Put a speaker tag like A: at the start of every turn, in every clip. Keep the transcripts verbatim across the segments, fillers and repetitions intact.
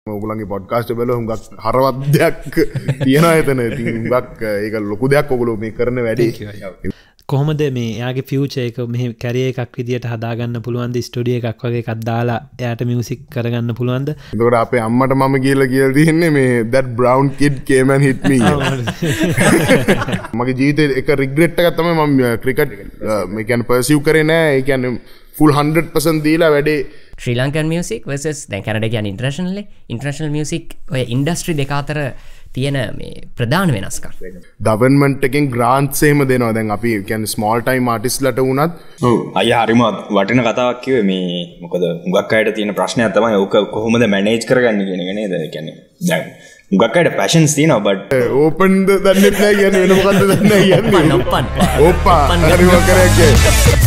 A: ඔයගොල්ලන්ගේ podcast එක බලලා හුඟක් හරවත් දෙයක් තියෙනවා එතන. ඉතින් හුඟක් ඒක ලොකු දෙයක් ඔයගොල්ලෝ මේ කරන වැඩේ.
B: කොහොමද මේ එයාගේ ෆියුචර් එක මෙහෙ කැරියර් එකක් විදියට හදාගන්න පුළුවන්ද? ස්ටුඩියෝ එකක් වගේ එකක් දාලා එයාට මියුසික් කරගන්න පුළුවන්ද?
A: එතකොට අපේ අම්මට මම කියලා කියලා තියෙන්නේ මේ that brown kid came and hit me. මගේ ජීවිතේ එක රිග්‍රෙට් එකක් තමයි මම ක්‍රිකට් මේ කියන්නේ පර්සියු කරේ නෑ. ඒ කියන්නේ full one hundred percent දීලා වැඩේ
C: ශ්‍රී ලංකන් මියුසික් versus දැන් කැනඩා කියන්නේ ඉන්ටර්නැෂනල් ඉන්ටර්නැෂනල් මියුසික් ඔය ඉන්ඩස්ට්‍රි දෙක අතර තියෙන මේ ප්‍රධාන වෙනස්කම්.
A: ගවර්න්මන්ට් එකෙන් ග්‍රාන්ට්ස් එහෙම දෙනවා. දැන් අපි කියන්නේ ස්මෝල් ටයිම් ආටිස්ට්ලාට වුණත්
D: ඔව් අයියා හරිම වටින කතාවක් කිව්වේ. මේ මොකද හුඟක් අයට තියෙන ප්‍රශ්නයක් තමයි ඕක කොහොමද මැනේජ් කරගන්නේ කියන එක නේද? ඒ කියන්නේ දැන් හුඟක් අයට පැෂන්ස් තියෙනවා බට්
A: ඕපන් ද දන්නේ නැහැ කියන්නේ වෙන මොකද්ද දන්නේ නැහැ කියන්නේ.
C: ඔප්පන්
A: ඕපා හරිම කරේ.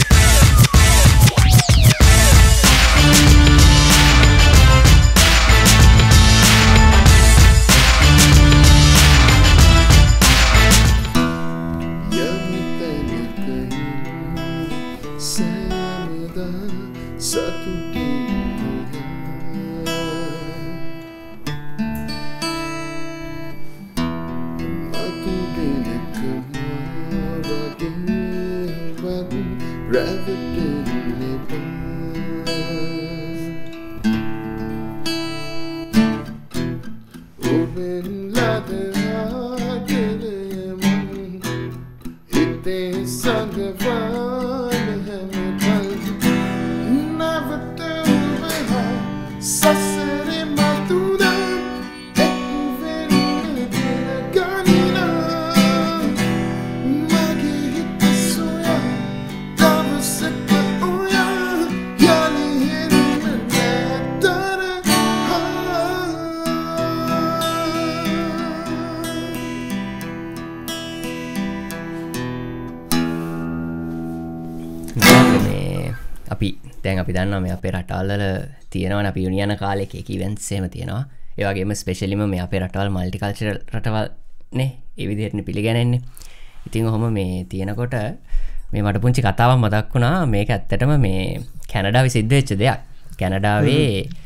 C: අපි දන්නවා මේ අපේ රටවල් තියෙනවනේ අපි යුනියන කාලේ එක එක ඉවෙන්ට්ස් එහෙම තියෙනවා. ඒ වගේම ස්පෙෂලිම මේ අපේ රටවල් මල්ටිකල්චරල් රටවල් නේ ඒ විදිහටනේ පිළිගන්නේ. ඉතින් ඔහොම මේ තියෙනකොට මේ මට පුංචි කතාවක් මතක් වුණා. මේක ඇත්තටම මේ කැනඩාවේ සිද්ධ වෙච්ච දෙයක්. කැනඩාවේ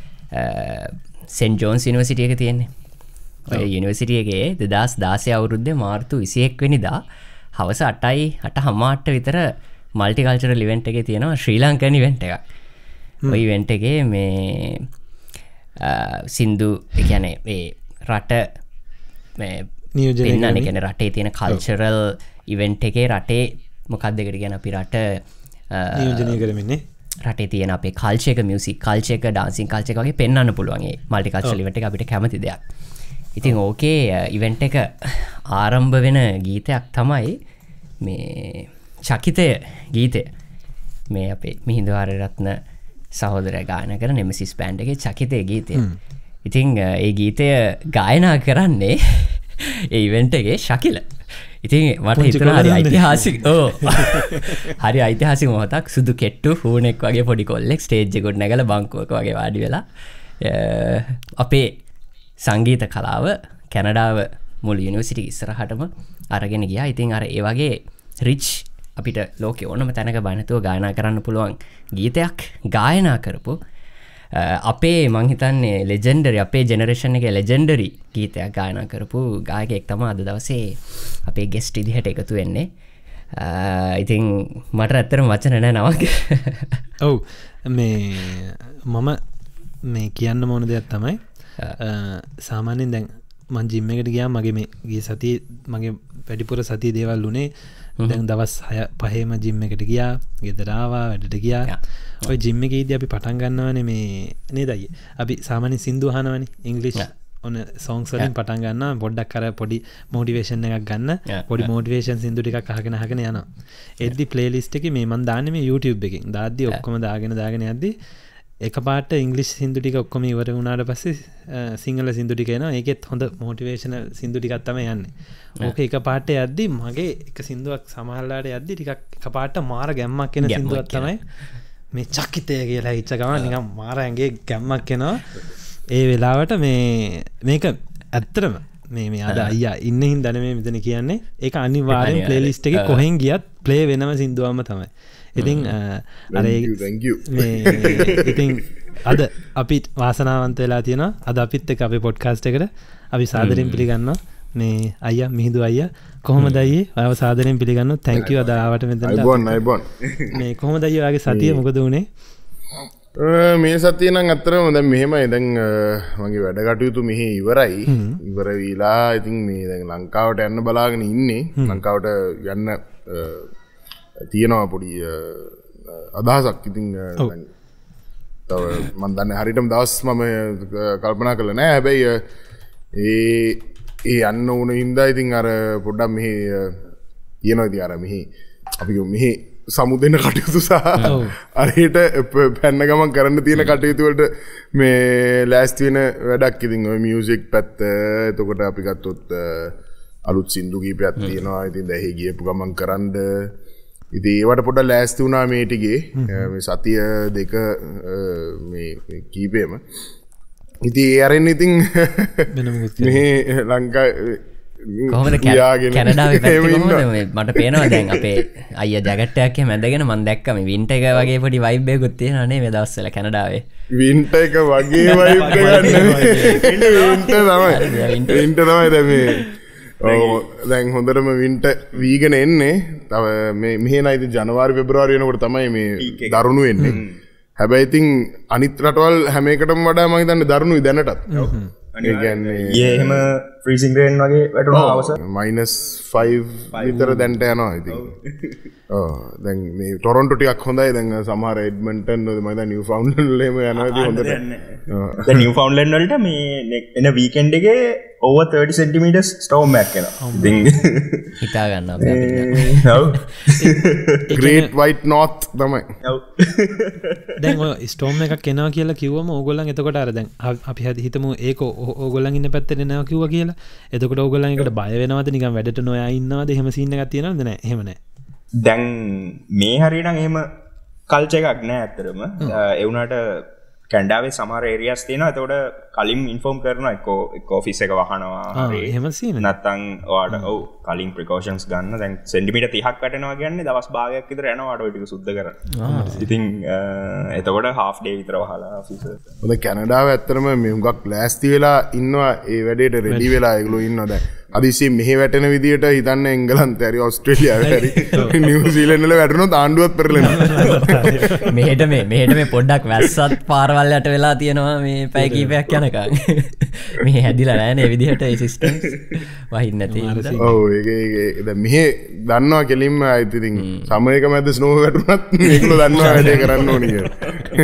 C: සෙන්ට් ජෝන්ස් යුනිවර්සිටි එක තියෙන්නේ. ඔය යුනිවර්සිටි එකේ දෙදාස් දාසය අවුරුද්දේ මාර්තු විසිඑක වෙනිදා හවස අටයි අට හමාරට විතර මල්ටිකල්චරල් ඉවෙන්ට් එකේ තියෙනවා ශ්‍රී ලංකන් ඉවෙන්ට් එකක්. ඔය ඉවෙන්ට් එකේ මේ සින්දු ඒ කියන්නේ මේ රට මේ නියෝජනය කරන කියන්නේ රටේ තියෙන කල්චරල් ඉවෙන්ට් එකේ රටේ මොකක්ද ඒකට කියන්නේ අපි රට
B: නියෝජනය කරමින්නේ
C: රටේ තියෙන අපේ කල්චර් එක මියුසික් කල්චර් එක ඩාන්සින් කල්චර් එක වගේ පෙන්වන්න පුළුවන් ඒ මල්ටිකල්චරල් ඉවෙන්ට් එක අපිට කැමති දෙයක්. ඉතින් ඕකේ ඉවෙන්ට් එක ආරම්භ වෙන ගීතයක් තමයි මේ චකිතය ගීතය. මේ අපේ මිහිඳු රත්න සහෝදරයා ගායනා කරන නෙමෙසිස් බෑන්ඩ් එකේ චකිතය ගීතය. ඉතින් ඒ ගීතය ගායනා කරන්නේ ඒ ඉවෙන්ට් එකේ ශකිල. ඉතින් මට හිතුණා හරි ඓතිහාසික ඕ හරි ඓතිහාසික මොහොතක්. සුදු කෙට්ටු හූනෙක් වගේ පොඩි කොල්ලෙක් ස්ටේජ් එකට නැගලා බංකුවක වගේ වාඩි වෙලා අපේ සංගීත කලාව කැනඩාව මුළු යුනිවර්සිටි ඉස්සරහටම අරගෙන ගියා. ඉතින් අර ඒ වගේ රිච් අපිට ලෝකෙ ඕනම තැනක බය නැතුව ගායනා කරන්න පුළුවන් ගීතයක් ගායනා කරපු අපේ මං හිතන්නේ ලෙජෙන්ඩරි අපේ ජෙනරේෂන් එකේ ලෙජෙන්ඩරි ගීතයක් ගායනා කරපු ගායකයෙක් තමයි අද දවසේ අපේ ගෙස්ට් විදිහට එකතු වෙන්නේ. ඉතින් මට ඇත්තටම වචන නැහැ නමක්.
B: ඔව් මේ මම මේ කියන්න ඕන දෙයක් තමයි සාමාන්‍යයෙන් දැන් මං ජිම් එකට ගියා මගේ මේ ගිය සතියේ මගේ වැඩිපුර සතිය දේවල් උනේ දැන් දවස් හය පහේම ජිම් එකට ගියා ගෙදර ආවා වැඩට ගියා. ඔය ජිම් එකේදී අපි පටන් ගන්නවනේ මේ නේද අයියේ අපි සාමාන්‍ය සින්දු අහනවනේ ඉංග්‍රීසි ඔන්න සොන්ග්ස් වලින් පටන් ගන්නවා පොඩ්ඩක් අර පොඩි මොටිවේෂන් එකක් ගන්න පොඩි මොටිවේෂන් සින්දු ටිකක් අහගෙන අහගෙන යනවා. එද්දි ප්ලේලිස්ට් එකේ මේ මම දාන්නේ මේ YouTube එකෙන් දාද්දි ඔක්කොම දාගෙන දාගෙන යද්දි එකපාරට ඉංග්‍රීසි සින්දු ටික ඔක්කොම ඉවර වුණාට පස්සේ සිංහල සින්දු ටික එනවා. ඒකෙත් හොඳ මොටිවේෂනල් සින්දු ටිකක් තමයි යන්නේ. ඕක එකපාරට යද්දි මගේ එක සින්දුවක් සමහරලාට යද්දි ටිකක් එකපාරට මාර ගැම්මක් එන සින්දුවක් තමයි මේ චකිතය කියලා හිච්ච ගමන් නිකන් මාර ඇඟේ ගැම්මක් එනවා. ඒ වෙලාවට මේ මේක ඇත්තටම මේ මේ අද අයියා ඉන්න හින්දා නෙමෙයි මෙතන කියන්නේ. ඒක අනිවාර්යෙන් ප්ලේලිස්ට් එකේ කොහෙන් ගියත් ප්ලේ වෙනම සින්දුවක්ම තමයි. ඉතින් අර මේ ඉතින් අද අපිත් වාසනාවන්ත වෙලා තියෙනවා. අද අපිත් එක්ක අපේ පොඩ්කාස්ට් එකට අපි සාදරයෙන් පිළිගන්නවා මේ අයියා මිහිඳු අයියා. කොහොමද අයියේ? ඔයව සාදරයෙන් පිළිගන්නවා. thank you අද ආවට මෙතනට.
A: අයිබෝන් අයිබෝන්.
B: මේ කොහොමද අයියා ඔයාගේ සතිය මොකද උනේ?
A: මේ සතිය නම් අත්‍තරම දැන් මෙහෙමයි. දැන් මගේ වැඩ කටයුතු මෙහි ඉවරයි. ඉවර වීලා ඉතින් මේ දැන් ලංකාවට යන්න බලාගෙන ඉන්නේ. ලංකාවට යන්න තියෙනවා පොඩි අදහසක්. ඉතින් දැන් තව මම දන්නේ හරියටම දවස් මම කල්පනා කරලා නැහැ. හැබැයි ඒ ඒ යන්න ඕන හින්දා ඉතින් අර පොඩ්ඩක් මෙහි තියෙනවා. ඉතින් අර මෙහි අපි මෙහි සමුදෙන කටයුතු සහ අරයට පැන්න ගමන් කරන්න තියෙන කටයුතු වලට මේ ලෑස්ති වෙන වැඩක්. ඉතින් ඔය මියුසික් පැත්ත එතකොට අපි ගත්තොත් අලුත් සින්දු කීපයක් තියෙනවා. ඉතින් දැන් එහි ගියපු ගමන් කරන්න ඉතින් ඒවට පොඩ්ඩක් ලෑස්ති වුණා මේ ටිකේ මේ සතිය දෙක මේ කීපෙම. ඉතින් ඒ අරින් ඉතින් මේ ලංකා
C: කොහොමද කැනඩාවේ පැත්තේ කොහොමද මට පේනවා දැන් අපේ අයියා ජැකට් එකක් එහෙම ඇඳගෙන මම දැක්කා මේ වින්ටර් එක වගේ පොඩි වයිබ් එකකුත් තියෙනවා නේ මේ දවස්වල කැනඩාවේ.
A: වින්ටර් එක වගේ වයිබ් එකක් නෙමෙයි. වින්ටර් තමයි. වින්ටර් තමයි දැන් මේ ඔව් දැන් හොඳටම වින්ටර් වීගෙන එන්නේ. තව මේ මෙහෙ නයිද ජනවාරි පෙබරවාරි වෙනකොට තමයි මේ දරුණු වෙන්නේ. හැබැයි ඉතින් අනිත් රටවල් හැම එකටම වඩා මම හිතන්නේ දරුණුයි දැනටත්. ඒ කියන්නේ
D: ඊයේ එහෙම ෆ්‍රීසිං රේන් වගේ වැටුණා අවසන්
A: මයිනස් ෆයිව් විතර දැන්ට යනවා ඉතින්. ඔව් දැන් මේ ටොරොන්ටෝ ටිකක් හොඳයි. දැන් සමහර එඩ්මන්ටන් වල මම දැන් නිව්ෆවුන්ඩ්ලන්ඩ් වල එහෙම යනවා ඉතින් හොඳට.
D: දැන් නිව්ෆවුන්ඩ්ලන්ඩ් වලට මේ එන වීකෙන්ඩ් එකේ over thirty centimeters storm එකක් එනවා. ඉතින්
C: හිතා ගන්න අපි අපිට.
D: ඔව්.
A: Great White North තමයි.
D: ඔව්.
B: දැන් ඔය ස්ටෝම් එකක් එනවා කියලා කිව්වම ඕගොල්ලන් එතකොට අර දැන් අපි හිතමු ඒක ඕගොල්ලන් ඉන්න පැත්තේ එනවා කිව්වා කියලා. එතකොට ඕගොල්ලන් එකට බය වෙනවද? නිකන් වැඩට නොයා ඉන්නවද? එහෙම සීන් එකක් තියෙනවද? නැහැ. එහෙම නැහැ.
D: දැන් මේ හරියනම් එහෙම කල්චර් එකක් නෑ ඇත්තටම. ඒ වුණාට කැනඩාවේ සමහර ඒරියාස් තියෙනවා. එතකොට කලින් ඉන්ෆෝම් කරනවා එක්කෝ එක්ක ඔෆිස් එක වහනවා. හරි.
B: එහෙම සීන්
D: නැත්තම් ඔයාලට ඔව් කලින් ප්‍රිකෝෂන්ස් ගන්න. දැන් සෙන්ටිමීටර් තිහක් වැටෙනවා කියන්නේ දවස් භාගයක් විතර යනවා ඔයාලට ඔය ටික සුද්ධ කරන්න. ඉතින් එතකොට half day විතර වහලා ඔෆිස් එක.
A: හොඳ කැනඩාව ඇත්තටම මේ හුඟක් ලෑස්ති වෙලා ඉන්නවා. ඒ වැඩේට රෙඩි වෙලා ඒගොල්ලෝ ඉන්නවා දැන්. අදිසියෙන් මෙහෙ වැටෙන විදියට හිතන්න එංගලන්තේ හරි ඕස්ට්‍රේලියාවේ හරි නිව්සීලන්ඩ් වල වැටුණොත් ආණ්ඩුවත් පෙරලෙනවා.
C: මෙහෙට මේ මෙහෙට මේ පොඩ්ඩක් වැස්සත් පාරවල් යට වෙලා තියෙනවා මේ පැය කීපයක් යනකම්. මේ හැදිලා නැහැ නේ විදිහට ඒ සිස්ටම්ස් වහින්න නැති.
A: ඔව් ඒක ඒක දැන් මෙහෙ දන්නවා කෙලින්ම ඉතින් සමයක මැද ස්නෝ වැටුණත් මේගොල්ලෝ දන්නවා වැඩේ කරන්න ඕනේ කියලා.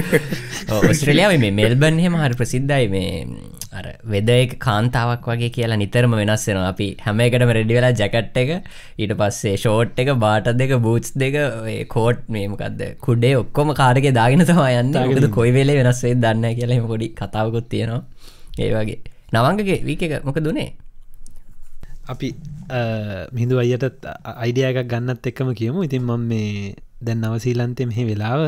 C: ඔව් ඕස්ට්‍රේලියාවේ මේ මෙල්බන් එහෙම හරි ප්‍රසිද්ධයි මේ අර වෙදර් එක කාන්තාවක් වගේ කියලා නිතරම වෙනස් වෙනවා. අපි හැම එකටම රෙඩි වෙලා ජැකට් එක ඊට පස්සේ ෂෝට් එක බාට දෙක බූට්ස් දෙක ඔය කෝට් මේ මොකද්ද කුඩේ ඔක්කොම කාර් එකේ දාගෙන තමයි යන්නේ. මොකද කොයි වෙලේ වෙනස් වෙයිද දන්නේ නැහැ කියලා එහෙම පොඩි කතාවකුත් තියෙනවා. ඒ වගේ නවංගගේ වීක් එක මොකද උනේ?
B: අපි මිහිඳු අයියට අයිඩියා එකක් ගන්නත් එක්කම කියමු. ඉතින් මම මේ දැන් නවසීලන්තේ මෙහි වෙලාව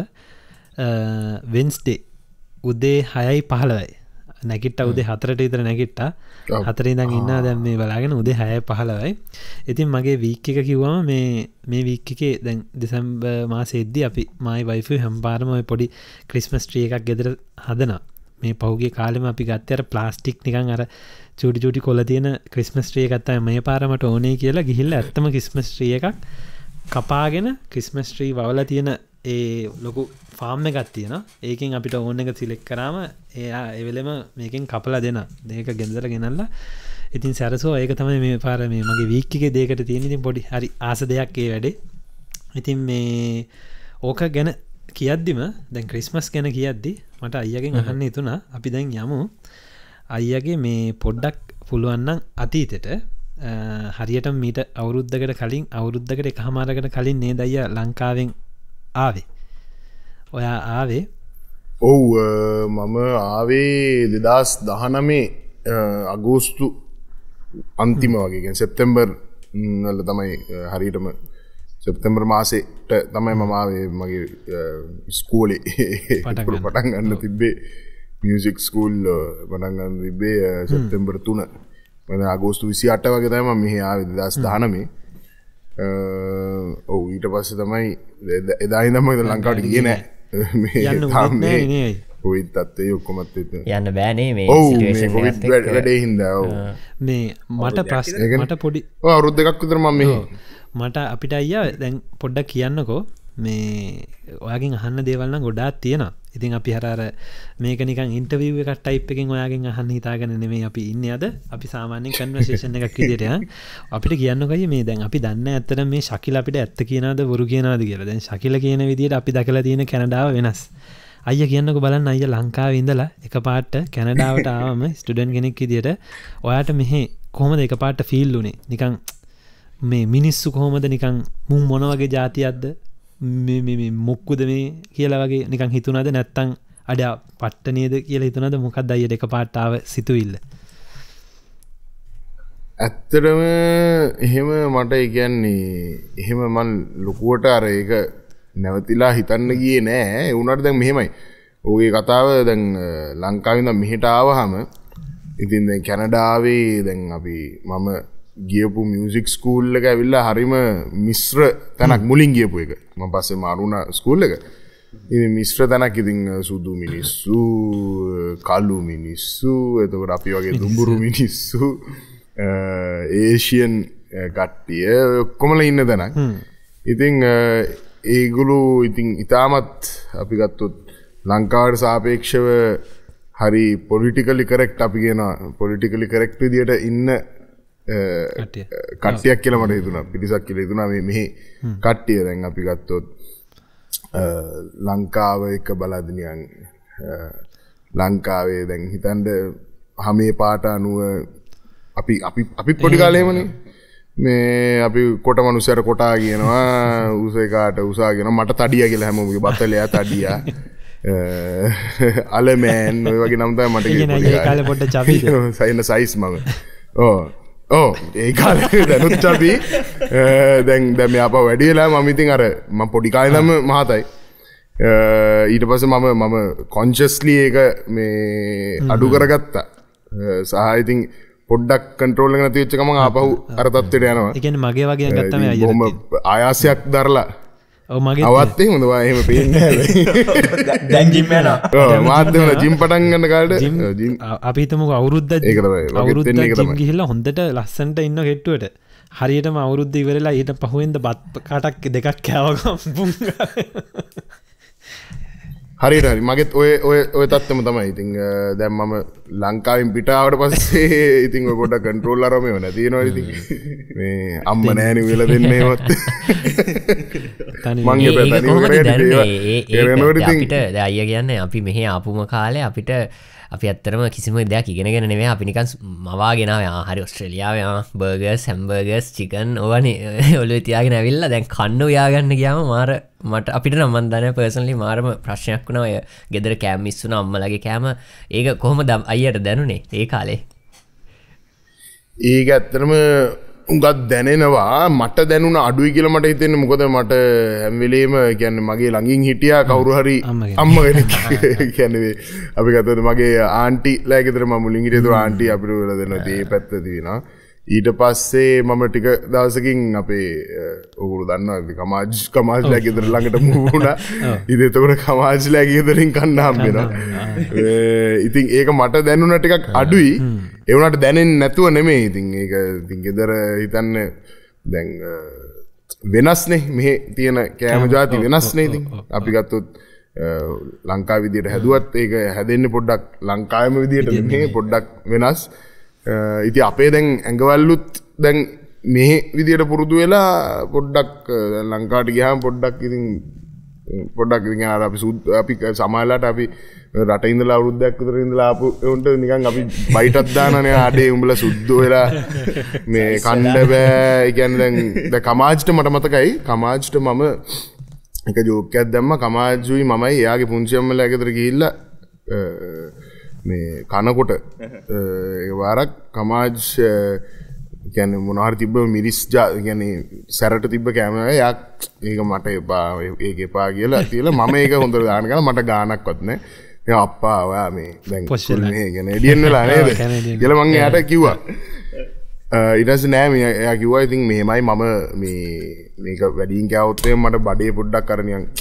B: වෙන්ස්ඩේ උදේ හයයි පහළොවයි නැගිට උදේ හතරට විතර නැගිට්ටා. හතර ඉඳන් ඉන්නවා දැන් මේ බලාගෙන උදේ හයයි පහළොවයි. ඉතින් මගේ වීක් එක කිව්වම මේ මේ වීක් එකේ දැන් දෙසැම්බර් මාසෙද්දී අපි මායි වයිෆයි හැමපාරම ඔය පොඩි ක්‍රිස්මස් ට්‍රී එකක් ගෙදර හදනවා. මේ පහුගිය කාලෙම අපි ගත්තේ අර ප්ලාස්ටික් නිකන් අර චූටි චූටි කොළ තියෙන ක්‍රිස්මස් ට්‍රී එකක් තමයි මේ පාර මට ඕනේ කියලා ගිහිල්ලා ඇත්තම ක්‍රිස්මස් ට්‍රී එකක් කපාගෙන ක්‍රිස්මස් ට්‍රී වවලා තියෙන ඒ ලොකු ෆාම් එකක් තියෙනවා. ඒකෙන් අපිට ඕන එක සිලෙක්ට් කරාම එයා ඒ වෙලෙම මේකෙන් කපලා දෙනවා. මේක ගෙදර ගෙනල්ලා ඉතින් සැරසෝ ඒක තමයි මේ පාර මේ මගේ වීක් එකේ දෙයකට තියෙන ඉතින් පොඩි හරි ආස දෙයක් ඒ වැඩේ. ඉතින් මේ ඕක ගැන කියද්දිම දැන් ක්‍රිස්මස් ගැන කියද්දි මට අයියාගෙන් අහන්න හිතුණා අපි දැන් යමු අයියාගේ මේ පොඩ්ඩක් පුළුවන් නම් අතීතෙට හරියට මීට අවුරුද්දකට කලින් අවුරුද්දකට එකහමාරකට කලින් නේද අයියා ලංකාවෙන් ආවේ. ඔයා ආවේ?
A: ඔව් මම ආවේ දෙදහස් දහනවය අගෝස්තු අන්තිම වගේ කියන්නේ සෙප්තැම්බර් වල තමයි හරියටම සෙප්තැම්බර් මාසෙට තමයි මම ආවේ මගේ ස්කෝලේ පටන් ගන්න තිබ්බේ මියුසික් ස්කූල් පටන් ගන්න තිබ්බේ සෙප්තැම්බර් තුන. මම අගෝස්තු විසි අට වගේ තමයි මම මෙහි ආවේ දෙදහස් දහනවය. ඔව් ඊට පස්සේ තමයි එදා ඉඳන්ම ලංකාවට ගියේ නෑ. කොවිඩ් තත්ත්වය ඔක්කොමත් එක්ක
C: යන්න බෑනේ මේ
A: ඔව් මේ
C: සිටුේෂන්
A: කොවිඩ්
C: එකත් එක්ක.
A: වැඩේ හින්දා ඔව්
B: මේ මට ප්‍රශ්න මට පොඩි
A: ඔව් අවුරුදු දෙකක් විතර මම මෙහි
B: මට අපිට අයියා දැන් පොඩ්ඩක් කියන්නකෝ මේ ඔයාගෙන් අහන්න දේවල් නම් ගොඩාක් තියෙනවා. ඉතින් අපි හර අර මේක නිකන් ඉන්ටර්විව් එකක් ටයිප් එකකින් ඔයාගෙන් අහන්න හිතාගෙන නෙමෙයි අපි ඉන්නේ අද. අපි සාමාන්‍යයෙන් කන්වර්සේෂන් එකක් විදියට ඈ අපිට කියන්නකෝ අයියා මේ දැන් අපි දන්නේ ඇත්තටම මේ ශකිල අපිට ඇත්ත කියනවාද බොරු කියනවාද කියලා. දැන් ශකිල කියන විදියට අපි දැකලා තියෙන කැනඩාව වෙනස්. අයියා කියන්නකෝ බලන්න අයියා ලංකාවේ ඉඳලා එකපාරට කැනඩාවට ආවම ස්ටුඩන්ට් කෙනෙක් විදියට ඔයාට මෙහෙ කොහොමද එකපාරට ෆීල් උනේ? නිකන් මේ මිනිස්සු කොහොමද නිකන් මුන් මොන වගේ જાතියක්ද මේ මොක්කුද මේ කියලා වගේ නිකන් හිතුණාද නැත්තම් අඩ පට්ට නේද කියලා හිතුණාද? මොකක්ද අයියට එකපාරට ආව සිතුවිල්ල?
A: ඇත්තටම එහෙම මට ඒ කියන්නේ එහෙම මන් ලොකුවට අර ඒක නැවතිලා හිතන්න ගියේ නෑ. ඒ වුණාට දැන් මෙහෙමයි. ඔගේ කතාව දැන් ලංකාවේ ඉඳන් මෙහෙට ආවහම ඉතින් දැන් කැනඩාවේ දැන් අපි මම ගියපු මියුසික් ස්කූල් එක ඇවිල්ලා හරිම මිශ්‍ර තැනක් මුලින් ගියපු එක. මම පස්සේ මාරුණා ස්කූල් එක. ඉතින් මිශ්‍ර තැනක් ඉතින් සුදු මිනිස්සු, කළු මිනිස්සු, එතකොට අපි වගේ දුඹුරු මිනිස්සු, ඒෂියන් කට්ටිය ඔක්කොමලා ඉන්න තැනක්. ඉතින් ඒගොල්ලෝ ඉතින් ඉතාමත් අපි ගත්තොත් ලංකාවට සාපේක්ෂව හරි පොලිටිකලි කරෙක්ට් අපි කියනවා පොලිටිකලි කරෙක්ට් විදියට ඉන්න කට්ටියක් කියලා මට හිතුණා. පිරිසක් කියලා හිතුණා මේ මෙහි කට්ටිය. දැන් අපි ගත්තොත් ලංකාව එක බලද්දී නිකන් ලංකාවේ දැන් හිතන්න හැමේ පාට අනුව අපි අපි අපි පොඩි කාලේමනේ මේ අපි කොට මනුස්සයර කොටා කියනවා උසේ කාට උසා කියනවා මට තඩියා කියලා හැමෝම බතලයා තඩියා අලමෑන් ඔය වගේ නම් තමයි මට
B: කියන්නේ. ඒ කාලේ පොඩ්ඩ චපි
A: සයින සයිස් මම ඕ ඕ ඒ කාලේ දැනුත් චපි දැන් දැන් මේ අපා වැඩි වෙලා මම ඉතින් අර මම පොඩි කාලේ නම් මහතයි ඊට පස්සේ මම මම කොන්ෂස්ලි ඒක මේ අඩු කරගත්තා සහ ඉතින් පොඩ්ඩක් කන්ට්‍රෝල් එක නැති වෙච්ච ගමන් ආපහු අර තත්ත්වයට යනවා. ඒ
B: කියන්නේ මගේ වගේ එකක් තමයි අයියා.
A: බොහොම ආයාසයක් දරලා.
B: ඔව් මගේ
A: අවත් එහෙමද වා එහෙම පේන්නේ නැහැ.
D: දැන් ජිම් යනවා.
A: ඔව් මාත් එහෙම ජිම් පටන් ගන්න කාලේ
B: ජිම් අපි හිතමුකෝ අවුරුද්දක්
A: ඒක තමයි.
B: අවුරුද්දක් ජිම් ගිහිල්ලා හොඳට ලස්සනට ඉන්න හෙට්ටුවට හරියටම අවුරුද්ද ඉවරලා ඊට පහුවෙන්ද බත් කාටක් දෙකක් කෑවගම පුංගා.
A: හරියට හරි මගෙත් ඔය ඔය ඔය තත්ත්වෙම තමයි. ඉතින් දැන් මම ලංකාවෙන් පිට ආවට පස්සේ ඉතින් ඔය පොඩ්ඩක් කන්ට්‍රෝල් අරම වෙනවා තියෙනවා. ඉතින් මේ අම්ම නෑනේ වෙලා දෙන්නේ ඒවත්
C: මං ඒ කොහොමද දැන්නේ ඒ ඒ අපිට දැන් අයියා කියන්නේ අපි මෙහි ආපුම කාලේ අපිට අපි ඇත්තරම කිසිම දෙයක් ඉගෙනගෙන නෙමෙයි අපි නිකන් මවාගෙන ආවා. හරි ඔස්ට්‍රේලියාවේ ආ බර්ගර්ස් හැම්බර්ගර්ස් චිකන් ඕවනේ ඔළුවේ තියාගෙන ඇවිල්ලා දැන් කන්න උයා ගන්න ගියාම මාර මට අපිට නම් මන් දන්නේ පර්සනලි මාරම ප්‍රශ්නයක් වුණා. ඔය ගෙදර කෑම මිස් වුණා අම්මලාගේ කෑම. ඒක කොහොමද අයියට දැනුනේ ඒ කාලේ?
A: ඒක ඇත්තටම උඟක් දැනෙනවා. මට දැනුණ අඩුයි කියලා මට හිතෙන්නේ. මොකද මට හැම වෙලේම කියන්නේ මගේ ළඟින් හිටියා කවුරු හරි අම්ම කෙනෙක්. කියන්නේ අපි ගත්තොත් මගේ ආන්ටිලා ගෙදර මම මුලින් හිටියද ආන්ටි අපිට වෙලා දෙනවා මේ පැත්ත තියෙනවා. ඊට පස්සේ මම ටික දවසකින් අපේ ඔගොල්ලෝ දන්නවා කමාජ් කමාජ්ලා ගෙදර ළඟට මූව් වුණා. ඉතින් එතකොට කමාජ්ලා ගෙදරින් කන්න හම්බ වෙනවා. ඉතින් ඒක මට දැනුණ ටිකක් අඩුයි. ඒ වුණාට දැනෙන්නේ නැතුව නෙමෙයි. ඉතින් ඒක ඉතින් ගෙදර හිතන්න දැන් වෙනස්නේ මෙහි තියෙන කෑම ಜಾති වෙනස්නේ. ඉතින් අපි ගත්තොත් ලංකාව විදියට හැදුවත් ඒක හැදෙන්නේ පොඩ්ඩක් ලංකාවේම විදියට නෙමෙයි පොඩ්ඩක් වෙනස්. ඉතින් අපේ දැන් ඇඟවල්ලුත් දැන් මෙහි විදියට පුරුදු වෙලා පොඩ්ඩක් ලංකාවට ගියාම පොඩ්ඩක් ඉතින් පොඩ්ඩක් ඉතින් අර අපි අපි සමාජලාට අපි රට ඉඳලා අවුරුද්දක් විතර ඉඳලා ආපු උන්ට නිකන් අපි බයිටක් දානනේ ආඩේ උඹලා සුද්ධෝ වෙලා මේ කණ්ඩ බෑ. ඒ කියන්නේ දැන් දැන් කමාජ්ට මට මතකයි කමාජ්ට මම එක ජෝක් එකක් දැම්මා. කමාජුයි මමයි එයාගේ පුංචි අම්මලා ගෙදර ගිහිල්ලා මේ කනකොට ඒ වාරක් කමාජ් කියන්නේ මොනවාරි තිබ්බ මිරිස් කියන්නේ සැරට තිබ්බ කැම එයා ඒක මට එපා ඒක එපා කියලා තියලා මම ඒක හොඳට දාන කරලා මට ගානක්වත් නැහැ. ඒ අප්පා ඔයා මේ දැන් මේ කියන්නේ එඩියන් වෙලා නේද කියලා මං එයාට කිව්වා. ඊට පස්සේ නෑ මේ එයා කිව්වා ඉතින් මෙහෙමයි මම මේ මේක වැඩියෙන් කෑවොත් මට බඩේ පොඩ්ඩක් අර නිකන්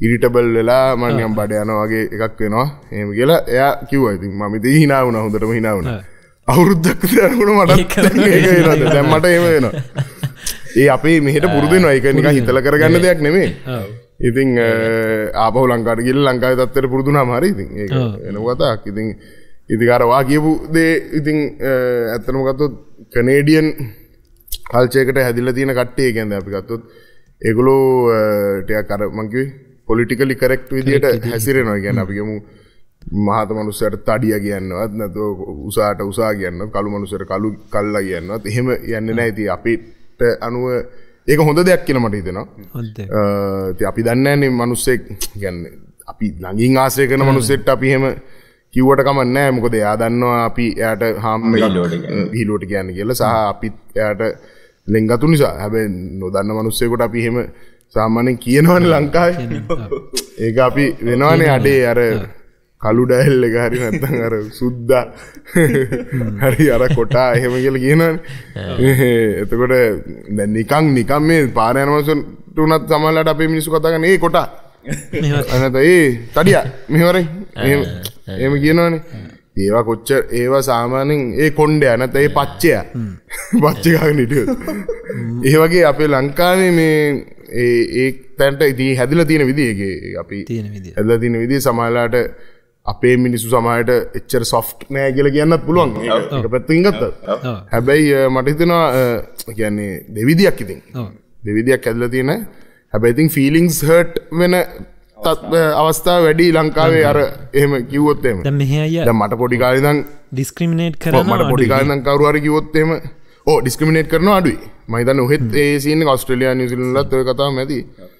A: ඉරිටබල් වෙලා මං බඩ යනවා වගේ එකක් වෙනවා එහෙම කියලා එයා කිව්වා ඉතින් මම ඉතින් hina වුණා හොඳටම hina වුණා අවුරුද්දක් විතර යනකොට මට ඒක වෙනවා දැන් මට එහෙම වෙනවා ඒ අපේ මෙහෙට පුරුදු වෙනවා ඒක නිකන් හිතලා කරගන්න දෙයක් නෙමෙයි ඉතින් ආපහු ලංකාවට ගිහලා ලංකාවේ තත්ත්වයට පුරුදු වුණාම හරි ඉතින් ඒක වෙන කතාවක් ඉතින් ඉතින් අර වා කියපු දේ ඉතින් ඇත්තටම ගත්තොත් කැනේඩියන් කල්චර් එකට හැදිලා තියෙන කට්ටිය කියන්නේ අපි ගත්තොත් ඒගොල්ලෝ ටිකක් අර මං කිව්වේ පොලිටිකලි කරෙක්ට් විදියට හැසිරෙනවා කියන්නේ අපි කියමු මහත මනුස්සයට තඩිය කියන්නවත් නැත්නම් උසාට උසා කියන්නවත් කළු මනුස්සයට කළු කල්ලා කියන්නවත් එහෙම යන්නේ නැහැ ඉතින් අපිට අනුව ඒක හොඳ දෙයක් කියලා මට හිතෙනවා හොඳ ඉතින් අපි දන්නේ නැන්නේ මනුස්සෙක් කියන්නේ අපි ළඟින් ආශ්‍රය කරන මනුස්සෙක්ට අපි එහෙම කිව්වට කමක් නැහැ මොකද එයා දන්නවා අපි එයාට හාම් විහිළුවට කියන්නේ කියලා සහ අපිත් එයාට ලෙන්ගතු නිසා හැබැයි නොදන්න මනුස්සයෙකුට අපි එහෙම සාමාන්‍යයෙන් කියනවනේ ලංකාවේ ඒක අපි වෙනවනේ අඩේ අර කළු ඩයල් එක හරි නැත්නම් අර සුද්දා හරි අර කොටා එහෙම කියලා කියනවනේ එතකොට දැන් නිකන් නිකන් මේ පාර යන මනුස්සුන්ට උනත් සමහරවිට අපේ මිනිස්සු කතා කරන්නේ ඒ කොටා අනත ඒ තඩියා මෙහෙවරෙන් එහෙම එහෙම කියනවනේ ඒවා කොච්චර ඒවා සාමාන්‍යයෙන් ඒ කොණ්ඩය නැත්නම් ඒ පච්චය පච්ච ගාගෙන හිටියොත් ඒ වගේ අපේ ලංකාවේ මේ ඒ ඒ තැනට ඉතින් හැදිලා තියෙන විදිහ ඒකේ අපි
B: තියෙන විදිහ
A: හැදිලා තියෙන විදිහ සමහරලාට අපේ මිනිස්සු සමහරට එච්චර සොෆ්ට් නෑ කියලා කියන්නත් පුළුවන් ඒක පැත්තකින් ගත්තා හැබැයි මට හිතෙනවා කියන්නේ දෙවිදියක් ඉතින් දෙවිදියක් හැදිලා තියෙන හැබැයි ඉතින් ෆීලිංගස් හර්ට් වෙන අවස්ථාව වැඩි ලංකාවේ අර එහෙම කිව්වොත් එහෙම
B: දැන් මෙහෙ අයියා
A: දැන් මට පොඩි කාලේ ඉඳන්
B: ඩිස්ක්‍රිමිනේට් කරනවා
A: මට පොඩි කාලේ ඉඳන් කවුරු හරි කිව්වොත් එහෙම ඕ ඩිස්ක්‍රිමිනේට් කරනවා අඩුයි මම හිතන්නේ ඔහෙත් ඒ සීන් එක ඕස්ට්‍රේලියා නිව්සීලන්ත වලත් ඔය කතාවම ඇති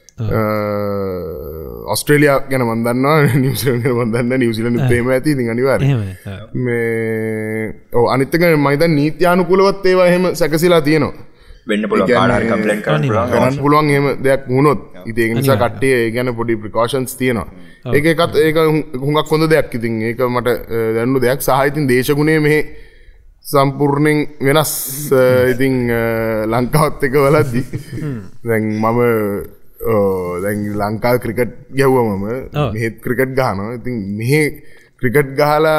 A: ඔස්ට්‍රේලියා ගැන මම දන්නවා නිව්සීලන්ත ගැන මම දන්නවා නිව්සීලන්තෙත් එහෙම ඇති ඉතින් අනිවාර්යයෙන් මේ ඔව් අනිත් එක මම හිතන්නේ නීත්‍යානුකූලවත් ඒවා එහෙම සැකසීලා තියෙනවා
D: වෙන්න පුළුවන් කාට හරි කම්ප්ලේන්ට් කරන්න පුළුවන්
A: කරන්න පුළුවන් එහෙම දෙයක් වුණොත් ඉතින් ඒක නිසා කට්ටිය ඒ ගැන පොඩි ප්‍රිකෝෂන්ස් තියෙනවා ඒක එකත් ඒක හුඟක් හොඳ දෙයක් ඉතින් ඒක මට දැනුණු දෙයක් සහ ඉතින් දේශගුණය මෙහි සම්පූර්ණයෙන් වෙනස් ඉතින් ලංකාවත් එක වලදී දැන් මම දැන් ලංකාව ක්‍රිකට් ගැහුවා මම මෙහෙත් ක්‍රිකට් ගහනවා ඉතින් මෙහෙ ක්‍රිකට් ගහලා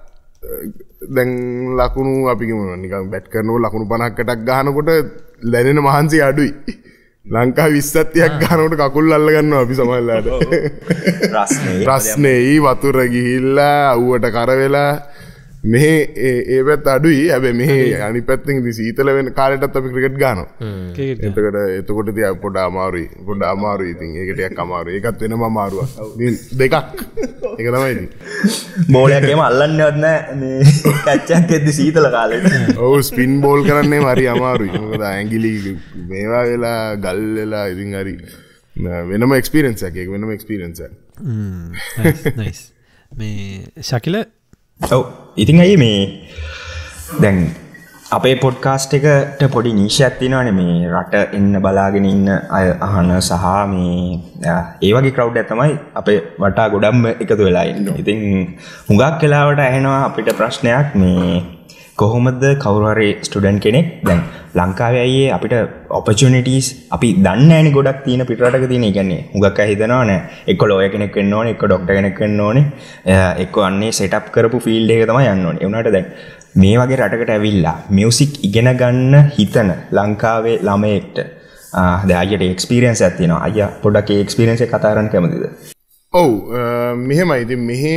A: දැන් ලකුණු අපි කියමු නිකන් බැට් කරනකොට ලකුණු පනහකටක් ගහනකොට ලැබෙන මහන්සිය අඩුයි ලංකාවේ විස්සක් තිහක් ගහනකොට කකුල් අල්ල ගන්නවා අපි සමහරලාට
D: රස්නේ
A: රස්නේ වතුර ගිහිල්ලා අවුවට කර වෙලා මෙහෙ ඒ පැත්ත අඩුයි හැබැයි මෙහෙ අනිත් පැත්තෙන් ඉතින් සීතල වෙන කාලෙටත් අපි ක්‍රිකට් ගහනවා එතකොට එතකොට ඉතින් පොඩ අමාරුයි පොඩ අමාරුයි ඉතින් ඒක ටිකක් අමාරුයි ඒකත් වෙනම අමාරුවක් දෙකක් ඒක තමයි ඉතින්
D: බෝලයක් එහෙම අල්ලන්නේවත් නැහැ මේ කැච්චක් එද්දි සීතල කාලෙට
A: ඔව් ස්පින් බෝල් කරන්නේම හරි අමාරුයි මොකද ඇඟිලි මේවා වෙලා ගල් වෙලා ඉතින් හරි වෙනම එක්ස්පීරියන්ස් එකක් ඒක වෙනම එක්ස්පීරියන්ස් එකක්
B: නයිස් නයිස් මේ ශකිල
D: ඔව් ඉතින් අයියේ මේ දැන් අපේ පොඩ්කාස්ට් එකට පොඩි නීෂයක් තියෙනවානේ මේ රට එන්න බලාගෙන ඉන්න අය අහන සහ මේ ඒ වගේ ක්‍රවුඩ් එක තමයි අපේ වටා ගොඩක්ම එකතු වෙලා ඉන්නේ. ඉතින් හුඟක් වෙලාවට ඇහෙනවා අපිට ප්‍රශ්නයක් මේ කොහොමද කවුරු හරි ස්ටුඩන්ට් කෙනෙක් දැන් ලංකාවේ අයියේ අපිට ඔපචුනිටිස් අපි දන්නේ නැණි ගොඩක් තියෙන පිටරටක තියෙන. ඒ කියන්නේ හුඟක් අය හිතනවා නේ එක්ක ලෝයර් කෙනෙක් වෙන්න ඕනේ එක්ක ඩොක්ටර් කෙනෙක් වෙන්න ඕනේ එක්ක අන්නේ සෙටප් කරපු ෆීල්ඩ් එක තමයි යන්න ඕනේ. ඒ වුණාට දැන් මේ වගේ රටකට ඇවිල්ලා මියුසික් ඉගෙන ගන්න හිතන ලංකාවේ ළමයෙක්ට දැන් අයියට එක්ස්පීරියන්ස් එකක් තියෙනවා. අයියා පොඩ්ඩක් ඒ එක්ස්පීරියන්ස් එක කතා කරන්න කැමතිද?
A: ඔව් මෙහෙමයි ඉතින් මෙහි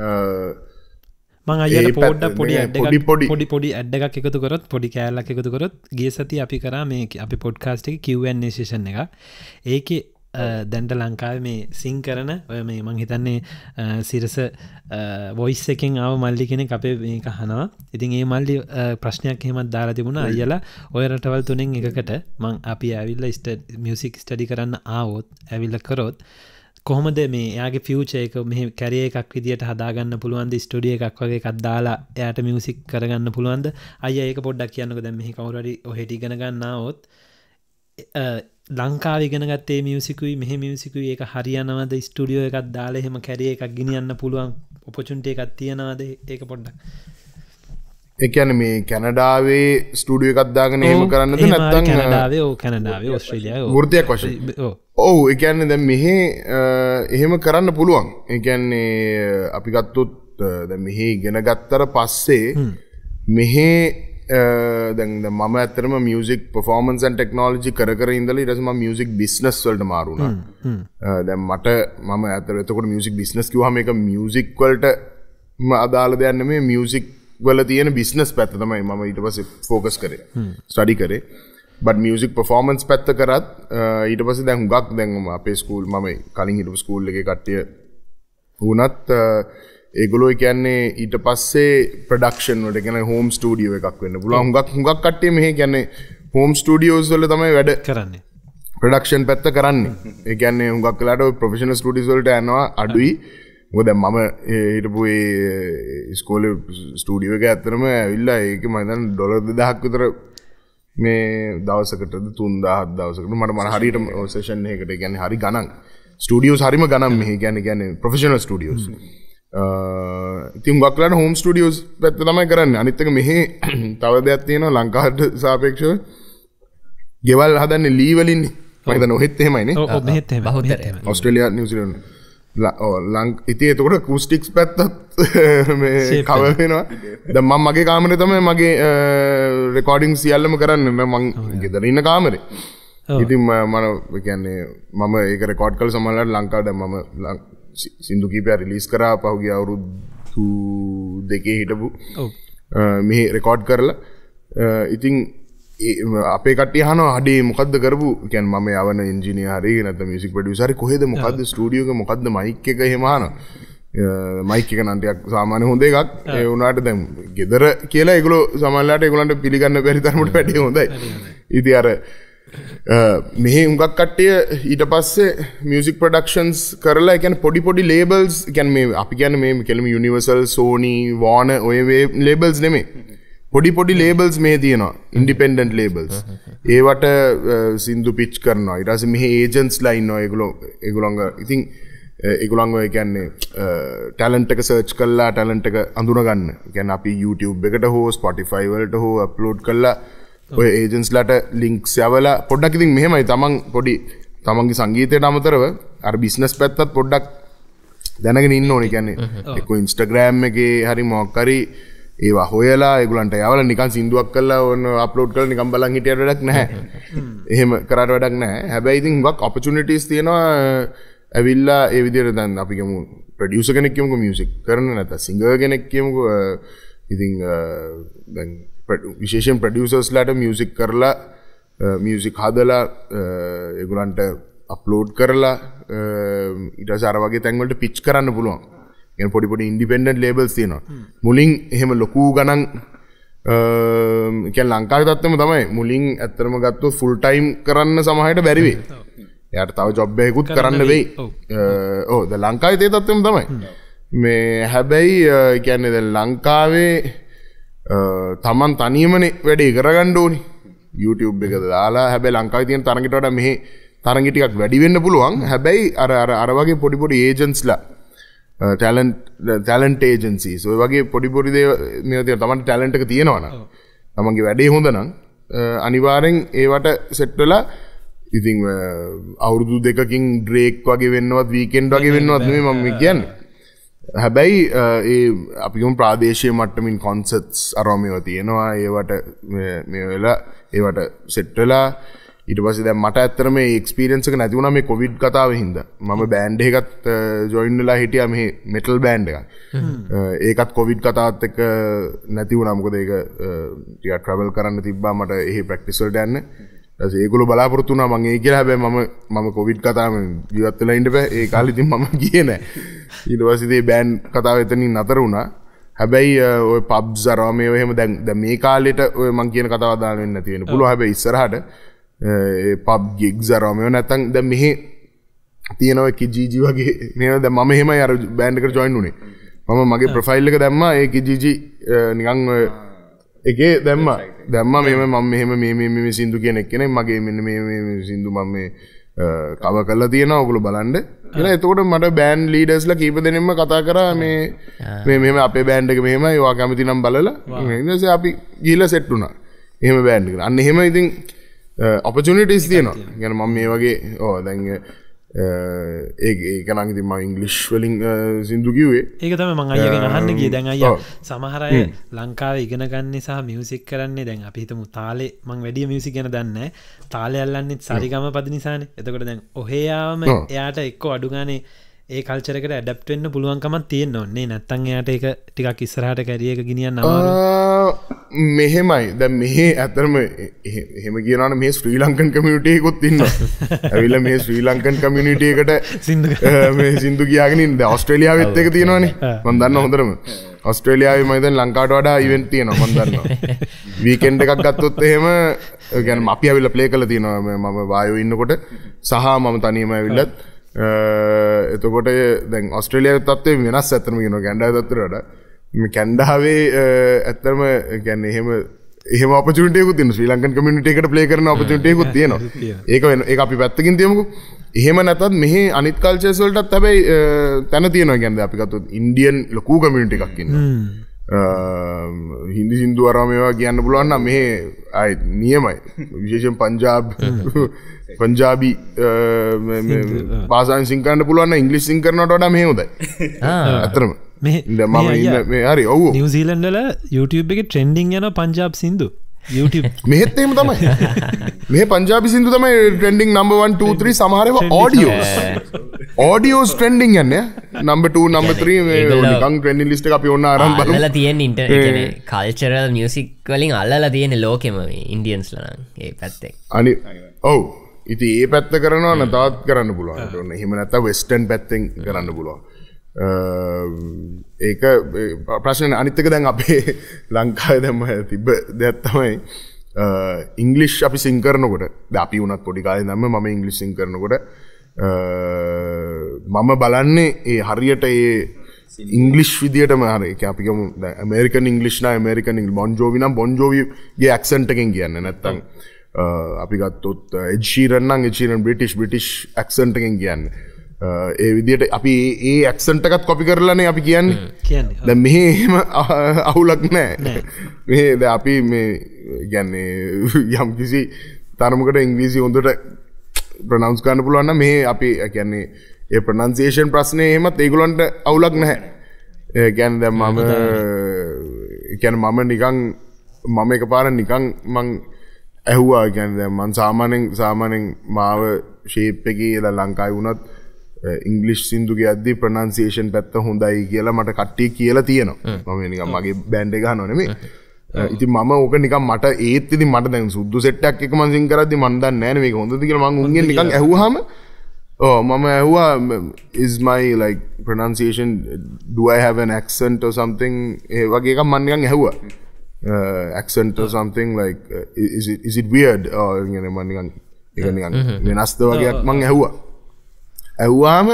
B: මං අයියට පොඩ්ඩක් පොඩි ඇඩ් එකක් පොඩි පොඩි ඇඩ් එකක් එකතු කරොත් පොඩි කෑල්ලක් එකතු කරොත් ගිය සතිය අපි කරා මේ අපි පොඩ්කාස්ට් එකේ Q and A සෙෂන් එක. ඒකේ දැන්ට ලංකාවේ මේ සිං කරන ඔය මේ මං හිතන්නේ සිරස වොයිස් එකෙන් ආව මල්ලි කෙනෙක් අපේ මේක අහනවා. ඉතින් ඒ මල්ලි ප්‍රශ්නයක් එහෙමත් දාලා තිබුණා අයියලා ඔය රටවල් තුනෙන් එකකට මං අපි ඇවිල්ලා මියුසික් ස්ටඩි කරන්න ආවොත් ඇවිල්ලා කරොත් කොහොමද මේ එයාගේ ෆියුචර් එක මෙහෙ කැරියර් එකක් විදියට හදාගන්න පුළුවන්ද ස්ටුඩියෝ එකක් වගේ එකක් දාලා එයාට මියුසික් කරගන්න පුළුවන්ද අයියා ඒක පොඩ්ඩක් කියන්නකෝ දැන් මෙහි කවුරු හරි ඔහෙට ඉගෙන ගන්න ආවොත් ලංකාවේ ඉගෙන ගත්තේ මියුසිකුයි මෙහෙ මියුසිකුයි ඒක හරියනවද ස්ටුඩියෝ එකක් දාලා එහෙම කැරියර් එකක් ගෙනියන්න පුළුවන් ඔපචුනිටි එකක් තියනවද ඒක පොඩ්ඩක්
A: ඒ කියන්නේ මේ කැනඩාවේ ස්ටුඩියෝ එකක් දාගෙන එහෙම කරන්නද නැත්නම්
B: කැනඩාවේ ඕ කැනඩාවේ ඕස්ට්‍රේලියාවේ
A: වෘත්තියක් වශයෙන් ඔව් ඒ කියන්නේ දැන් මෙහි එහෙම කරන්න පුළුවන් ඒ කියන්නේ අපි ගත්තොත් දැන් මෙහි ඉගෙන ගත්තට පස්සේ මෙහි දැන් මම ඇත්තටම මියුසික් පර්ෆෝමන්ස් ඇන්ඩ් ටෙක්නොලොජි කර කර ඉඳලා ඊට පස්සේ මම මියුසික් බිස්නස් වලට මාරු වුණා දැන් මට මම ඇත්තට එතකොට මියුසික් බිස්නස් කිව්වහම ඒක මියුසික් වලට අදාළ දෙයක් නෙමෙයි මියුසික් වල තියෙන බිස්නස් පැත්ත තමයි මම ඊට පස්සේ ફોකස් කරේ ස්ටඩි කරේ බට් මියුසික් පර්ෆෝමන්ස් පැත්ත කරත් ඊට පස්සේ දැන් හුඟක් දැන් අපේ ස්කූල් මම කලින් හිටපු ස්කූල් එකේ කට්ටිය වුණත් ඒගොල්ලෝ කියන්නේ ඊට පස්සේ ප්‍රොඩක්ෂන් වලට කියන්නේ හෝම් ස්ටුඩියෝ එකක් වෙන්න පුළුවන් හුඟක් හුඟක් කට්ටිය මෙහෙ කියන්නේ හෝම් ස්ටුඩියෝස් වල තමයි වැඩ
B: කරන්නේ
A: ප්‍රොඩක්ෂන් පැත්ත කරන්නේ ඒ කියන්නේ හුඟක් වෙලාට ප්‍රොෆෙෂනල් ස්ටුඩියෝස් වලට යනවා අඩුයි මොකද මම හිටපු ඒ ඉස්කෝලේ ස්ටුඩියෝ එක ඇත්තටම ඇවිල්ලා ඒක මම හිතන්නේ ඩොලර් දෙදාහක් විතර මේ දවසකටද තුන්දාහක් දවසකට මට මම හරියට සෙෂන් එකකට ඒ කියන්නේ හරි ගණන් ස්ටුඩියෝස් හරිම ගණන් මෙහි කියන්නේ කියන්නේ ප්‍රොෆෙෂනල් ස්ටුඩියෝස් ඉතින් හුඟක් වෙලාට හෝම් ස්ටුඩියෝස් පැත්ත තමයි කරන්නේ අනිත් එක මෙහි තව දෙයක් තියෙනවා ලංකාවට සාපේක්ෂව ගෙවල් හදන්නේ ලී වලින්නේ මම හිතන්නේ ඔහෙත් එහෙමයිනේ
B: ඔව් මෙහෙත් එහෙමයි
C: බහුතරය
A: ඕස්ට්‍රේලියා නිව්සීලන්ත ලංක ඉතින් එතකොට කුස්ටික්ස් පැත්තත් මේ කවර් වෙනවා දැන් මම මගේ කාමරේ තමයි මගේ රෙකෝඩින් සියල්ලම කරන්නේ මම ගෙදර ඉන්න කාමරේ ඉතින් මම කියන්නේ මම ඒක රෙකෝඩ් කරලා සමහරවිට ලංකාවට දැන් මම සින්දු කීපයක් රිලීස් කරා පහුගිය අවුරුදු දෙකේ හිටපු මෙහි රෙකෝඩ් කරලා ඉතින් අපේ කට්ටිය අහනවා අඩේ මොකද්ද කරපු කියන්නේ මම යවන ඉන්ජිනියර් හරි නැත්නම් මියුසික් ප්‍රොඩියුසර් හරි කොහෙද මොකද්ද ස්ටුඩියෝ එක මොකද්ද මයික් එක එහෙම අහනවා මයික් එක නම් ටිකක් සාමාන්‍ය හොඳ එකක් ඒ වුණාට දැන් ගෙදර කියලා ඒගොල්ලෝ සමහරලාට ඒගොල්ලන්ට පිළිගන්න බැරි තරමට වැඩි හොඳයි ඉතින් අර මෙහි හුඟක් කට්ටිය ඊට පස්සේ මියුසික් ප්‍රොඩක්ෂන්ස් කරලා ඒ කියන්නේ පොඩි පොඩි ලේබල්ස් කියන්නේ මේ අපි කියන්නේ මේ කෙලිම යුනිවර්සල් සෝනි වෝනර් ඔය ලේබල්ස් නෙමෙයි පොඩි පොඩි ලේබල්ස් මේ තියෙනවා ඉන්ඩිපෙන්ඩන්ට් ලේබල්ස් ඒවට සින්දු පිච් කරනවා ඊට පස්සේ මෙහි ඒජන්ට්ස්ලා ඉන්නවා ඒගොල්ලෝ ඒගොල්ලන්ග ඉතින් ඒගොල්ලන්ග ඒ කියන්නේ ටැලන්ට් එක සර්ච් කරලා ටැලන්ට් එක අඳුන ගන්න. ඒ කියන්නේ අපි YouTube එකට හෝ Spotify වලට හෝ අප්ලෝඩ් කරලා ඔය ඒජන්ට්ස්ලාට ලින්ක්ස් යවලා පොඩ්ඩක් ඉතින් මෙහෙමයි තමන් පොඩි තමන්ගේ සංගීතයට අමතරව අර බිස්නස් පැත්තත් පොඩ්ඩක් දැනගෙන ඉන්න ඕනේ. කියන්නේ එක්ක Instagram එකේ හරි මොකක් හරි ඒවා හොයලා ඒගොල්ලන්ට යවලා නිකන් සින්දුවක් කරලා ඕන අප්ලෝඩ් කරලා නිකන් බලන් හිටියට වැඩක් නැහැ. එහෙම කරාට වැඩක් නැහැ. හැබැයි ඉතින් හුඟක් ඔපචුනිටිස් තියෙනවා ඇවිල්ලා ඒ විදිහට දැන් අපි කියමු ප්‍රොඩියුසර් කෙනෙක් කියමුකෝ මියුසික් කරන නැත්නම් සිංගර් කෙනෙක් කියමුකෝ ඉතින් දැන් විශේෂයෙන් ප්‍රොඩියුසර්ස්ලාට මියුසික් කරලා මියුසික් හදලා ඒගොල්ලන්ට අප්ලෝඩ් කරලා ඊට පස්සේ අර වගේ තැන් වලට පිච් කරන්න පුළුවන්. يعني පොඩි පොඩි ඉන්ඩිපෙන්ඩන්ට් ලේබල්ස් තියෙනවා. මුලින් එහෙම ලොකු ගණන් කියන්නේ ලංකාවේ තත්ත්වෙම තමයි. මුලින් ඇත්තටම ගත්තොත් ෆුල් ටයිම් කරන්න සමහරට බැරි වෙයි. එයාට තව ජොබ් එකකුත් කරන්න වෙයි. ඔව් දැන් ලංකාවේ තේ තත්ත්වෙම තමයි. මේ හැබැයි කියන්නේ දැන් ලංකාවේ තමන් තනියමනේ වැඩේ කරගන්න ඕනි. YouTube එක දාලා හැබැයි ලංකාවේ තියෙන තරඟට වඩා මෙහි තරඟ ටිකක් වැඩි වෙන්න පුළුවන්. හැබැයි අර අර අර වගේ පොඩි පොඩි ඒජන්ට්ස්ලා ටැලන්ට් ටැලන්ට් ඒජන්සිස් ඔය වගේ පොඩි පොඩි දේ මේවා තියෙනවා. තමන්ට ටැලන්ට් එක තියෙනවා නම් තමන්ගේ වැඩේ හොඳ නම් අනිවාර්යෙන් ඒවට සෙට් වෙලා ඉතින් අවුරුදු දෙකකින් ඩ්‍රේක් වගේ වෙන්නවත් වීකෙන්ඩ් වගේ වෙන්නවත් නෙමෙයි මම කියන්නේ. හැබැයි ඒ අපි කියමු ප්‍රාදේශීය මට්ටමින් කොන්සර්ට්ස් අරම ඒවා තියෙනවා. ඒවට මේ වෙලා ඒවට සෙට් වෙලා ඊට පස්සේ දැන් මට ඇත්තට මේ එක්ස්පීරියන්ස් එක නැති වුණා මේ කොවිඩ් කතාවෙ හින්දා. මම බෑන්ඩ් එකකට ජොයින් වෙලා හිටියා මේ මෙටල් බෑන්ඩ් එකක්. ඒකත් කොවිඩ් කතාවත් එක්ක නැති වුණා. මොකද ඒක ටිකක් ට්‍රැවල් කරන්න තිබ්බා මට එහි ප්‍රැක්ටිස් වලට යන්න. ඊට පස්සේ ඒගොල්ලෝ බලාපොරොත්තු වුණා මම ඒ කියලා. හැබැයි මම මම කොවිඩ් කතාවෙන් ජීවත් වෙලා ඉන්න බෑ. ඒ කාලේ ඉතින් මම ගියේ නෑ. ඊට පස්සේ මේ බෑන්ඩ් කතාව එතනින් නතර වුණා. හැබැයි ඔය පබ්ස් අරවා මේ එහෙම දැන් දැන් මේ කාලෙට ඔය මං කියන කතාව දාන්න වෙන්නේ නැති වෙන්න පුළුවන්. හැබැයි ඉස්සරහට පබ් ගිග්ස් අරවා මේව නැත්තම් දැන් මෙහි තියෙනවා කිජීජි වගේ මේව දැන් මම එහෙමයි අර බෑන්ඩ් එකට ජොයින් වුණේ. මම මගේ ප්‍රොෆයිල් එක දැම්මා ඒ කිජීජි නිකන් එකේ දැම්මා දැම්මා මෙහෙම මම මෙහෙම මේ මේ මේ සින්දු කියන එක්කෙනෙක් මගේ මෙන්න මේ මේ සින්දු මම මේ කව කරලා තියෙනවා ඔයගොල්ලෝ බලන්න කියලා. එතකොට මට බෑන්ඩ් ලීඩර්ස්ලා කීප දෙනෙක්ම කතා කරා මේ මේ මෙහෙම අපේ බෑන්ඩ් එක මෙහෙමයි ඔයා කැමති නම් බලලා ඊට පස්සේ අපි ගිහලා සෙට් වුණා. එහෙම බෑන්ඩ් එක. අන්න එහෙම ඉතින් ඔපචුනිටිස් තියෙනවා. يعني මම මේ වගේ ඔව් දැන් ඒක ඒක නම් ඉතින් මම ඉංග්‍රීසි වලින් සින්දු කිව්වේ.
B: ඒක තමයි මම අයියාගෙන් අහන්න ගියේ. දැන් අයියා සමහර අය ලංකාවේ ඉගෙන ගන්න සහ මියුසික් කරන්නේ දැන් අපි හිතමු තාලේ මම වැඩි මියුසික් ගැන දන්නේ නැහැ. තාලේ අල්ලන්නේ සරිගම පද නිසානේ. එතකොට දැන් ඔහේ ආවම එයාට එක්ක අඩු ගානේ ඒ කල්චර් එකට ඇඩැප්ට් වෙන්න පුළුවන්කමක් තියෙන්න ඕනේ. නැත්තම් එයාට ඒක ටිකක් ඉස්සරහට කැරියර් එක ගෙනියන්න අමාරුයි.
A: මෙහෙමයි. දැන් මෙහෙ ඇත්තටම එහෙම කියනවනේ මේ ශ්‍රී ලංකන් කමියුනිටි එකකුත් ඉන්නවා. ඇවිල්ලා මේ ශ්‍රී ලංකන් කමියුනිටි එකට සින්දු මේ සින්දු කියාගෙන ඉන්න. දැන් ඕස්ට්‍රේලියාවෙත් එක තියෙනවනේ. මම දන්නවා හොඳටම. ඕස්ට්‍රේලියාවේ මම දැන් ලංකාවට වඩා ඉවෙන්ට් තියෙනවා මම දන්නවා. වීකෙන්ඩ් එකක් ගත්තොත් එහෙම ඒ කියන්නේ අපි ඇවිල්ලා ප්ලේ කරලා තියෙනවා මම වායෝ ඉන්නකොට සහ මම තනියම ඇවිල්ලත් එතකොට දැන් ඔස්ට්‍රේලියාවේ තත්ත්වය වෙනස් ඇත්තටම කියනවා කැනඩාවේ තත්ත්වයට වඩා. මේ කැනඩාවේ ඇත්තටම කියන්නේ එහෙම එහෙම ඔපචුනිටි එකකුත් තියෙනවා. ශ්‍රී ලංකන් කමියුනිටි එකට ප්ලේ කරන ඔපචුනිටි එකකුත් තියෙනවා. ඒක වෙන ඒක අපි පැත්තකින් තියමුකෝ. එහෙම නැතත් මෙහි අනිත් කල්චර්ස් වලටත් හැබැයි තැන තියෙනවා. කියන්නේ අපි ගත්තොත් ඉන්දියන් ලොකු කමියුනිටි එකක් ඉන්නවා. හින්දි සින්දු අරම ඒවා කියන්න පුළුවන් නම් මෙහි ආයි නියමයි. විශේෂයෙන් පංජාබ් පංජාබි භාෂාවෙන් සිං කරන්න පුළුවන් නම් ඉංග්‍රීසි සිං කරනවට වඩා මෙහෙ හොඳයි. ඇත්තටම
B: මේ
A: මම ඉන්න මේ හරි ඔව්
B: නිව්සීලන්ඩ් වල YouTube එකේ ට්‍රෙන්ඩින් යන පංජාබ් සින්දු YouTube
A: මෙහෙත් එහෙම තමයි. මේ පංජාබි සින්දු තමයි trending number one two three සමහර ඒවා audios audios trending යන්නේ number two number three මේ නිකන් trending list එක අපි ඕන ආරම්භ බලමු.
C: අල්ලලා තියෙන ඉන්ටර්නෙට් කියන්නේ කල්චරල් මියුසික් වලින් අල්ලලා තියෙන ලෝකෙම මේ ඉන්දියන්ස්ලා නම් ඒ පැත්තෙන්.
A: අනි ඔව් ඉතින් ඒ පැත්ත කරනවා නම් තවත් කරන්න පුළුවන්. එහෙම නැත්නම් වෙස්ටර්න් පැත්තෙන් කරන්න පුළුවන්. ඒක ප්‍රශ්න අනිත් එක දැන් අපේ ලංකාවේ දැන් තිබ්බ දෙයක් තමයි ඉංග්ලිෂ් අපි සිං කරනකොට දැන් අපි උනත් පොඩි කාලේ ඉඳන්ම මම ඉංග්ලිෂ් සිං කරනකොට මම බලන්නේ ඒ හරියට ඒ ඉංග්ලිෂ් විදියටම හරි ඒක අපි කියමු දැන් ඇමරිකන් ඉංග්ලිෂ් නා ඇමරිකන් ඉංග්ලිෂ් බොන් ජෝවි නම් බොන් ජෝවිගේ ඇක්සන්ට් එකෙන් කියන්නේ නැත්තම් අපි ගත්තොත් එඩ් ෂීරන් නම් Ed Sheeran British British accent එකෙන් කියන්නේ ඒ විදියට අපි ඒ ඇක්සන්ට් එකත් කොපි කරලානේ අපි කියන්නේ
B: කියන්නේ
A: දැන් මෙහෙ එහෙම අවුලක් නැහැ මේ දැන් අපි මේ කියන්නේ යම් කිසි තරමකට ඉංග්‍රීසි හොඳට ප්‍රොනවුන්ස් කරන්න පුළුවන් නම් මෙහෙ අපි කියන්නේ ඒ ප්‍රොනන්සියේෂන් ප්‍රශ්නේ එහෙමත් ඒගොල්ලන්ට අවුලක් නැහැ ඒ කියන්නේ දැන් මම ඒ කියන්නේ මම නිකන් මම එකපාර නිකන් මං ඇහුවා කියන්නේ දැන් මං සාමාන්‍යයෙන් සාමාන්‍යයෙන් මාව ෂේප් එකේ ඉඳලා ලංකාවේ වුණත් ඉංග්ලිෂ් සින්දු කියද්දී ප්‍රොනන්සියේෂන් පැත්ත හොඳයි කියලා මට කට්ටිය කියලා තියෙනවා. මම නිකන් මගේ බෑන්ඩ් එක ගන්නව නෙමෙයි. ඉතින් මම ඕක නිකන් මට ඒත් ඉතින් මට දැන් සුද්දු සෙට් එකක් එක මම සිං කරද්දී මම දන්නේ නැහැ නේ මේක හොඳද කියලා මං උන්ගෙන් නිකන් ඇහුවාම ඔව් මම ඇහුවා is my like pronunciation do I have an accent or something ඒ වගේ එකක් මම නිකන් ඇහුවා. accent or something like uh, is it is it weird or කියන්නේ මම නිකන් ඒක නිකන් වෙනස්ද වගේක් මං ඇහුවා. ඇහුවාම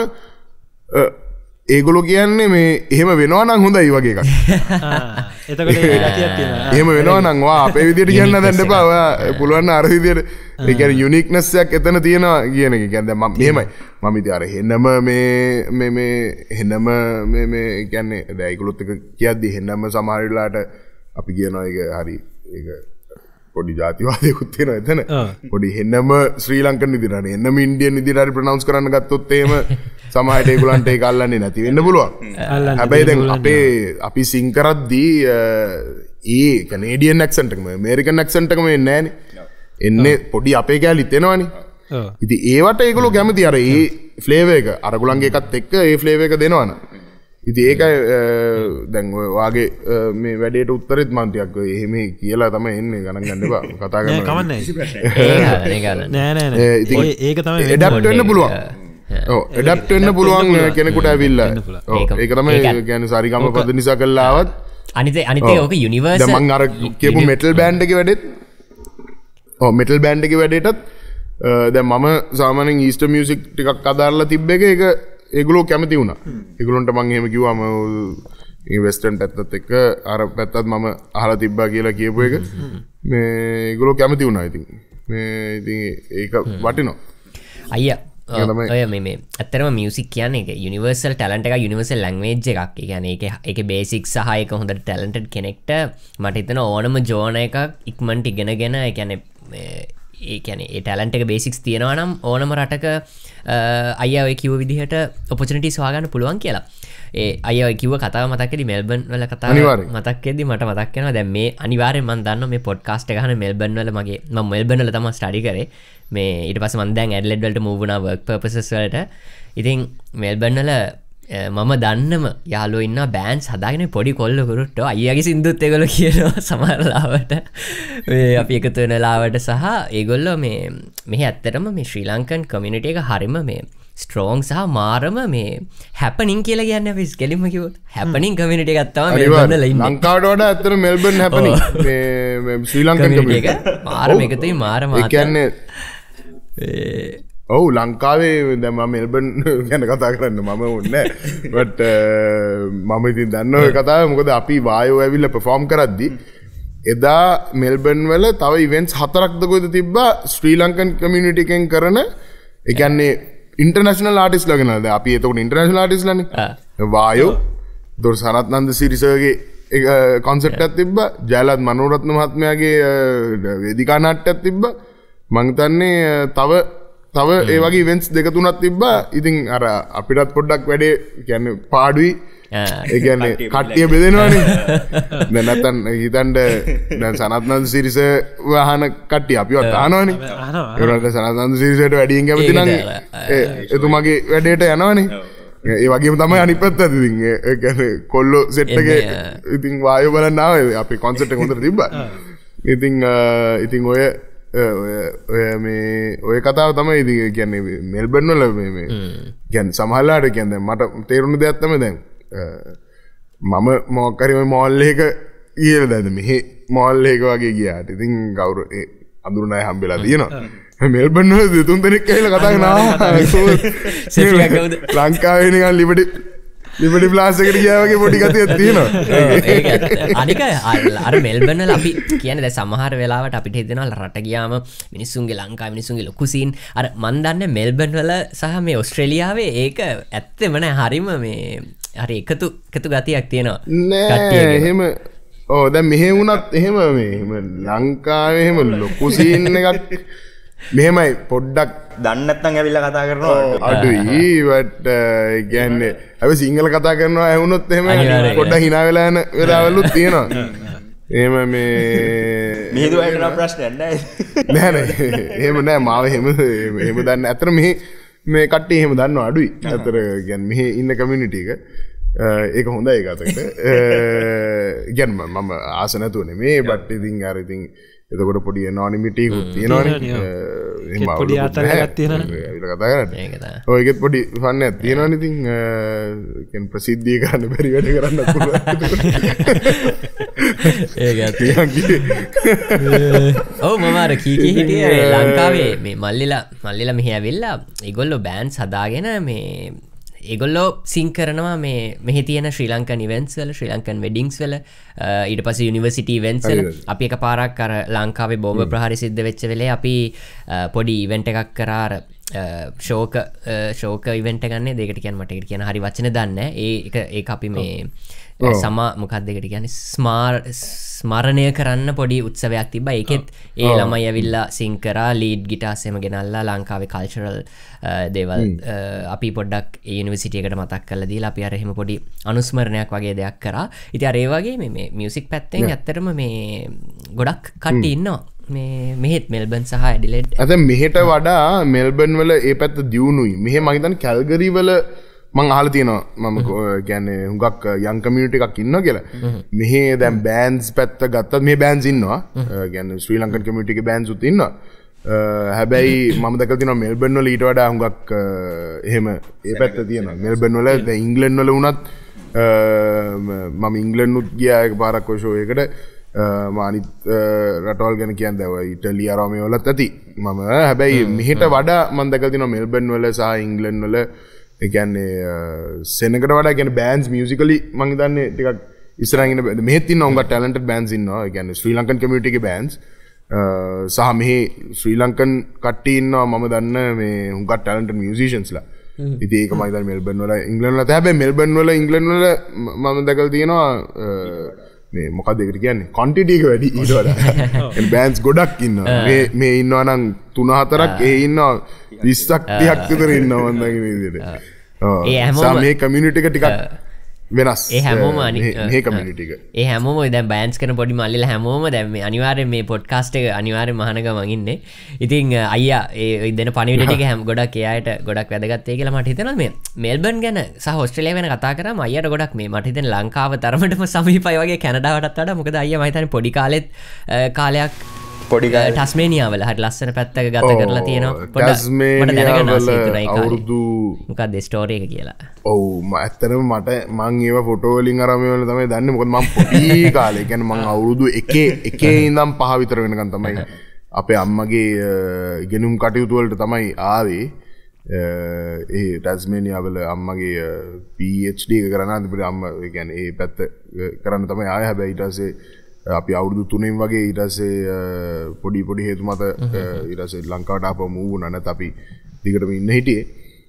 A: ඒගොල්ලෝ කියන්නේ මේ එහෙම වෙනවා නම් හොඳයි වගේ එකක්.
B: එතකොට ඒ ගැතියක් තියෙනවා.
A: එහෙම වෙනවා නම් වා අපේ විදියට කියන්න දෙන්න එපා. ඔයා පුළුවන් නම් අර විදියට ඒ කියන්නේ යුනික්නස් එකක් එතන තියෙනවා කියන එක. කියන්නේ දැන් මම මෙහෙමයි. මම ඉතින් අර හෙනම මේ මේ මේ හෙනම මේ මේ කියන්නේ දැන් ඒගොල්ලොත් එක කියද්දි හෙනම සමහර වෙලාවට අපි කියනවා ඒක හරි ඒක පොඩි ජාතිවාදයකුත් තියෙනවා එතන. පොඩි හෙන්නම ශ්‍රී ලංකන් විදිහට හරි හෙන්නම ඉන්දියන් විදිහට හරි ප්‍රොනවුන්ස් කරන්න ගත්තොත් එහෙම සමහරට ඒගොල්ලන්ට ඒක අල්ලන්නේ නැති වෙන්න පුළුවන්. හැබැයි දැන් අපේ අපි සිං කරද්දී ඒ කැනේඩියන් ඇක්සන්ට් එකම ඇමරිකන් ඇක්සන්ට් එකම එන්නේ නැහනේ. එන්නේ පොඩි අපේ කැලිත් එනවනේ. ඉතින් ඒවට ඒගොල්ලෝ කැමති අර ඒ ෆ්ලේවර් එක අරගොල්ලන්ගේ එකත් එක්ක ඒ ෆ්ලේවර් එක දෙනවනේ. ඉතින් ඒකයි දැන් ඔය වාගේ මේ වැඩේට උත්තරෙත් මම ටිකක් ඔය එහෙම කියලා තමයි එන්නේ ගණන් ගන්න එපා කතා කරන්න.
B: නෑ කමන්නේ. නෑ නෑ නෑ. ඒක තමයි
A: ඇඩැප්ට් වෙන්න පුළුවන්. ඔව් ඇඩැප්ට් වෙන්න පුළුවන් කෙනෙකුට ඇවිල්ලා. ඔව් ඒක තමයි කියන්නේ සාරිගම පද නිසා කළා ආවත්
C: අනිත් අනිත් ඒක යුනිවර්සල්.
A: දැන් මම අර කියපු මෙටල් බෑන්ඩ් එකේ වැඩෙත් ඔව් මෙටල් බෑන්ඩ් එකේ වැඩේටත් දැන් මම සාමාන්‍යයෙන් ඊස්ටර් මියුසික් ටිකක් අදාරලා තිබ්බ එක ඒක ඒගොල්ලෝ කැමති වුණා. ඒගොල්ලොන්ට මම එහෙම කිව්වා මම මේ වෙස්ටර්න් පැත්තත් එක්ක අර පැත්තත් මම අහලා තිබ්බා කියලා කියපු එක මේ ඒගොල්ලෝ කැමති වුණා ඉතින්. මේ ඉතින් ඒක වටිනවා.
C: අයියා ඔය මේ ඇත්තරම මියසික් කියන්නේ එක යුනිවර්සල් ටැලන්ට් එක යුනිවර්සල් ලැන්ග්වේජ් එකක්. ඒ කියන්නේ ඒක ඒකේ බේසික් සහ ඒක හොඳට ටැලන්ටඩ් කෙනෙක්ට මට හිතෙන ඕනම ජෝන එකක් ඉක්මනට ඉගෙනගෙන ඒ කියන්නේ ඒ කියන්නේ ඒ ටැලන්ට් එක බේසික්ස් තියෙනවා නම් ඕනම රටක අයියා ඔය කිව්ව විදිහට ඔපචුනිටිස් හොයාගන්න පුළුවන් කියලා. ඒ අයියා ඔය කිව්ව කතාව මතක් වෙදි මෙල්බන් වල කතාව මතක් වෙද්දි මට මතක් වෙනවා දැන් මේ අනිවාර්යෙන් මම දන්නවා මේ පොඩ්කාස්ට් එක අහන මෙල්බන් වල මගේ මම මෙල්බන් වල තමයි ස්ටඩි කරේ. මේ ඊට පස්සේ මම දැන් ඇඩ්ලෙඩ් වලට මූව් වුණා වර්ක් පර්පසස් වලට. ඉතින් මෙල්බන් වල මම දන්නම යාළුවෝ ඉන්නවා බෑන්ඩ්ස් හදාගෙන පොඩි කොල්ලෝ කරුට්ටෝ අයියාගේ සින්දුත් ඒගොල්ලෝ කියනවා සමහර ලාවට මේ අපි එකතු වෙන ලාවට සහ ඒගොල්ලෝ මේ මෙහි ඇත්තටම මේ ශ්‍රී ලංකන් කමියුනිටි එක හරිම මේ ස්ට්‍රෝං සහ මාරම මේ හැපනින් කියලා කියන්නේ අපි කෙලින්ම කිව්වොත් හැපනින් කමියුනිටි එකක් තමයි මෙල්බන් වල ඉන්නේ.
A: ලංකාවට වඩා ඇත්තට මෙල්බන් හැපනින් මේ ශ්‍රී ලංකන් කමියුනිටි
C: එක මාරම එකතුයි මාර මාත.
A: ඒ කියන්නේ ඔව් ලංකාවේ දැන් මම මෙල්බන් ගැන කතා කරන්න මම ඕනේ බට් මම ඉතින් දන්න ඔය කතාව මොකද අපි වායෝ ඇවිල්ලා පර්ෆෝම් කරද්දි එදා මෙල්බන් වල තව ඉවෙන්ට්ස් හතරක්ද කොහෙද තිබ්බා ශ්‍රී ලංකන් කමියුනිටි එකෙන් කරන ඒ කියන්නේ ඉන්ටර්නැෂනල් ආටිස්ට්ලා ගෙනල්ලා දැන් අපි එතකොට ඉන්ටර්නැෂනල් ආටිස්ට්ලානේ වායෝ දොර සනත් නන්ද සිරිසර්ගේ කොන්සෙප්ට් එකක් තිබ්බා ජයලත් මනෝරත්න මහත්මයාගේ වේදිකා නාට්‍යයක් තිබ්බා මං හිතන්නේ තව තව ඒ වගේ ඉවෙන්ට්ස් දෙක තුනක් තිබ්බා. ඉතින් අර අපිටත් පොඩ්ඩක් වැඩේ කියන්නේ පාඩුයි. ඒ කියන්නේ කට්ටිය බෙදෙනවනේ. දැන් නැත්තම් හිතන්න දැන් සනත්නන්ද සිරිස වහන කට්ටිය අපිවත් අහනවනේ. ඒකට සනත්නන්ද සිරිසට වැඩියෙන් කැමති නම් එතුමාගේ වැඩේට යනවනේ. ඒ වගේම තමයි අනිත් පැත්තත් ඉතින් ඒ කියන්නේ කොල්ලෝ සෙට් එකේ ඉතින් වායෝ බලන්න ආවේ අපි කොන්සර්ට් එක හොඳට තිබ්බා. ඉතින් ඉතින් ඔය ඔය මේ ඔය කතාව තමයි ඉතින් කියන්නේ මෙල්බන් වල මේ කියන්නේ සමහරලාට කියන්නේ මට තේරුණ දෙයක් තමයි දැන් මම මොකක් හරි මෝල් එක ගිහලා දැන් මෙහි මෝල් එක වගේ ගියාට ඉතින් කවුරු ඒ අඳුරන අය හම්බෙලා තියෙනවා මෙල්බන් වල දෙතුන් දෙනෙක් ඇවිල්ලා කතා කරනවා ලංකාවේ නිකන් ලිබටි ලිබටි ප්ලාස් එකට ගියා වගේ පොඩි ගතියක් තියෙනවා.
C: අනික අර මෙල්බන් වල අපි කියන්නේ දැන් සමහර වෙලාවට අපිට හිතෙනවා රට ගියාම මිනිස්සුන්ගේ ලංකාවේ මිනිස්සුන්ගේ ලොකු සීන් අර මන් දන්නේ මෙල්බන් වල සහ මේ ඕස්ට්‍රේලියාවේ ඒක ඇත්තම නෑ හරිම මේ හරි එකතු එකතු ගතියක් තියෙනවා.
A: නෑ එහෙම ඔව් දැන් මෙහෙ වුණත් එහෙම මේ ලංකාවේ එහෙම ලොකු සීන් එකක් මෙහෙමයි පොඩ්ඩක්
D: දන්නේ නැත්නම් ඇවිල්ලා කතා කරනවා
A: අඩුයි බට් කියන්නේ අපි සිංහල කතා කරනවා ඇහුනොත් එහෙම පොඩ්ඩක් hina වෙලා යන වෙලාවලුත් තියෙනවා. එහෙම මේ
D: මිහිදු වලට ප්‍රශ්නයක් නැහැ.
A: නෑ නෑ එහෙම නෑ මාව එහෙම එහෙම දන්නේ. අතර මෙහි මේ කට්ටිය එහෙම දන්නවා අඩුයි. අතර කියන්නේ මෙහි ඉන්න කමියුනිටි එක ඒක හොඳයි ඒකට. කියන්නේ මම ආස නැතුව නෙමේ බට් ඉතින් අර ඉතින් එතකොට පොඩි ඇනොනිමිටි එකක් තියෙනවනේ. එහෙම
B: පොඩි ආතරයක් තියෙනවනේ.
A: ඒක කතා කරන්නේ. ඒක තමයි. ඔය එකෙත් පොඩි ෆන් එකක් තියෙනවනේ ඉතින් කියන්නේ ප්‍රසිද්ධිය ගන්න බැරි වැඩ කරන්න පුළුවන්.
C: ඒක ඇත්තයි. ඔව් මම අර කී කී හිටියේ ලංකාවේ මේ මල්ලිලා මල්ලිලා මෙහි ඇවිල්ලා ඒගොල්ලෝ බෑන්ඩ්ස් හදාගෙන මේ ඒගොල්ලෝ සිං කරනවා මේ මෙහි තියෙන ශ්‍රී ලංකන් ඉවෙන්ට්ස් වල ශ්‍රී ලංකන් වෙඩින්ග්ස් වල ඊට පස්සේ යුනිවර්සිටි ඉවෙන්ට්ස් වල අපි එකපාරක් අර ලංකාවේ බෝම්බ ප්‍රහාරය සිද්ධ වෙච්ච වෙලේ අපි පොඩි ඉවෙන්ට් එකක් කරා අර ෂෝක ෂෝක ඉවෙන්ට් එක ගන්නේ දෙකට කියන්නේ මට ඒකට කියන හරි වචන දන්නේ නැහැ. ඒක ඒක අපි මේ සමා මොකක්ද දෙකට කියන්නේ ස්මාර් ස්මරණය කරන්න පොඩි උත්සවයක් තිබ්බා. ඒකෙත් ඒ ළමයි ඇවිල්ලා සිං කරා ලීඩ් ගිටාර්ස් එහෙම ගෙනල්ලා ලංකාවේ කල්චරල් දේවල් අපි පොඩ්ඩක් ඒ යුනිවර්සිටි එකට මතක් කරලා දීලා අපි අර එහෙම පොඩි අනුස්මරණයක් වගේ දෙයක් කරා. ඉතින් අර ඒ වගේ මේ මේ මියුසික් පැත්තෙන් ඇත්තටම මේ ගොඩක් කට්ටිය ඉන්නවා. මේ මෙහෙත් මෙල්බන් සහ ඇඩිලෙඩ්.
A: අද මෙහෙට වඩා මෙල්බන් වල ඒ පැත්ත දියුණුයි. මෙහෙ මම හිතන්නේ කැල්ගරි වල මං අහලා තියෙනවා මම කියන්නේ හුඟක් යන් කමියුනිටි එකක් ඉන්නවා කියලා. මෙහෙ දැන් බෑන්ඩ්ස් පැත්ත ගත්තත් මේ බෑන්ඩ්ස් ඉන්නවා. කියන්නේ ශ්‍රී ලංකන් කමියුනිටි එකේ බෑන්ඩ්ස් උත් ඉන්නවා. හැබැයි මම දැකලා තියෙනවා මෙල්බන් වල ඊට වඩා හුඟක් එහෙම ඒ පැත්ත තියෙනවා. මෙල්බන් වල දැන් ඉංග්ලන්ඩ් වල වුණත් මම ඉංග්ලන්ඩ් උත් ගියා එකපාරක් ඔය ෂෝ එකට. මම අනිත් රටවල් ගැන කියන්නේ ඔය ඉටලිය රෝමේ වලත් ඇති. මම හැබැයි මෙහෙට වඩා මම දැකලා තියෙනවා මෙල්බන් වල සහ ඉංග්ලන්ඩ් වල ඒ කියන්නේ සෙනගට වඩා කියන්නේ බෑන්ඩ්ස් මියුසිකලි මම හිතන්නේ ටිකක් ඉස්සරහින් ඉන්න මෙහෙත් ඉන්න උංගා ටැලන්ටඩ් බෑන්ඩ්ස් ඉන්නවා. ඒ කියන්නේ ශ්‍රී ලංකන් කමියුනිටි එකේ බෑන්ඩ්ස් සහ මෙහි ශ්‍රී ලංකන් කට්ටිය ඉන්නවා මම දන්න මේ හුඟක් ටැලන්ටඩ් මියුසිෂියන්ස්ලා. ඉතින් ඒක මම හිතන්නේ මෙල්බර්න් වල ඉංග්ලන්ඩ් වල හැබැයි මෙල්බර්න් වල ඉංග්ලන්ඩ් වල මම දැකලා තියෙනවා මේ මොකක්ද ඒකට කියන්නේ ක්වොන්ටිටි එක වැඩි ඊට වඩා. ඒ බෑන්ඩ්ස් ගොඩක් ඉන්නවා. මේ මේ ඉන්නවා නම් තුන හතරක් ඒ ඉන්නවා විස්සක් තිහක් විතර ඉන්නවා මම දැන් මේ විදිහට. ඔව්. ඒ හැමෝම මේ කමියුනිටි එක ටිකක් වෙනස්.
C: ඒ හැමෝම
A: මේ කමියුනිටි එක.
C: ඒ හැමෝම දැන් බෑන්ඩ්ස් කරන පොඩි මල්ලිලා හැමෝම දැන් මේ අනිවාර්යෙන් මේ පොඩ්කාස්ට් එක අනිවාර්යෙන් මහන ගමන් ඉන්නේ. ඉතින් අයියා ඒ දෙන පණිවිඩ ටික හැම ගොඩක් එයාට ගොඩක් වැදගත් ඒ කියලා මට හිතෙනවා මේ මෙල්බර්න් ගැන සහ ඕස්ට්‍රේලියාව ගැන කතා කරාම අයියාට ගොඩක් මේ මට හිතෙන ලංකාව තරමටම සමීපයි වගේ කැනඩාවටත් වඩා. මොකද අයියා මම හිතන්නේ පොඩි කාලෙත් කාලයක්
D: පොඩි
C: ටස්මේනියාවල හරි ලස්සන පැත්තක ගත කරලා තියෙනවා. පොඩ්ඩක් මට දැනගන්න ආසයි තුනයි අවුරුදු මොකක්ද ස්ටෝරි එක කියලා.
A: ඔව් මම ඇත්තටම මට මං ඒව ෆොටෝ වලින් අරන් මේවල තමයි දන්නේ. මොකද මම පොඩි කාලේ කියන්නේ මං අවුරුදු එකේ එකේ ඉඳන් පහ විතර වෙනකන් තමයි අපේ අම්මගේ ඉගෙනුම් කටයුතු වලට තමයි ආවේ. ඒ ටස්මේනියාවල අම්මගේ පී එච් ඩී එක කරන්න තිබුණේ අම්මා ඒ කියන්නේ ඒ පැත්ත කරන්න තමයි ආවේ. හැබැයි ඊට පස්සේ අපි අවුරුදු තුනෙන් වගේ ඊට පස්සේ පොඩි පොඩි හේතු මත ඊට පස්සේ ලංකාවට ආපහු මූව් වුණා. නැත්නම් අපි දිගටම ඉන්න හිටියේ.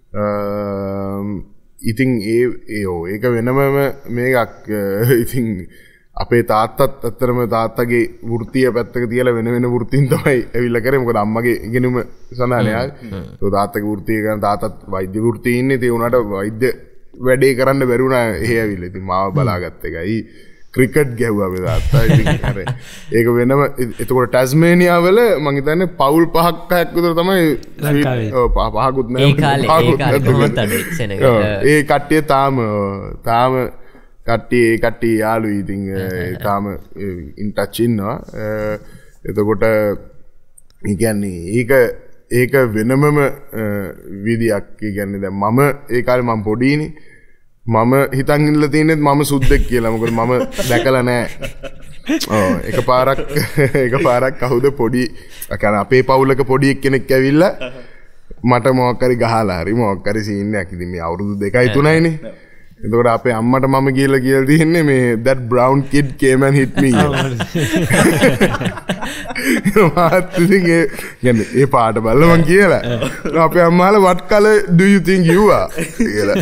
A: ඉතින් ඒ ඒ ඔව් ඒක වෙනම මේකක්. ඉතින් අපේ තාත්තත් අත්‍තරම තාත්තගේ වෘත්තිය පැත්තක තියලා වෙන වෙන වෘත්තීන් තමයි ඇවිල්ලා කරේ. මොකද අම්මගේ ඉගෙනුම සඳහනේ ආවේ. ඒ තාත්තගේ වෘත්තිය කරන තාත්තත් වෛද්‍ය වෘත්තියේ ඉන්නේ. ඒ උනාට වෛද්‍ය වැඩේ කරන්න බැරි වුණා එහෙ ඇවිල්ලා. ඉතින් මාව බලාගත්ත එකයි. ක්‍රිකට් ගැහුවා අපේ තාත්තා. ඉතින් අර ඒක වෙනම. එතකොට ටැස්මේනියාවල මම හිතන්නේ පවුල් පහක් හයක් විතර තමයි ලංකාවේ. ඔව් පහකුත් නෑ.
C: ඒ කාලේ ඒ කාලේ කොහොමද අඩේ සෙනග.
A: ඒ කට්ටිය තාම තාම කට්ටිය ඒ කට්ටිය යාළුයි. ඉතින් තාම ඉන් ටච් ඉන්නවා. එතකොට ඒ කියන්නේ ඒක ඒක වෙනමම විදියක්. ඒ කියන්නේ දැන් මම ඒ කාලේ මම පොඩිනේ. මම හිතන් ඉඳලා තියෙන්නේ මම සුද්දෙක් කියලා. මොකද මම දැකලා නැහැ. ඔව් එකපාරක් එකපාරක් කවුද පොඩි අකන අපේ පවුලක පොඩි එක්කෙනෙක් ඇවිල්ලා මට මොකක් හරි ගහලා හරි මොකක් හරි සීන් එකක්. ඉතින් මේ අවුරුදු දෙකයි තුනයිනේ. එතකොට අපේ අම්මට මම කියලා කියලා තියෙන්නේ මේ that brown kid came and hit me. මාත් ඉතින් ඒ කියන්නේ ඒ පාට බලලා මං කියලා. අපේ අම්මාලා what color do you think you are කියලා.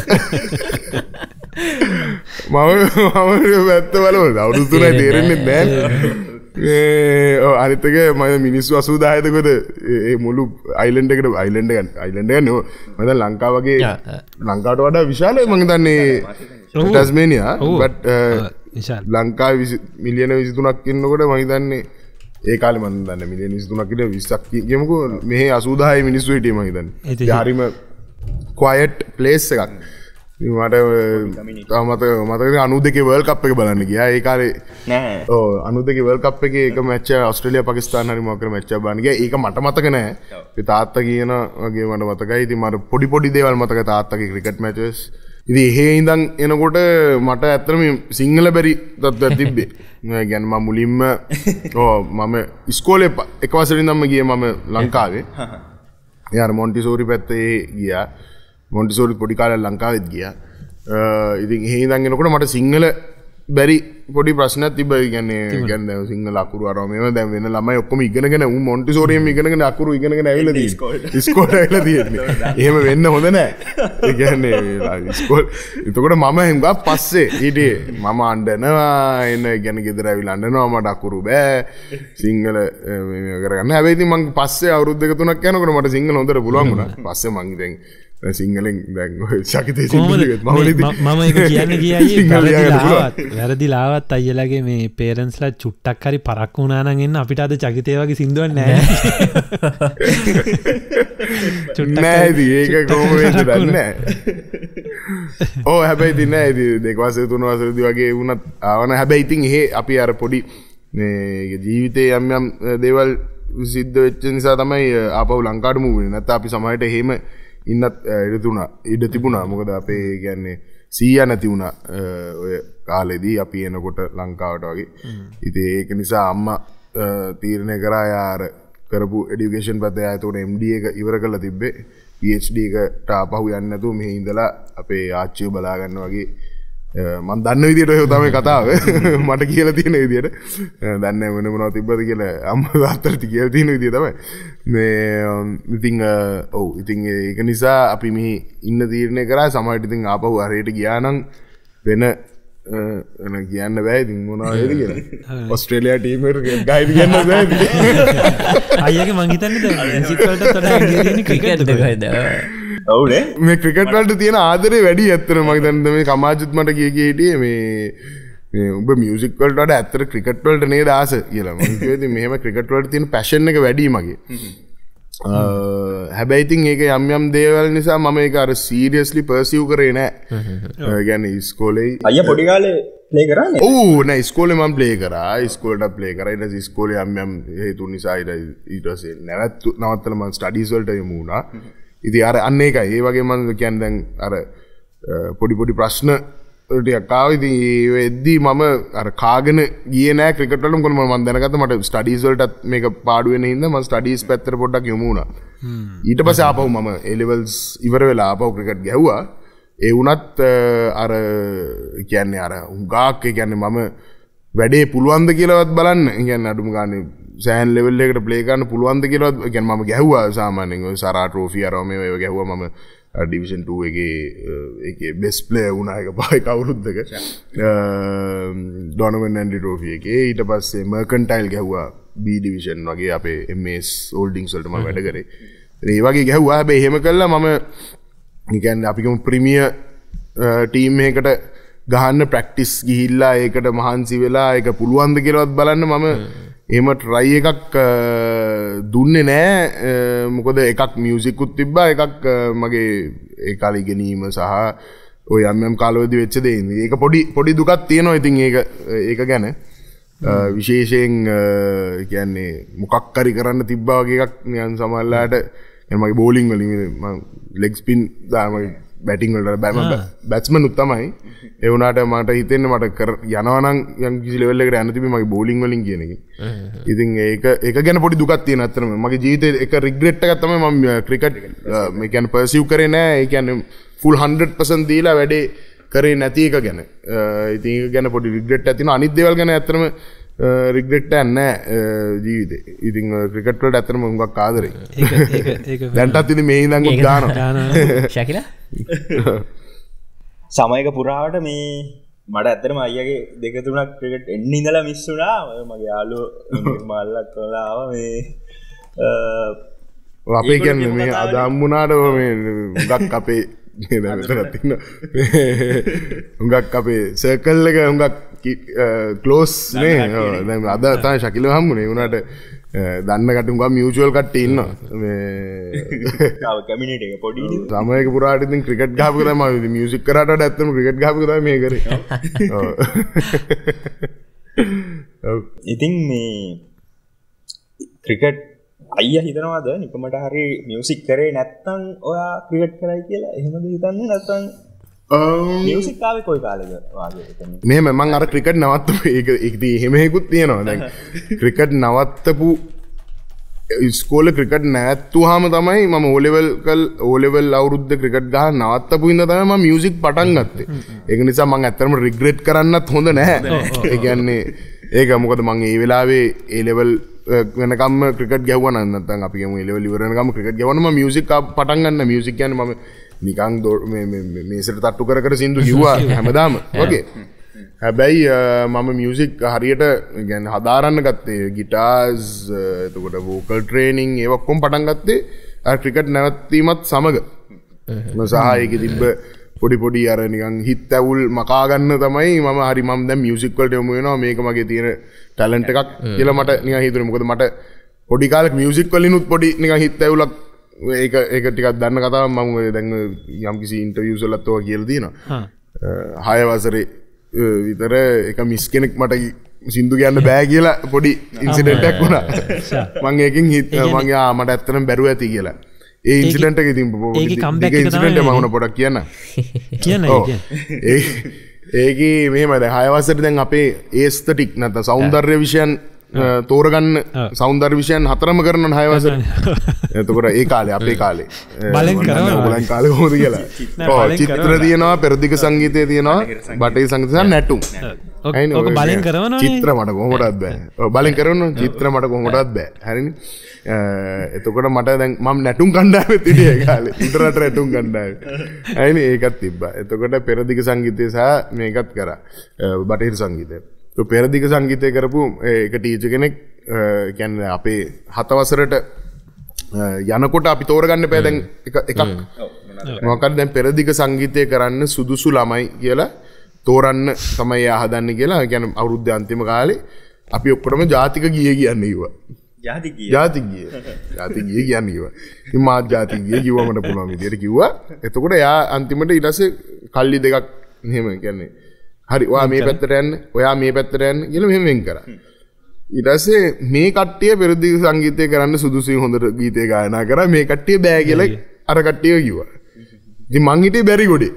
A: මම මම වැත්ත බලවද අවුරුදු තුනයි තේරෙන්නේ නැහැ. ඒ ඔව් අනිත් එක මම මිනිස්සු අසූදාහයද කොද ඒ මුළු අයිලන්ඩ් එකට අයිලන්ඩ් එක අයිලන්ඩ් එක නේ මම දැන් ලංකාව වගේ ලංකාවට වඩා විශාලයි මම හිතන්නේ ටැස්මේනියා බට් ලංකාවේ මිලියන විසිතුනක් ඉන්නකොට මම හිතන්නේ ඒ කාලේ මම දන්නේ මිලියන විසිතුනක් ඉඳලා විස්සක් කියමුකෝ මෙහි අසූදාහය මිනිස්සු හිටියේ මම හිතන්නේ. ඒ හරිම ක්වයට් ප්ලේස් එකක්. මට මත මතක අනුදෙකේ වර්ල්ඩ් කප් එක බලන්න ගියා. ඒ කාලේ නෑ. ඔව් අනුදෙකේ වර්ල්ඩ් කප් එකේ එක මැච් එක ඕස්ට්‍රේලියා පාකිස්තාන හරි මොකක් කර මැච් එකක් බලන්න ගියා. ඒක මට මතක නෑ. ඒ තාත්තා කියන වගේ මට මතකයි. ඉතින් මට පොඩි පොඩි දේවල් මතකයි තාත්තගේ ක්‍රිකට් මැචස්. ඉතින් එහෙ ඉඳන් එනකොට මට ඇත්තටම සිංහල බැරි තත්ත්වයක් තිබ්බේ. ඒ කියන්නේ මම මුලින්ම ඔව් මම ඉස්කෝලේ එක වසරේ ඉඳන්ම ගියේ මම ලංකාවේ. යාර මොන්ටිසෝරි පැත්තේ ගියා. මොන්ටිසෝරි පොඩි කාලේ ලංකාවෙත් ගියා. ඉතින් එහෙ ඉඳන් එනකොට මට සිංහල බැරි පොඩි ප්‍රශ්නයක් තිබ්බා. ඒ කියන්නේ කියන්නේ සිංහල අකුරු අරව මේව දැන් වෙන ළමයි ඔක්කොම ඉගෙනගෙන උන් මොන්ටිසෝරියෙන් ඉගෙනගෙන අකුරු ඉගෙනගෙන ඇවිල්ලා තියෙන්නේ. ඉස්කෝලේ ඇවිල්ලා තියෙන්නේ. එහෙම වෙන්න හොඳ නැහැ. ඒ කියන්නේ ඉස්කෝල එතකොට මම හංගා පස්සේ ඊටේ මම අඬනවා එන කියන්නේ ගෙදර ඇවිල්ලා අඬනවා මට අකුරු බෑ සිංහල මේ කරගන්න. හැබැයි ඉතින් මම පස්සේ අවුරුදු දෙක තුනක් යනකොට මට සිංහල හොඳට පුළුවන් වුණා. පස්සේ මම දැන් සිංහලෙන් දැන් ශකිතේ සිංහලෙත් මම
B: මම ඒක කියන්නේ කියයි වැරදිලාවත් අයියලාගේ මේ පේරන්ස්ලා චුට්ටක් හරි පරක් වුණා නම් එන්න අපිට අද චකිතේ වගේ සින්දුවක් නැහැ.
A: නෑ ඒක කොහොම වෙන්නේ දන්නේ නැහැ. ඔව් හැබැයි ඉතින් නෑ ඉතින් දෙක වසරේ තුන වසරේදී වගේ වුණත් ආවන. හැබැයි ඉතින් එහෙ අපි අර පොඩි මේ ජීවිතේ යම් යම් දේවල් සිද්ධ වෙච්ච නිසා තමයි ආපහු ලංකාවට මූව් වෙන්නේ. නැත්නම් අපි සමහරට එහෙම ඉන්නත් ඉඩ තුණා ඉඩ තිබුණා. මොකද අපේ කියන්නේ සීයා නැති වුණා ඔය කාලෙදී අපි එනකොට ලංකාවට වගේ. ඉතින් ඒක නිසා අම්මා තීරණය කරා යාර කරපු এডুকেෂන් පැත්තේ ආයතන එම් ඩී එක ඉවර කරලා තිබ්බේ. පී එච් ඩී එකට ආපහු යන්නේ නැතුව මෙහි ඉඳලා අපේ ආච්චිව බලා ගන්න වගේ මන් දන්න විදියට ඔය තමයි කතාව මට කියලා තියෙන විදියට දන්නේ මොන මොනවද තිබ්බද කියලා අම්මා තාත්තට කියලා තියෙන විදිය තමයි මේ ඉතින් ඔව් ඉතින් ඒක නිසා අපි මෙහි ඉන්න තීරණය කරා සමහරවිට ඉතින් ආපහු හරියට ගියා නම් වෙන එන කියන්න බෑ ඉතින් මොනවද කියලා ඕස්ට්‍රේලියා ටීම් එකට ගයිඩ් කියන්න බෑ
B: අයියාගේ මං හිතන්නේ දැන් මියුසික් වලට වඩා ඉංග්‍රීසි ක්‍රිකට් එකද
A: ඔවුනේ මේ ක්‍රිකට් වලට තියෙන ආදරේ වැඩි ඇත්තට මම හිතන්නේ මේ කමාජුත් මට කිය කිය හිටියේ මේ මේ උඹ මියුසික් වලට වඩා ඇත්තට ක්‍රිකට් වලට නේද ආස කියලා මම කිව්වා ඉතින් මෙහෙම ක්‍රිකට් වලට තියෙන පැෂන් එක වැඩි මගේ හැබැයි ඉතින් ඒක යම් යම් දේවල් නිසා මම ඒක අර සීරියස්ලි පර්සියු කරේ නෑ ඒ කියන්නේ ඉස්කෝලේ
D: අයියා පොඩි කාලේ ප්ලේ කරානේ
A: ඔව් නෑ ඉස්කෝලේ මම ප්ලේ කරා ඉස්කෝලේට ප්ලේ කරා ඊට පස්සේ ඉස්කෝලේ යම් යම් හේතු නිසා ඊට පස්සේ නැවතු නවත්තලා මම ස්ටඩීස් වලට යමු වුණා ඉතින් අර අන්න ඒකයි ඒ වගේ මම කියන්නේ දැන් අර පොඩි පොඩි ප්‍රශ්න ටිකක් ආවා ඉතින් ඒ වෙද්දි මම අර කාගෙන ගියේ නෑ ක්‍රිකට් වලට මොකද මම දැනගත්තා මට ස්ටඩීස් වලටත් මේක පාඩු වෙන හින්දා මම ස්ටඩීස් පැත්තට පොඩ්ඩක් යමු වුණා ඊට පස්සේ ආපහු මම A levels ඉවර වෙලා ආපහු ක්‍රිකට් ගැහුවා ඒ වුණත් අර කියන්නේ අර උගාක් ඒ කියන්නේ මම වැඩේ පුළුවන්ද කියලාවත් බලන්න ඒ කියන්නේ අඩුම ගානේ සෑන් ලෙවල් එකකට ප්ලේ කරන්න පුළුවන්ද කියලාවත් ඒ කියන්නේ මම ගැහුවා සාමාන්‍යයෙන් ඔය සරා ට්‍රොෆි අරව මේ ඒවා ගැහුවා මම ඩිවිෂන් two එකේ ඒකේ බෙස්ට් ප්ලේයර් වුණා ඒක පහේ කවුරුද්දක ඩොනවන් ඇන්ඩි ට්‍රොෆි එකේ ඊට පස්සේ මර්කන්ටයිල් ගැහුවා B ඩිවිෂන් වගේ අපේ M S හෝල්ඩින්ග්ස් වලට මම වැඩ කරේ ඒ වගේ ගැහුවා හැබැයි එහෙම කළා මම ඒ කියන්නේ අපි කියමු ප්‍රීමියර් ටීම් එකකට ගහන්න ප්‍රැක්ටිස් ගිහිල්ලා ඒකට මහන්සි වෙලා ඒක පුළුවන්ද කියලාවත් බලන්න මම එහෙම ට්‍රයි එකක් දුන්නේ නෑ මොකද එකක් මියුසිකුත් තිබ්බා එකක් මගේ ඒ කාලේ ඉගෙනීම සහ ඔය යම් යම් කාලවලදී වෙච්ච දේ ඉන්නේ ඒක පොඩි පොඩි දුකක් තියෙනවා ඉතින් ඒක ඒක ගැන විශේෂයෙන් කියන්නේ මොකක් හරි කරන්න තිබ්බා වගේ එකක් නිකන් සමහරලාට මගේ බෝලිං වලින් මම ලෙග් ස්පින් දාමගේ බැටිං වලට බැට්ස්මන් උත් තමයි ඒ වුණාට මට හිතෙන්නේ මට කර යනවා නම් යම් කිසි ලෙවල් එකකට යන්න තිබි මගේ බෝලිං වලින් කියන එක. ඉතින් ඒක ඒක ගැන පොඩි දුකක් තියෙනවා අත්‍තරම. මගේ ජීවිතේ එක රිග්‍රෙට් එකක් තමයි මම ක්‍රිකට් මේ කියන්නේ පර්සියු කරේ නෑ. ඒ කියන්නේ ෆුල් one hundred percent දීලා වැඩේ කරේ නැති එක ගැන. ඉතින් ඒක ගැන පොඩි රිග්‍රෙට් එකක් තියෙනවා. අනිත් දේවල් ගැන අත්‍තරම රිග්‍රෙට් එකක් නෑ ජීවිතේ. ඉතින් ක්‍රිකට් වලට අත්‍තරම හුඟක් ආදරේ. ඒක ඒක ඒක දැන්ටත් ඉතින් මේ ඉඳන් උත් ගන්නවා.
C: ශකිලා
D: සමයක පුරාවට මේ මට ඇත්තටම අයියාගේ දෙක තුනක් ක්‍රිකට් එන්න ඉඳලා මිස් වුණා මගේ යාළුවෝ මල්ලක් වලා ආවා මේ
A: අපේ කියන්නේ මේ අද හම්බුණාට මේ හුඟක් අපේ මේ දැන් මෙතනත් ඉන්න හුඟක් අපේ සර්කල් එක හුඟක් ක්ලෝස් නේ දැන් අද තමයි ශකිලව හම්බුනේ උනාට දන්න කට හුඟක් මියුචුවල් කට්ටිය ඉන්නවා මේ
D: ආව කමියුනිටි එක පොඩි
A: සමයක පුරාට ඉතින් ක්‍රිකට් ගහපු තමයි මම මියුසික් කරාට වඩා ඇත්තම ක්‍රිකට් ගහපු තමයි මේ කරේ ඔව්
D: ඉතින් මේ ක්‍රිකට් අයියා හිතනවාද නිකමට හරි මියුසික් කරේ නැත්තම් ඔයා ක්‍රිකට් කරයි කියලා එහෙමද හිතන්නේ නැත්තම් මියුසික් ආවේ කොයි කාලෙද වාගේ එතන
A: මෙහෙම මම අර ක්‍රිකට් නවත්තපු ඒක ඉතින් එහෙම හේකුත් තියෙනවා දැන් ක්‍රිකට් නවත්තපු ඉස්කෝලේ ක්‍රිකට් නැවැත්තුවාම තමයි මම O level කල් O level අවුරුද්ද ක්‍රිකට් ගහන නවත්තපු ඉඳන් තමයි මම මියුසික් පටන් ගත්තේ ඒක නිසා මම ඇත්තටම රිග්‍රෙට් කරන්නත් හොඳ නැහැ ඒ කියන්නේ ඒක මොකද මම ඒ වෙලාවේ A level වෙනකම්ම ක්‍රිකට් ගැහුවා නම් නැත්නම් අපි කියමු A level ඉවර වෙනකම්ම ක්‍රිකට් ගැහුවම මම මියුසික් පටන් ගන්න මියුසික් කියන්නේ මම නිකන් මේ මේ මේසෙට තට්ටු කර කර සින්දු කිව්වා හැමදාම වගේ හැබැයි මම මියුසික් හරියට කියන්නේ හදාරන්න ගත්තේ ගිටාර්ස් එතකොට වෝකල් ට්‍රේනින් ඒව ඔක්කොම පටන් ගත්තේ අර ක්‍රිකට් නැවැත්වීමත් සමග සහ ඒකේ තිබ්බ පොඩි පොඩි අර නිකන් හිත් ඇවුල් මකා ගන්න තමයි මම හරි මම දැන් මියුසික් වලට යමු වෙනවා මේක මගේ තියෙන ටැලන්ට් එකක් කියලා මට නිකන් හිතුනේ මොකද මට පොඩි කාලේ මියුසික් වලිනුත් පොඩි නිකන් හිත් ඇවුලක් ඒක ඒක ටිකක් දන්න කතාවක් මම දැන් යම් කිසි ඉන්ටර්වියුස් වලත් ඔය කියලා තියෙනවා හය වසරේ විතර එක මිස් කෙනෙක් මට සින්දු කියන්න බෑ කියලා පොඩි ඉන්සිඩන්ට් එකක් වුණා මම ඒකෙන් හිත මම ආ මට ඇත්තටම බැරුව ඇති කියලා ඒ ඉන්සිඩන්ට් එක ඉතින්
B: ඒකේ කම්බැක් එක
A: ඉන්සිඩන්ට් එක මම උන පොඩක් කියන්න
B: කියන්න
A: ඒ ඒකේ මෙහෙම දැන් හය වසරේ දැන් අපේ ඒස්තටික් නැත්නම් సౌందර්ය විෂයන් තෝරගන්න සෞන්දර්ය විෂයන් හතරම කරන හය වසරේ. එතකොට ඒ කාලේ අපේ කාලේ
B: බලෙන් කරනවා.
A: ඔයගලන් කාලේ කොහොමද කියලා. ඔව් චිත්‍ර තියෙනවා, පෙරදිග සංගීතය තියෙනවා, බටේ සංගීතය සහ නැටුම්.
B: ඔක බලෙන් කරනවනේ.
A: චිත්‍ර මට කොහොමදවත් බෑ. ඔව් බලෙන් කරනවා චිත්‍ර මට කොහොමදවත් බෑ. හරිනේ. එතකොට මට දැන් මම නැටුම් කණ්ඩායමේ හිටියේ ඒ කාලේ. උඩරට නැටුම් කණ්ඩායමේ. හරිනේ ඒකත් තිබ්බා. එතකොට පෙරදිග සංගීතය සහ මේකත් කරා. බටහිර සංගීතය. તો පෙරදිග සංගීතය කරපු එක ටීචර් කෙනෙක් කියන්නේ අපේ හත වසරට යනකොට අපි තෝරගන්න බෑ දැන් එක එකක් මොකක්ද දැන් පෙරදිග සංගීතය කරන්න සුදුසු ළමයි කියලා තෝරන්න තමයි එයා හදන්නේ කියලා කියන්නේ අවුරුද්දේ අන්තිම කාලේ අපි ඔක්කොම ජාතික ගියේ කියන්නේ කිව්වා.
D: ජාතික ගියේ.
A: ජාතික ගියේ. ජාතික ගියේ කියන්නේ කිව්වා. ඉතින් මාත් ජාතික ගියේ කිව්වා මට පුළුවන් විදියට කිව්වා. එතකොට එයා අන්තිමට ඊට පස්සේ කල්ලි දෙකක් මෙහෙම කියන්නේ හරි ඔයා මේ පැත්තට යන්න ඔයා මේ පැත්තට යන්න කියලා මෙහෙම වෙන් කරා. ඊට පස්සේ මේ කට්ටිය පෙරදිග සංගීතය කරන්න සුදුසුයි හොඳට ගීතේ ගායනා කරා මේ කට්ටිය බෑ කියලා අර කට්ටිය කිව්වා. ඉතින් මං හිටියේ බැරි ගොඩේ.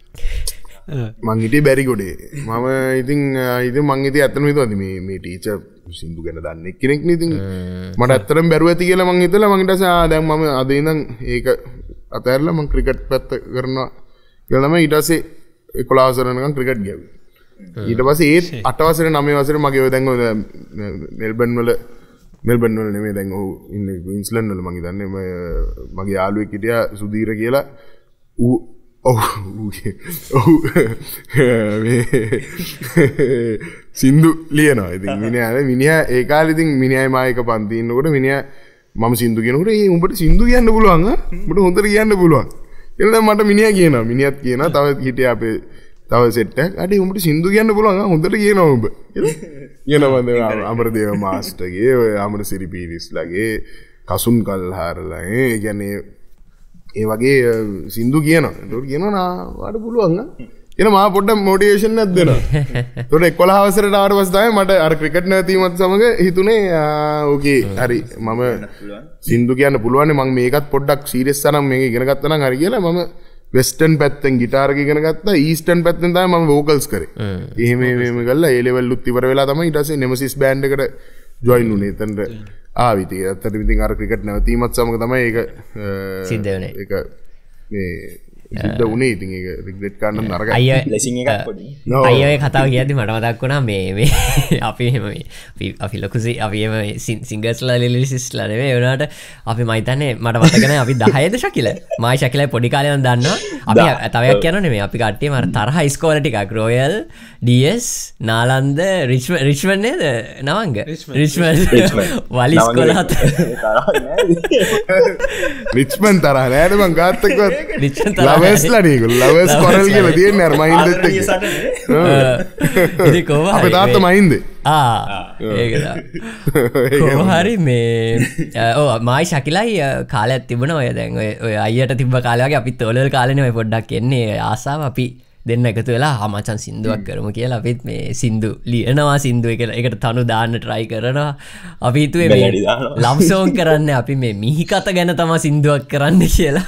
A: මං හිටියේ බැරි ගොඩේ. මම ඉතින් ඉතින් මං ඉතින් ඇත්තටම හිතුවා මේ මේ ටීචර් සින්දු ගැන දන්නේ කෙනෙක් නේ ඉතින් මට ඇත්තටම බැරුව ඇති කියලා මං හිතලා මං ඊට පස්සේ ආ දැන් මම අද ඉඳන් ඒක අතහැරලා මං ක්‍රිකට් පැත්ත කරනවා කියලා තමයි ඊට පස්සේ එකොළහ වසර වෙනකන් ක්‍රිකට් ගියා. ඊට පස්සේ ඒත් අට වසරේ නවය වසරේ මගේ ඔය දැන් ඔය මෙල්බන් වල මෙල්බන් වල නෙමෙයි දැන් ඔහු ඉන්නේ ක්වීන්ස්ලන්ඩ් වල මම හිතන්නේ මගේ යාළුවෙක් හිටියා සුදීර කියලා ඌ ඔව් ඔව් මේ සින්දු ලියනවා. ඉතින් මිනිහා මිනිහා ඒ කාලේ ඉතින් මිනිහායි මා එක පන්ති ඉන්නකොට මිනිහා මම සින්දු කියනකොට ඒ උඹට සින්දු කියන්න පුළුවන් ආ උඹට හොඳට කියන්න පුළුවන්. එතන මට මිනිහා කියනවා මිනිහත් කියනවා තව හිටියා අපේ තව සෙට් එකක් අඩේ උඹට සින්දු කියන්න පුළුවන් ආ හොඳට කියනවා උඹ කියනවා මම අමරදේව මාස්ටර්ගේ ඔය අමරසිරි පීරිස්ලාගේ කසුන් කල්හාරලා ඒ කියන්නේ ඒ වගේ සින්දු කියනවා. ඒකට කියනවා නා වාට පුළුවන් ආ එන මා පොඩ්ඩක් මොටිවේෂන් එකක් දෙනවා. ඒකට එකොළහ වසරට ආවට පස්සේ තමයි මට අර ක්‍රිකට් නැවතීමත් සමග හිතුනේ ඕකේ හරි මම සින්දු කියන්න පුළුවන් මම මේකත් පොඩ්ඩක් සීරියස් තරම් මේක ඉගෙන ගත්තා නම් හරි කියලා මම වෙස්ටර්න් පැත්තෙන් ගිටාර එක ඉගෙන ගත්තා ඊස්ටර්න් පැත්තෙන් තමයි මම වෝකල්ස් කරේ. එහෙම එහෙම කරලා ඒ ලෙවල් උත් ඉවර වෙලා තමයි ඊට පස්සේ නෙමසිස් බෑන්ඩ් එකට ජොයින් වුණේ. එතනට ආවිත් ඒත්තට ඉතින් අර ක්‍රිකට් නැවතීමත් සමග තමයි ඒක
C: සිද්ධ වෙන්නේ.
A: ඒක මේ සිද්ධ වුණේ. ඉතින් ඒක රිග්‍රෙට් කරන්න නරකයි.
C: අයියා
D: ලෙසින් එකක් පොඩි.
C: අයියා ඒ කතාව කියද්දි මට මතක් වුණා මේ මේ අපි එහෙම මේ අපි අපි ලොකුසි අපි එහෙම සිංගර්ස්ලා ලිරිසිස්ලා නෙවෙයි වුණාට අපි මම හිතන්නේ මට මතක නැහැ අපි දහයද ශකිල මායි ශකිලයි පොඩි කාලේ නම් දන්නවා අපි තවයක් කියනවා නෙමෙයි අපි කට්ටියම අර තරහ ඉස්කෝල ටිකක් Royal DS Nalanda Richmond Richmond නේද නවංග රිච්මන්ඩ් වලි ඉස්කෝල හත රිච්මන්ඩ් තරහ නෑනේ මං ගාත් එක්ක රිච්මන්ඩ් තරහ ලවර්ස්ලා නේගොල්ලෝ ලවර්ස් කොරල් කියලා තියෙන්නේ අර මහින්දෙත් එක්ක ඉතින් කොහොම
A: අපේ තාත්තා මහින්දේ
C: ආ ඒකද කොහොම හරි මේ ඔව් මායි ශකිලයි කාලයක් තිබුණා ඔය දැන් ඔය ඔය අයියට තිබ්බ කාලේ වගේ අපිත් ඔලවල් කාලේනේ ඔය පොඩ්ඩක් එන්නේ ආසාව අපි දෙන්න එකතු වෙලා ආ මචං සින්දුවක් කරමු කියලා අපිත් මේ සින්දු ලියනවා සින්දු එක එකට තනු දාන්න try කරනවා අපි හිතුවේ මේ ලව් සෝන් කරන්නේ අපි මේ මිහිකත ගැන තමයි සින්දුවක් කරන්න කියලා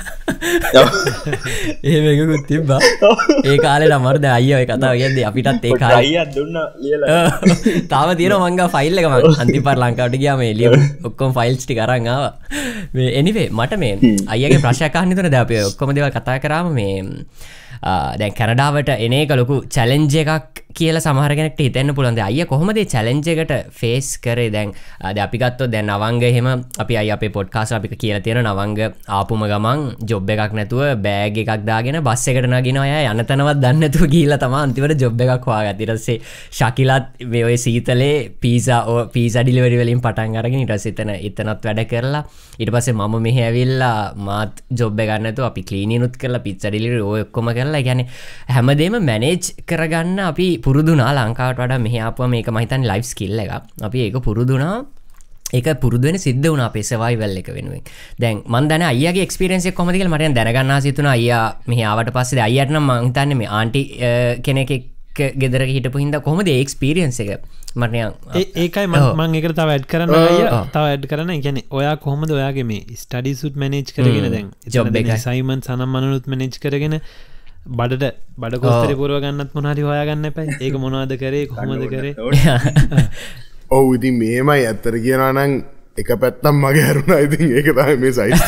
C: එහෙම එකකුත් තිබ්බා ඒ කාලේ නම් මර දැන් අයියා ඔය කතාව කියද්දි අපිටත් ඒ කාලේ අයියා දුන්නා ලියලා තාම තියෙනවා මං ගා ෆයිල් එක මං අන්තිපාර ලංකාවට ගියා මේ ලියපු ඔක්කොම ෆයිල්ස් ටික අරන් ආවා මේ anyway මට මේ අයියාගේ ප්‍රශ්නයක් අහන්න හිතුණා දැන් අපි ඔක්කොම දේවල් කතා කරාම මේ දැන් කැනඩාවට එන එක ලොකු චැලෙන්ජ් එකක් කියලා සමහර කෙනෙක්ට හිතෙන්න පුළුවන්. දැන් අයියා කොහොමද මේ චැලෙන්ජ් එකට ෆේස් කරේ? දැන් දැන් අපි ගත්තොත් දැන් නවංග එහෙම අපි අයියා අපේ පොඩ්කාස්ට් අපි කියලා තියෙන නවංග ආපුම ගමන් ජොබ් එකක් නැතුව බෑග් එකක් දාගෙන බස් එකට නගිනවා. අය යන තැනවත් දන්නේ නැතුව ගිහිල්ලා තමයි අන්තිමට ජොබ් එකක් හොයාගත්තේ. ඊට පස්සේ ශකිලත් මේ ඔය සීතලේ පීසා පීසා ඩිලිවරි වලින් පටන් අරගෙන ඊට පස්සේ එතන එතනත් වැඩ කරලා ඊට පස්සේ මම මෙහෙ ඇවිල්ලා මාත් ජොබ් එකක් නැතුව අපි ක්ලීනිනුත් කරලා පිට්සා ඩිලිවරි ඔය ඔක්කොම කරලා කියන්නේ හැමදේම මැනේජ් කරගන්න අපි පුරුදුනා. ලංකාවට වඩා මෙහි ආපුවා මේක මම හිතන්නේ ලයිෆ් ස්කිල් එකක්. අපි ඒක පුරුදුනා. ඒක පුරුදු වෙන සිද්ධ වුණා අපේ සර්වයිවල් එක වෙනුවෙන්. දැන් මම දන්නේ අයියාගේ එක්ස්පීරියන්ස් එක කොහොමද කියලා මට දැනගන්න ආසයි තුනා. අයියා මෙහි ආවට පස්සේ අයියාට නම් මම හිතන්නේ මේ ආන්ටි කෙනෙක් එක්ක ගෙදරක හිටපු හින්දා කොහොමද ඒ එක්ස්පීරියන්ස් එක මට නිකන්
B: ඒකයි මම මම ඒකට තව ඇඩ් කරන්න අයියා තව ඇඩ් කරන්න. ඒ කියන්නේ ඔයා කොහොමද ඔයාගේ මේ ස්ටඩීස් උත් මැනේජ් කරගෙන දැන්
C: ජොබ් එක
B: අසයින්මන්ට්ස් අනම්මනුත් මැනේජ් කරගෙන බඩට බඩ කොස්තරේ පුරව ගන්නත් මොනවාරි හොයාගන්න එපා. ඒක මොනවද කරේ කොහොමද කරේ?
A: ඔව් ඉතින් මේමයි ඇත්තට කියනවා නම් එක පැත්තක් මගේ හැරුණා ඉතින් ඒක තමයි මේ සයිස්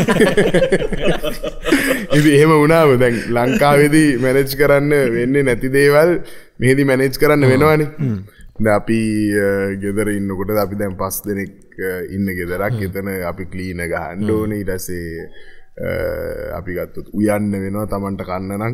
A: ඉතින් එහෙම වුණාම දැන් ලංකාවේදී මැනේජ් කරන්න වෙන්නේ නැති දේවල් මෙහෙදි මැනේජ් කරන්න වෙනවනේ දැන් අපි ගෙදර ඉන්නකොට අපි දැන් පස් දෙනෙක් ඉන්න ගෙදරක් එතන අපි ක්ලීන ගහන්න ඕනේ ඊට පස්සේ අපි ගත්තොත් උයන්න වෙනවා Tamanට කන්න නම්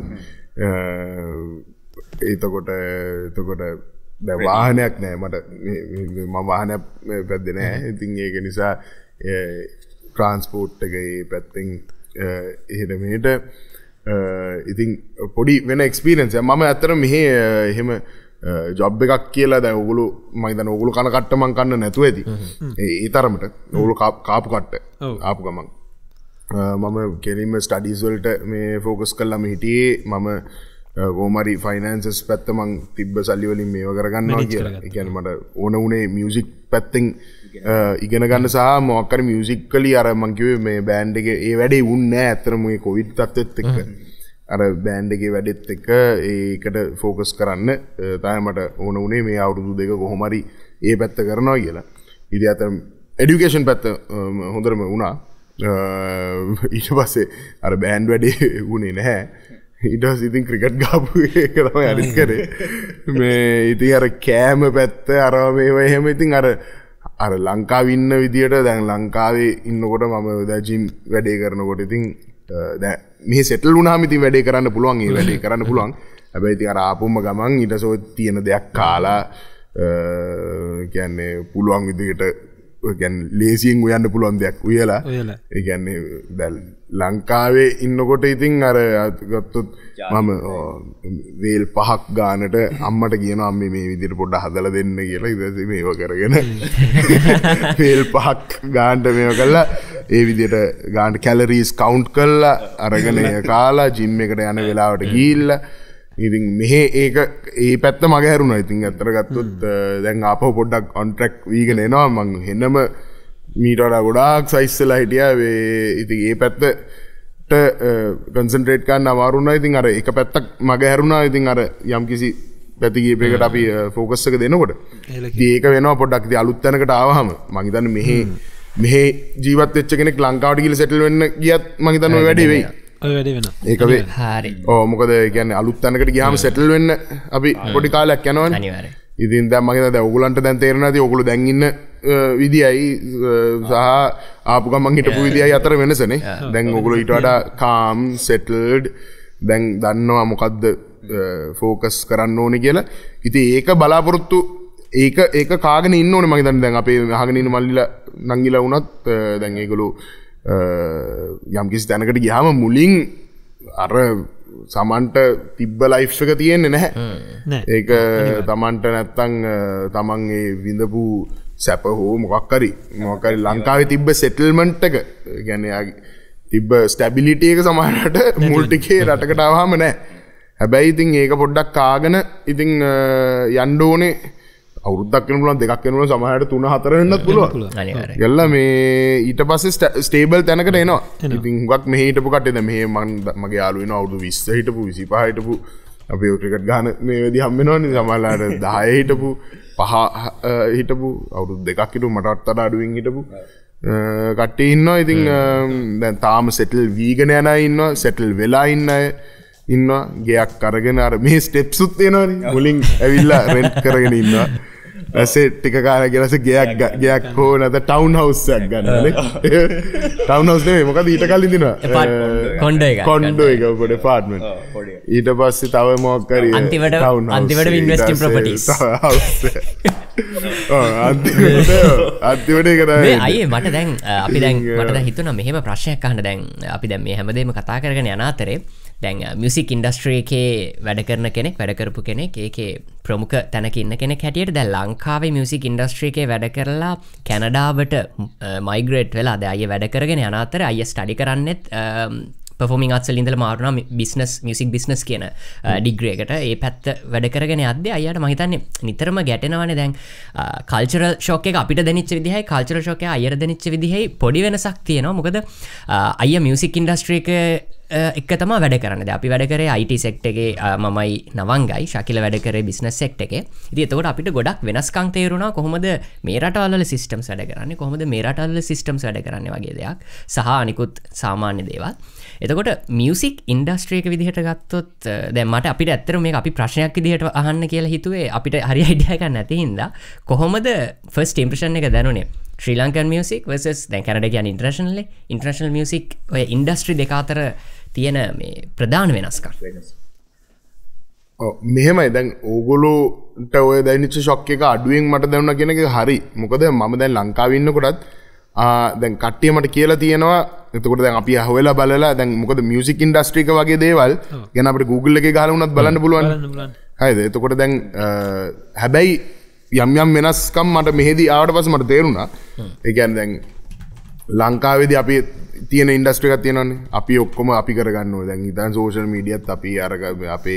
A: එතකොට එතකොට දැන් වාහනයක් නැහැ මට මම වාහනයක් පැද්දේ නැහැ ඉතින් ඒක නිසා ට්‍රාන්ස්පෝර්ට් එකේ පැත්තෙන් එහෙට මෙහෙට ඉතින් පොඩි වෙන එක්ස්පීරියන්ස් එකක් මම ඇත්තටම මෙහෙ එහෙම ජොබ් එකක් කියලා දැන් ඕගොල්ලෝ මම හිතන්නේ ඕගොල්ලෝ කන කට්ට මං කන්න නැතුව ඇති ඒ තරමට ඕගොල්ලෝ කාපු කට්ට ආපු ගමන් මම කෙලින්ම ස්ටඩීස් වලට මේ ફોකස් කළාම හිටියේ මම ගෝමරි ෆයිනන්සස් පැත්ත මං තිබ්බ සල්ලි වලින් මේව කරගන්නවා කියලා. ඒ කියන්නේ මට ඕන උනේ මියුසික් පැත්තෙන් ඉගෙන ගන්න සහ මොකක් හරි මියුසිකලි අර මං කිව්වේ මේ බෑන්ඩ් එකේ ඒ වැඩේ වුන්නේ නැහැ අතරම මේ කොවිඩ් තත්ත්වෙත් එක්ක. අර බෑන්ඩ් එකේ වැඩෙත් එක්ක ඒකට ફોකස් කරන්න තමයි මට ඕන උනේ මේ අවුරුදු දෙක කොහොම හරි ඒ පැත්ත කරනවා කියලා. ඉතින් අතන এডুকেෂන් පැත්ත හොඳටම වුණා. ඊට පස්සේ අර බෑන්ඩ් වැඩේ වුණේ නැහැ. ඊට පස්සේ ඉතින් ක්‍රිකට් ගාපු එක තමයි අනිත් කරේ මේ ඉතින් අර කෑම පැත්ත අර මේව එහෙම ඉතින් අර අර ලංකාවේ ඉන්න විදියට දැන් ලංකාවේ ඉන්නකොට මම දැන් ජිම් වැඩේ කරනකොට ඉතින් දැන් මෙහි සෙටල් වුණාම ඉතින් වැඩේ කරන්න පුළුවන් ඒ වැඩේ කරන්න පුළුවන් හැබැයි ඉතින් අර ආපුම ගමන් ඊට පස්සේ තියෙන දෙයක් කාලා කියන්නේ පුළුවන් විදියට කියන්නේ ලේසියෙන් උයන්න පුළුවන් දෙයක් උයලා ඒ කියන්නේ දැන් ලංකාවේ ඉන්නකොට ඉතින් අර ගත්තොත් මම වේල් පහක් ගානට අම්මට කියනවා අම්මේ මේ විදිහට පොඩ්ඩක් හදලා දෙන්න කියලා ඊට පස්සේ මේව කරගෙන වේල් පහක් ගානට මේව කළා ඒ විදිහට ගානට කැලරීස් කවුන්ට් කරලා අරගෙන කාලා ජිම් එකට යන වෙලාවට ගිහිල්ලා ඉතින් මෙහෙ ඒක ඒ පැත්ත මග හැරුණා. ඉතින් අතර ගත්තොත් දැන් ආපහු පොඩ්ඩක් ඔන් ට්‍රැක් වීගෙන එනවා මං හෙන්නම මීට වඩා ගොඩාක් සයිස් වෙලා හිටියා. ඉතින් ඒ පැත්තට කන්සන්ට්‍රේට් කරන්න අමාරු වුණා. ඉතින් අර එක පැත්තක් මග හැරුණා. ඉතින් අර යම්කිසි පැති කීපයකට අපි ફોකස් එක දෙනකොට ඉතින් ඒක වෙනවා පොඩ්ඩක්. ඉතින් අලුත් තැනකට ආවහම මං හිතන්නේ මෙහෙ මෙහෙ ජීවත් වෙච්ච කෙනෙක් ලංකාවට ගිහලා සෙටල් වෙන්න ගියත් මං හිතන්නේ ඔය වැඩේ වෙයි. ඒක වේ හරි ඕ මොකද කියන්නේ අලුත් තැනකට ගියාම සෙටල් වෙන්න අපි පොඩි කාලයක් යනවනේ අනිවාර්යයෙන් ඉතින් දැන් මම හිතනවා දැන් ඕගොල්ලන්ට දැන් තේරෙනවා ඇති ඕගොල්ලෝ දැන් ඉන්න විදියයි සහ ආපු ගමන් හිටපු විදියයි අතර වෙනසනේ දැන් ඕගොල්ලෝ ඊට වඩා calm settled දැන් දන්නවා මොකද්ද ફોකස් කරන්න ඕනේ කියලා ඉතින් ඒක බලාපොරොත්තු ඒක ඒක කාගෙන ඉන්න ඕනේ මම හිතන්නේ දැන් අපේ අහගෙන ඉන්න මල්ලිලා නංගිලා වුණත් දැන් ඒගොල්ලෝ යම් කිසි තැනකට ගියාම මුලින් අර සමන්ට තිබ්බ ලයිෆ් එක තියෙන්නේ නැහැ. ඒක තමන්ට නැත්තම් තමන් ඒ විඳපු සැප හෝ මොකක් හරි මොකක් හරි ලංකාවේ තිබ්බ සෙටල්මන්ට් එක කියන්නේ තිබ්බ ස්ටැබිලිටි එක සමහරට මුල් ටිකේ රටකට ආවම නැහැ. හැබැයි ඉතින් ඒක පොඩ්ඩක් කාගෙන ඉතින් යන්න ඕනේ. අවුරුද්දක් වෙන පුළුවන් දෙකක් වෙන පුළුවන් සමහරට තුන හතර වෙන්නත් පුළුවන්. අනිවාර්යයෙන්. ගල්ලා මේ ඊට පස්සේ ස්ටේබල් තැනකට එනවා. ඉතින් හුඟක් මෙහෙ හිටපු කට්ටිය දැන් මෙහෙ මම මගේ යාළුවෝ වෙනවා අවුරුදු විස්ස හිටපු විසිපහ හිටපු අපි ක්‍රිකට් ගහන මේ වෙදී හම් වෙනවනේ සමහරලාට දහය හිටපු පහ හිටපු අවුරුදු දෙකක් හිටපු මටත් වඩා අඩුවෙන් හිටපු කට්ටිය ඉන්නවා. ඉතින් දැන් තාම සෙටල් වීගෙන යන අය ඉන්නවා. සෙටල් වෙලා ඉන්න අය ඉන්නවා. ගෙයක් අරගෙන අර මේ ස්ටෙප්ස් උත් තියෙනවනේ. මුලින් ඇවිල්ලා රෙන්ට් කරගෙන ඉන්නවා. ඇසේ ටික කාලයක් ගිහලා ගෙයක් ගෙයක් හෝ නැත්නම් ටවුන් හවුස් එකක් ගන්නනේ. ටවුන් හවුස් නෙමෙයි මොකද ඊට කලින් දිනවා කොන්ඩෝ එක කොන්ඩෝ එක පොඩි ඇපාර්ට්මන්ට්. ඊට පස්සේ තව මොකක් හරි
C: අන්තිමට අන්තිමට ඉන්වෙස්ටිං ප්‍රොපර්ටිස්.
A: ඔව් අන්තිමට අන්තිමට ඒක තමයි.
C: අයියේ මට දැන් අපි දැන් මට දැන් හිතුණා මෙහෙම ප්‍රශ්නයක් අහන්න. දැන් අපි දැන් මේ හැමදේම කතා කරගෙන යන අතරේ දැන් මියුසික් ඉන්ඩස්ට්‍රී එකේ වැඩ කරන කෙනෙක් වැඩ කරපු කෙනෙක් ඒකේ ප්‍රමුඛ තැනක ඉන්න කෙනෙක් හැටියට දැන් ලංකාවේ මියුසික් ඉන්ඩස්ට්‍රී එකේ වැඩ කරලා කැනඩාවට මයිග්‍රේට් වෙලා දැන් අයියා වැඩ කරගෙන යන අතරේ අයියා ස්ටඩි කරන්නෙත් පර්ෆෝමිං ආර්ට්ස් වල ඉඳලා මාරුණා බිස්නස් මියුසික් බිස්නස් කියන ඩිග්‍රී එකට. ඒ පැත්ත වැඩ කරගෙන යද්දී අයියාට මම හිතන්නේ නිතරම ගැටෙනවානේ දැන් කල්චරල් ෂොක් එක අපිට දැනෙච්ච විදිහයි කල්චරල් ෂොක් එක අයියාට දැනෙච්ච විදිහයි පොඩි වෙනසක් තියෙනවා. මොකද අයියා මියුසික් ඉන්ඩස්ට්‍රී එක එක තමා වැඩ කරන්න අපි වැඩ කරේ අයිට සෙක්ට එකේ මමයි නවංගයි ශකිල වැඩ කරේ බිස්නස් සෙක්ට එක ඉති එතකොට අපිට ගොඩක් වෙනස්කං තේරුණා කොහොමද මේ රටවල සිස්ටම්ස් වැඩ කරන්නේ කොහොමද මේ රටවල සිස්ටම්ස් වැඩ කරන්න වගේ දෙයක් සහ අනිකුත් සාමාන්‍ය දේවල් එතකොට මියසික් ඉන්ඩස්ට්‍රේක විදිහට ගත්තොත් දැන් මට අපිට ඇත්තට මේක අපි ප්‍රශ්නයක් විදිහට අහන්න කියලා හිතුවේ අපිට හරි අයිඩියා එකක් නැති හින්දා කොහොමද ෆස්ට් ඉම්ප්‍රෙෂන් එක දැනුනේ ශ්‍රී ලංකන් මියසික් versus දැන් කැනඩා කියන්නේ ඉන්ටර්නැෂනල් ඉන්ටර්නැෂනල් මියසික් ඔය ඉන්ඩස්ට්‍රි දෙක අතර තියෙන මේ ප්‍රධාන වෙනස්කම්
A: මෙහෙමයි දැන් ඕගොල්ලෝට ඔය දැනෙච්ච ෂොක් එක අඩුවෙන් මට දැනුණා කියන එක හරි මොකද මම දැන් ලංකාවේ ඉන්නකොටත් දැන් කට්ටිය මට කියලා තියෙනවා එතකොට දැන් අපි අහුවෙලා බලලා දැන් මොකද මියුසික් ඉන්ඩස්ට්‍රි එක වගේ දේවල් ගැන අපිට Google එකේ ගහලා වුණත් බලන්න පුළුවන් හරිද එතකොට දැන් හැබැයි යම් යම් වෙනස්කම් මට මෙහෙදී ආවට පස්සේ මට තේරුණා ඒ කියන්නේ දැන් ලංකාවේදී අපි තියෙන ඉන්ඩස්ට්‍රි එකක් තියෙනවානේ අපි ඔක්කොම අපි කරගන්න ඕනේ දැන් ඉතින් සෝෂල් මීඩියාත් අපි අර අපේ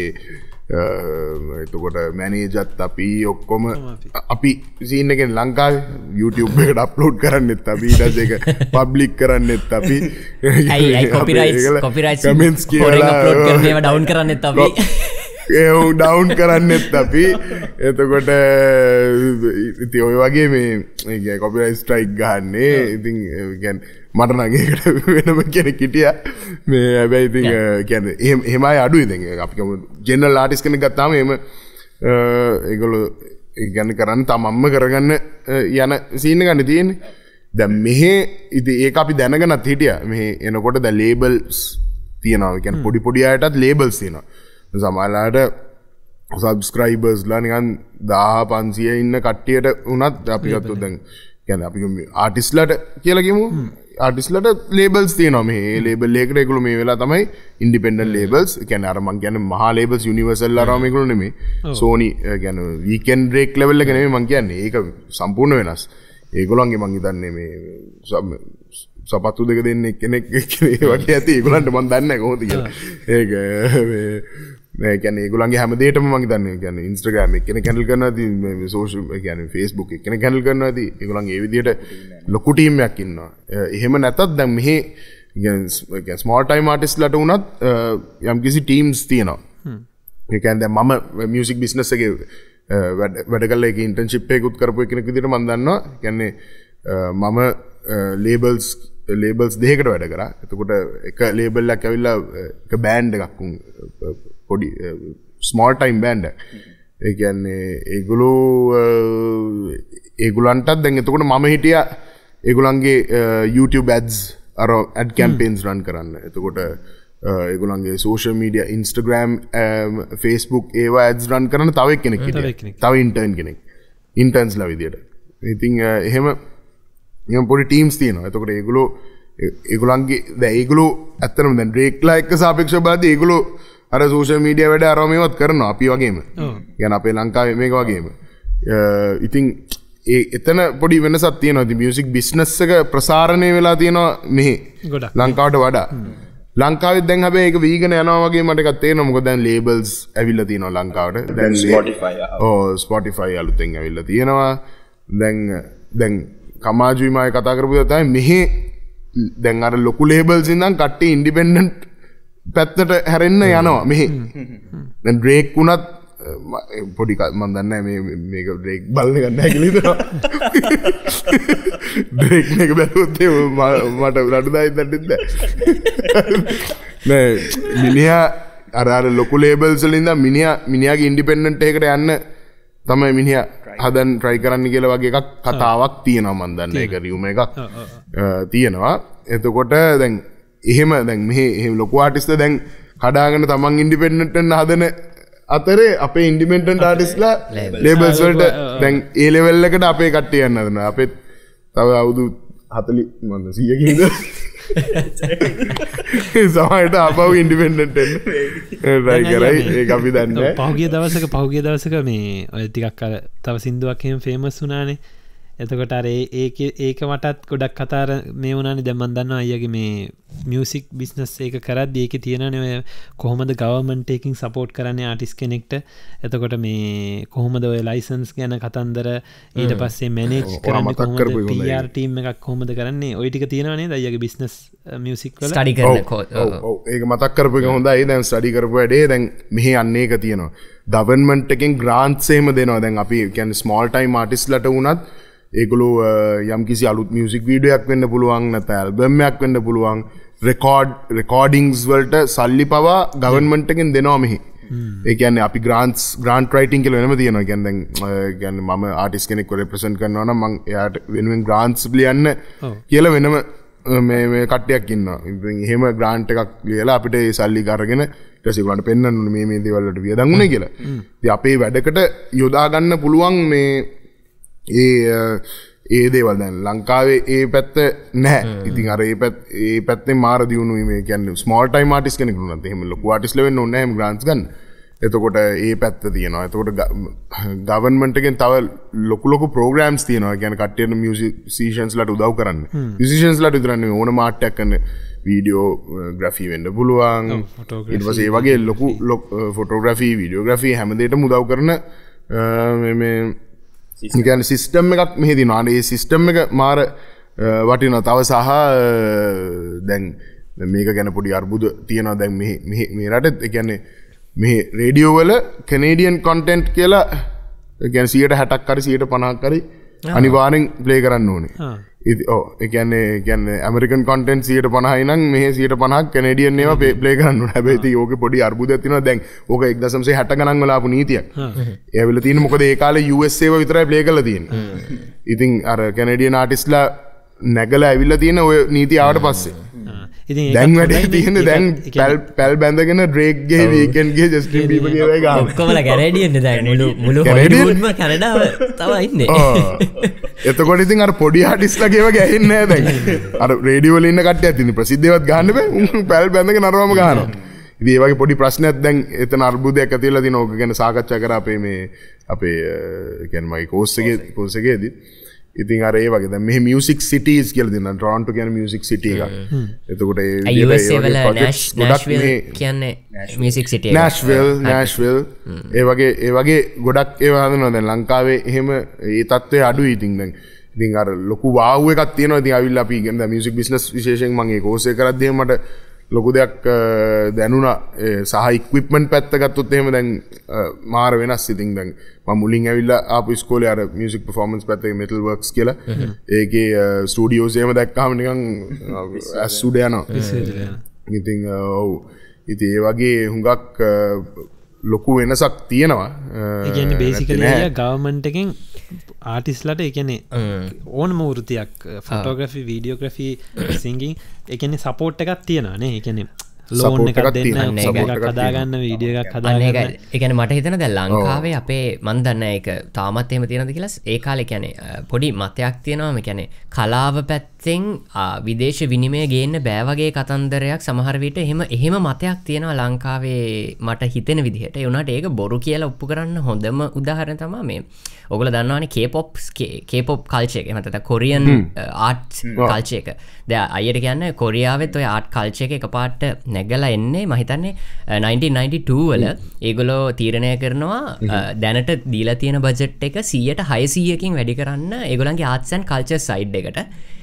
A: එතකොට මැනේජර්ත් අපි ඔක්කොම අපි සීන් එකෙන් ලංකාවේ YouTube එකට අප්ලෝඩ් කරන්නෙත් අපි ඊට පස්සේ ඒක පබ්ලික් කරන්නෙත් අපි
C: අයි අයි කොපිරයිට්ස් කොපිරයිට්ස්
A: කමෙන්ට්ස් කියලා
C: අප්ලෝඩ් කරන ඒවා ඩවුන් කරන්නෙත් අපි
A: ඒ ඩවුන් කරන්නෙත් අපි එතකොට ඉතින් ඔය වගේ මේ කොපිරයිට් ස්ට්‍රයික් ගහන්නේ ඉතින් කියන්නේ මට නම් ඒකට වෙනම කෙනෙක් හිටියා මේ හැබැයි ඉතින් කියන්නේ එහෙම එහෙමයි අඩුයි දැන් අපි කමු ජෙනරල් ආටිස්ට් කෙනෙක් ගත්තාම එහෙම ඒගොල්ලෝ ඒ කියන්නේ කරන්න තමන්ම කරගන්න යන සීන් එකක් නේ තියෙන්නේ දැන් මෙහෙ ඉතින් ඒක අපි දැනගෙනත් හිටියා මෙහෙ එනකොට දැන් ලේබල්ස් තියෙනවා ඒ කියන්නේ පොඩි පොඩි අයටත් ලේබල්ස් තියෙනවා සමහරලාට සබ්ස්ක්‍රයිබර්ස්ලා නිකන් දාහ පන්සිය ඉන්න කට්ටියට උනත් අපි ගත්තොත් දැන් කියන්නේ අපි ආටිස්ට්ලාට කියලා කියමු ආටිස්ට්ලාට ලේබල්ස් තියෙනවා මේ ලේබල් එකකට ඒගොල්ලෝ මේ වෙලාව තමයි ඉන්ඩිපෙන්ඩන්ට් ලේබල්ස් කියන්නේ අර මං කියන්නේ මහා ලේබල්ස් යුනිවර්සල් අරම ඒගොල්ලෝ නෙමෙයි සෝනි කියන්නේ වීකෙන්ඩ් බ්‍රේක් ලෙවල් එක නෙමෙයි මං කියන්නේ ඒක සම්පූර්ණ වෙනස් ඒගොල්ලන්ගේ මං හිතන්නේ මේ සපත්තු දෙක දෙන්නේ කෙනෙක් ඒ වගේ ඇති ඒගොල්ලන්ට මං දන්නේ නැහැ කොහොමද කියලා ඒක මේ කියන්නේ ඒගොල්ලන්ගේ හැම දෙයකම මං හිතන්නේ කියන්නේ Instagram එක කෙනෙක් හැන්ඩල් කරනවා ඉතින් මේ social කියන්නේ Facebook එක කෙනෙක් හැන්ඩල් කරනවා ඉතින් ඒගොල්ලන්ගේ ඒ විදිහට ලොකු ටීම් එකක් ඉන්නවා එහෙම නැතත් දැන් මෙහි කියන්නේ ස්මෝල් ටයිම් ආටිස්ට්ලාට උනත් යම් කිසි ටීම්ස් තියෙනවා ඒ කියන්නේ දැන් මම මියුසික් බිස්නස් එකේ වැඩ වැඩ කළා ඒක ඉන්ටර්න්ෂිප් එකකුත් කරපු කෙනෙක් විදිහට මම දන්නවා කියන්නේ මම ලේබල්ස් ලේබල්ස් දෙකකට වැඩ කරා එතකොට එක ලේබල් එකක් ඇවිල්ලා එක බෑන්ඩ් එකක් පොඩි ස්මෝල් ටයිම් බෑන්ඩ් ඒ කියන්නේ ඒගොල්ලෝ ඒගොල්ලන්ටත් දැන් එතකොට මම හිටියා ඒගොල්ලන්ගේ YouTube ads අර ad campaigns run කරන්න එතකොට ඒගොල්ලන්ගේ social media Instagram Facebook ඒවා ads run කරන්න තව කෙනෙක් හිටියා තව intern කෙනෙක් internsලා විදියට ඉතින් එහෙම එහෙම පොඩි ටීම්ස් තියෙනවා එතකොට ඒගොල්ලෝ ඒගොල්ලන්ගේ දැන් ඒගොල්ලෝ ඇත්තටම දැන් ඩ්‍රේක්ලා එක්ක සාපේක්ෂව බලද්දී ඒගොල්ලෝ අර සෝෂල් මීඩියා වැඩ අරම මේවත් කරනවා අපි වගේම. يعني අපේ ලංකාවේ මේක වගේම. ඉතින් ඒ එතන පොඩි වෙනසක් තියෙනවා. ඉතින් මියුසික් බිස්නස් එක ප්‍රසාරණය වෙලා තියෙනවා මෙහි. ලංකාවට වඩා. ලංකාවෙත් දැන් හැබැයි ඒක වීගෙන යනවා වගේ මට එකක් තේරෙනවා. මොකද දැන් ලේබල්ස් ඇවිල්ලා තියෙනවා ලංකාවට. දැන්
D: Spotify.
A: ඔව් Spotify අලුතෙන් ඇවිල්ලා තියෙනවා. දැන් දැන් කමාජුයි මායි කතා කරපු දා තමයි මෙහි දැන් අර ලොකු ලේබල්ස් ඉඳන් කට්ටිය ඉන්ඩිපෙන්ඩන්ට් පැත්තට හැරෙන්න යනවා මෙහි දැන් ඩ්‍රේක් වුණත් පොඩි මම දන්නේ මේ මේක ඩ්‍රේක් බලන්න ගන්න නැහැ කියලා හිතනවා ඩ්‍රේක් එක බැලුවොත් මට රඩු දායි දන්නේ නෑ මිනිහා අර අර ලොකු ලේබල්ස් වලින් ඉඳන් මිනිහා මිනිහාගේ ඉන්ඩිපෙන්ඩන්ට් එකකට යන්න තමයි මිනිහා හදන් try කරන්න කියලා වගේ එකක් කතාවක් තියෙනවා මම දන්නේ ඒක රියුම එකක් තියෙනවා එතකොට දැන් එහෙම දැන් මෙහි එහෙම ලොකු ආටිස්ට්ලා දැන් කඩාගෙන තමන් ඉන්ඩිපෙන්ඩන්ට් වෙන්න හදන අතරේ අපේ ඉන්ඩිපෙන්ඩන්ට් ආටිස්ට්ලා ලේබල්ස් වලට දැන් ඒ ලෙවල් එකට අපේ කට්ටිය යන්න හදනවා අපේ තව අවුරුදු හතලිස් මොකද සීයකින් ඉඳලා සමහරට අපව ඉන්ඩිපෙන්ඩන්ට් වෙන්න try කරයි ඒක අපි දන්නේ
B: පහුගිය දවසක පහුගිය දවසක මේ ඔය ටිකක් අර තව සින්දුවක් එහෙම ෆේමස් වුණානේ එතකොට අර ඒක ඒක මටත් ගොඩක් කතාර මේ වුණානේ දැන් මම දන්නවා අයියාගේ මේ මියසික් බිස්නස් එක කරද්දී ඒකේ තියෙනනේ ඔය කොහොමද ගවර්න්මන්ට් එකකින් සපෝට් කරන්නේ ආටිස්ට් කෙනෙක්ට එතකොට මේ කොහොමද ඔය ලයිසන්ස් ගැන කතන්දර ඊට පස්සේ මැනේජ් කරන්නේ කොහොමද පී ආර් ටීම් එකක් කොහොමද කරන්නේ ඔය ටික තියෙනවා නේද අයියාගේ බිස්නස් මියසික් වල
C: ස්ටඩි කරන
A: ඔව් ඒක මතක් කරපු එක හොඳයි දැන් ස්ටඩි කරපු වැඩේ දැන් මෙහි අන්න ඒක තියෙනවා ගවර්න්මන්ට් එකෙන් ග්‍රාන්ට්ස් එහෙම දෙනවා දැන් අපි කියන්නේ ස්මෝල් ටයිම් ආටිස්ට්ලාට වුණත් ඒගොල්ලෝ යම් කිසි අලුත් මියුසික් වීඩියෝ එකක් වෙන්න පුළුවන් නැත්නම් ඇල්බම් එකක් වෙන්න පුළුවන් රෙකෝඩ් රෙකෝඩින්ග්ස් වලට සල්ලි පවා ගවර්න්මන්ට් එකෙන් දෙනවා මෙහි ඒ කියන්නේ අපි ග්‍රාන්ට්ස් ග්‍රාන්ට් රයිටින් කියලා වෙනම තියෙනවා කියන්නේ දැන් කියන්නේ මම ආටිස්ට් කෙනෙක්ව රෙප්‍රසන්ට් කරනවා නම් මම එයාට වෙනුවෙන් ග්‍රාන්ට්ස් ලියන්න කියලා වෙනම මේ මේ කට්ටියක් ඉන්නවා ඉතින් එහෙම ග්‍රාන්ට් එකක් ලියලා අපිට ඒ සල්ලි අරගෙන ඊට පස්සේ ඒගොල්ලන්ට පෙන්වන්න ඕනේ මේ මේ දේවල් වලට වියදම් උනේ කියලා ඉතින් අපේ වැඩකට යොදා ගන්න පුළුවන් මේ ඒ ඒ දේවල් දැන් ලංකාවේ ඒ පැත්ත නැහැ. ඉතින් අර ඒ පැත්ත ඒ පැත්තෙන් මාර දියුණුවයි මේ කියන්නේ ස්මෝල් ටයිම් ආටිස්ට් කෙනෙක් වුණත් එහෙම ලොකු ආටිස්ට් ලෙවෙන්න ඕනේ නැහැ එහෙම ග්‍රාන්ට්ස් ගන්න. එතකොට ඒ පැත්ත තියෙනවා. එතකොට ගවර්න්මන්ට් එකෙන් තව ලොකු ලොකු ප්‍රෝග්‍රෑම්ස් තියෙනවා. ඒ කියන්නේ කට්ටියට මියුසිෂියන්ස්ලාට උදව් කරන්න. මියුසිෂියන්ස්ලාට විතර නෙවෙයි ඕන මාට්ටයක් කරන වීඩියෝ ග්‍රැෆි වෙන්න පුළුවන්. ඊට පස්සේ ඒ වගේ ලොකු ෆොටෝග්‍රැෆි වීඩියෝග්‍රැෆි හැම දෙයකටම උදව් කරන මේ මේ නිකන් සිස්ටම් එකක් මෙහි දිනවා. ඒ සිස්ටම් එක මාර වටිනවා. තව සහ දැන් මේක ගැන පොඩි අර්බුද තියෙනවා දැන් මෙහි මෙහි මේ රටේ. ඒ කියන්නේ මේ රේඩියෝ වල කැනේඩියන් කන්ටෙන්ට් කියලා ඒ කියන්නේ සියයට හැටක් හරි සියයට පනහක් හරි අනිවාර්යෙන් ප්ලේ කරන්න ඕනේ. ඉතින් ඔව් ඒ කියන්නේ ඒ කියන්නේ ඇමරිකන් කන්ටෙන්ට් සියයට පනහයි නම් මෙහි සියයට පනහක් කැනේඩියන් ඒවා ප්ලේ කරන්න ඕනේ. හැබැයි ඉතින් ඕකේ පොඩි අර්බුදයක් තියෙනවා. දැන් ඕක එක දශම හැට ගණන් වල ආපු නීතියක්. ඒ ඇවිල්ලා තියෙන්නේ මොකද ඒ කාලේ යූ එස් ඒව විතරයි ප්ලේ කරලා තියෙන්නේ. ඉතින් අර කැනේඩියන් ආටිස්ට්ලා නැගලා ඇවිල්ලා තියෙන ඔය නීතිය ආවට පස්සේ දැන් වැඩේ තියෙන්නේ දැන් පැල් පැල් බැඳගෙන ඩ්‍රේක් ගේ වීකෙන්ඩ් ගේ ජස්ටින් බීබර් ගේ වගේ ගාන
C: ඔක්කොමලා කැනේඩියන් දැන් මුළු මුළු හොලිවුඩ්ම කැනඩාව තමයි ඉන්නේ.
A: එතකොට ඉතින් අර පොඩි ආටිස්ට්ලා ගේව ගහන්නේ නැහැ දැන්. අර රේඩියෝ වල ඉන්න කට්ටියත් ඉන්නේ ප්‍රසිද්ධේවත් ගහන්න බෑ. උන් පැල් බැඳගෙන අරවම ගහනවා. ඉතින් ඒ වගේ පොඩි ප්‍රශ්නයක් දැන් එතන අර්බුදයක් ඇති වෙලා තියෙනවා. ඕක ගැන සාකච්ඡා කරා අපේ මේ අපේ කියන්නේ මගේ කෝස් එකේ කෝස් එකේදී. ඉතින් අර ඒ වගේ දැන් මෙහි මියුසික් සිටීස් කියලා දෙනවා. ටොරොන්ටෝ කියන්නේ මියුසික් සිටි එකක්. එතකොට ඒ
C: යූ එස් ඒ වල නැෂ්විල් කියන්නේ මියුසික් සිටි එක.
A: නැෂ්විල් නැෂ්විල් ඒ වගේ ඒ වගේ ගොඩක් ඒවා හදනවා. දැන් ලංකාවේ එහෙම ඒ තත්ත්වය අඩුයි ඉතින් දැන්. ඉතින් අර ලොකු වාව් එකක් තියෙනවා. ඉතින් අවිල්ලා අපි කියන දැන් මියුසික් බිස්නස් විශේෂයෙන් මම ඒ කෝස් එක කරද්දී මට ලොකු දෙයක් දැනුණා. සහ ඉක්විප්මන්ට් පැත්ත ගත්තොත් එහෙම දැන් මාර වෙනස්. ඉතින් දැන් මම මුලින් ඇවිල්ලා ආපු ඉස්කෝලේ අර මියුසික් පර්ෆෝමන්ස් පැත්තේ මෙටල් වර්ක්ස් කියලා ඒකේ ස්ටුඩියෝස් එහෙම දැක්කම නිකන් ඇස් උඩ යනවා. ඉතින් ඔව් ඉතින් ඒ වගේ හුඟක් ලොකු වෙනසක් තියෙනවා.
B: ඒ කියන්නේ බේසිකලි ගවර්න්මන්ට් එකෙන් ආටිස්ට්ලාට ඒ කියන්නේ ඕනම වෘත්තියක් ෆොටෝග්‍රැෆි වීඩියෝග්‍රැෆි සිංගින් ඒ කියන්නේ සපෝට් එකක් තියෙනවා නේ. ඒ කියන්නේ ලෝන් එකක් දෙන්න එකක් හදාගන්න වීඩියෝ එකක් හදාගන්න.
C: ඒ කියන්නේ මට හිතෙනවා දැන් ලංකාවේ අපේ මන් දන්නේ ඒක තාමත් එහෙම තියෙනවද කියලා. ඒ කාලේ කියන්නේ පොඩි මතයක් තියෙනවා. මේ කියන්නේ කලාව පැත්තෙන් විදේශ විනිමය ගේන්න බෑ වගේ කතන්දරයක් සමහර විට එහෙම එහෙම මතයක් තියෙනවා ලංකාවේ මට හිතෙන විදිහට. ඒ වුණාට ඒක බොරු කියලා ඔප්පු කරන්න හොඳම උදාහරණ තමයි මේ ඔයගොල්ලෝ දන්නවනේ K-pop K-pop කල්චර් එක. එහෙම නැත්නම් කොරියන් ආර්ට් කල්චර් එක. දැන් අයියට කියන්නේ කොරියාවෙත් ඔය ආර්ට් කල්චර් එක එකපාරට නැගලා එන්නේ මම හිතන්නේ nineteen ninety-two වල ඒගොල්ලෝ තීරණය කරනවා දැනට දීලා තියෙන බජට් එක සියයට හයසීයකින් වැඩි කරන්න ඒගොල්ලන්ගේ ආර්ට්ස් ඇන්ඩ් කල්චර් සයිඩ් එකට.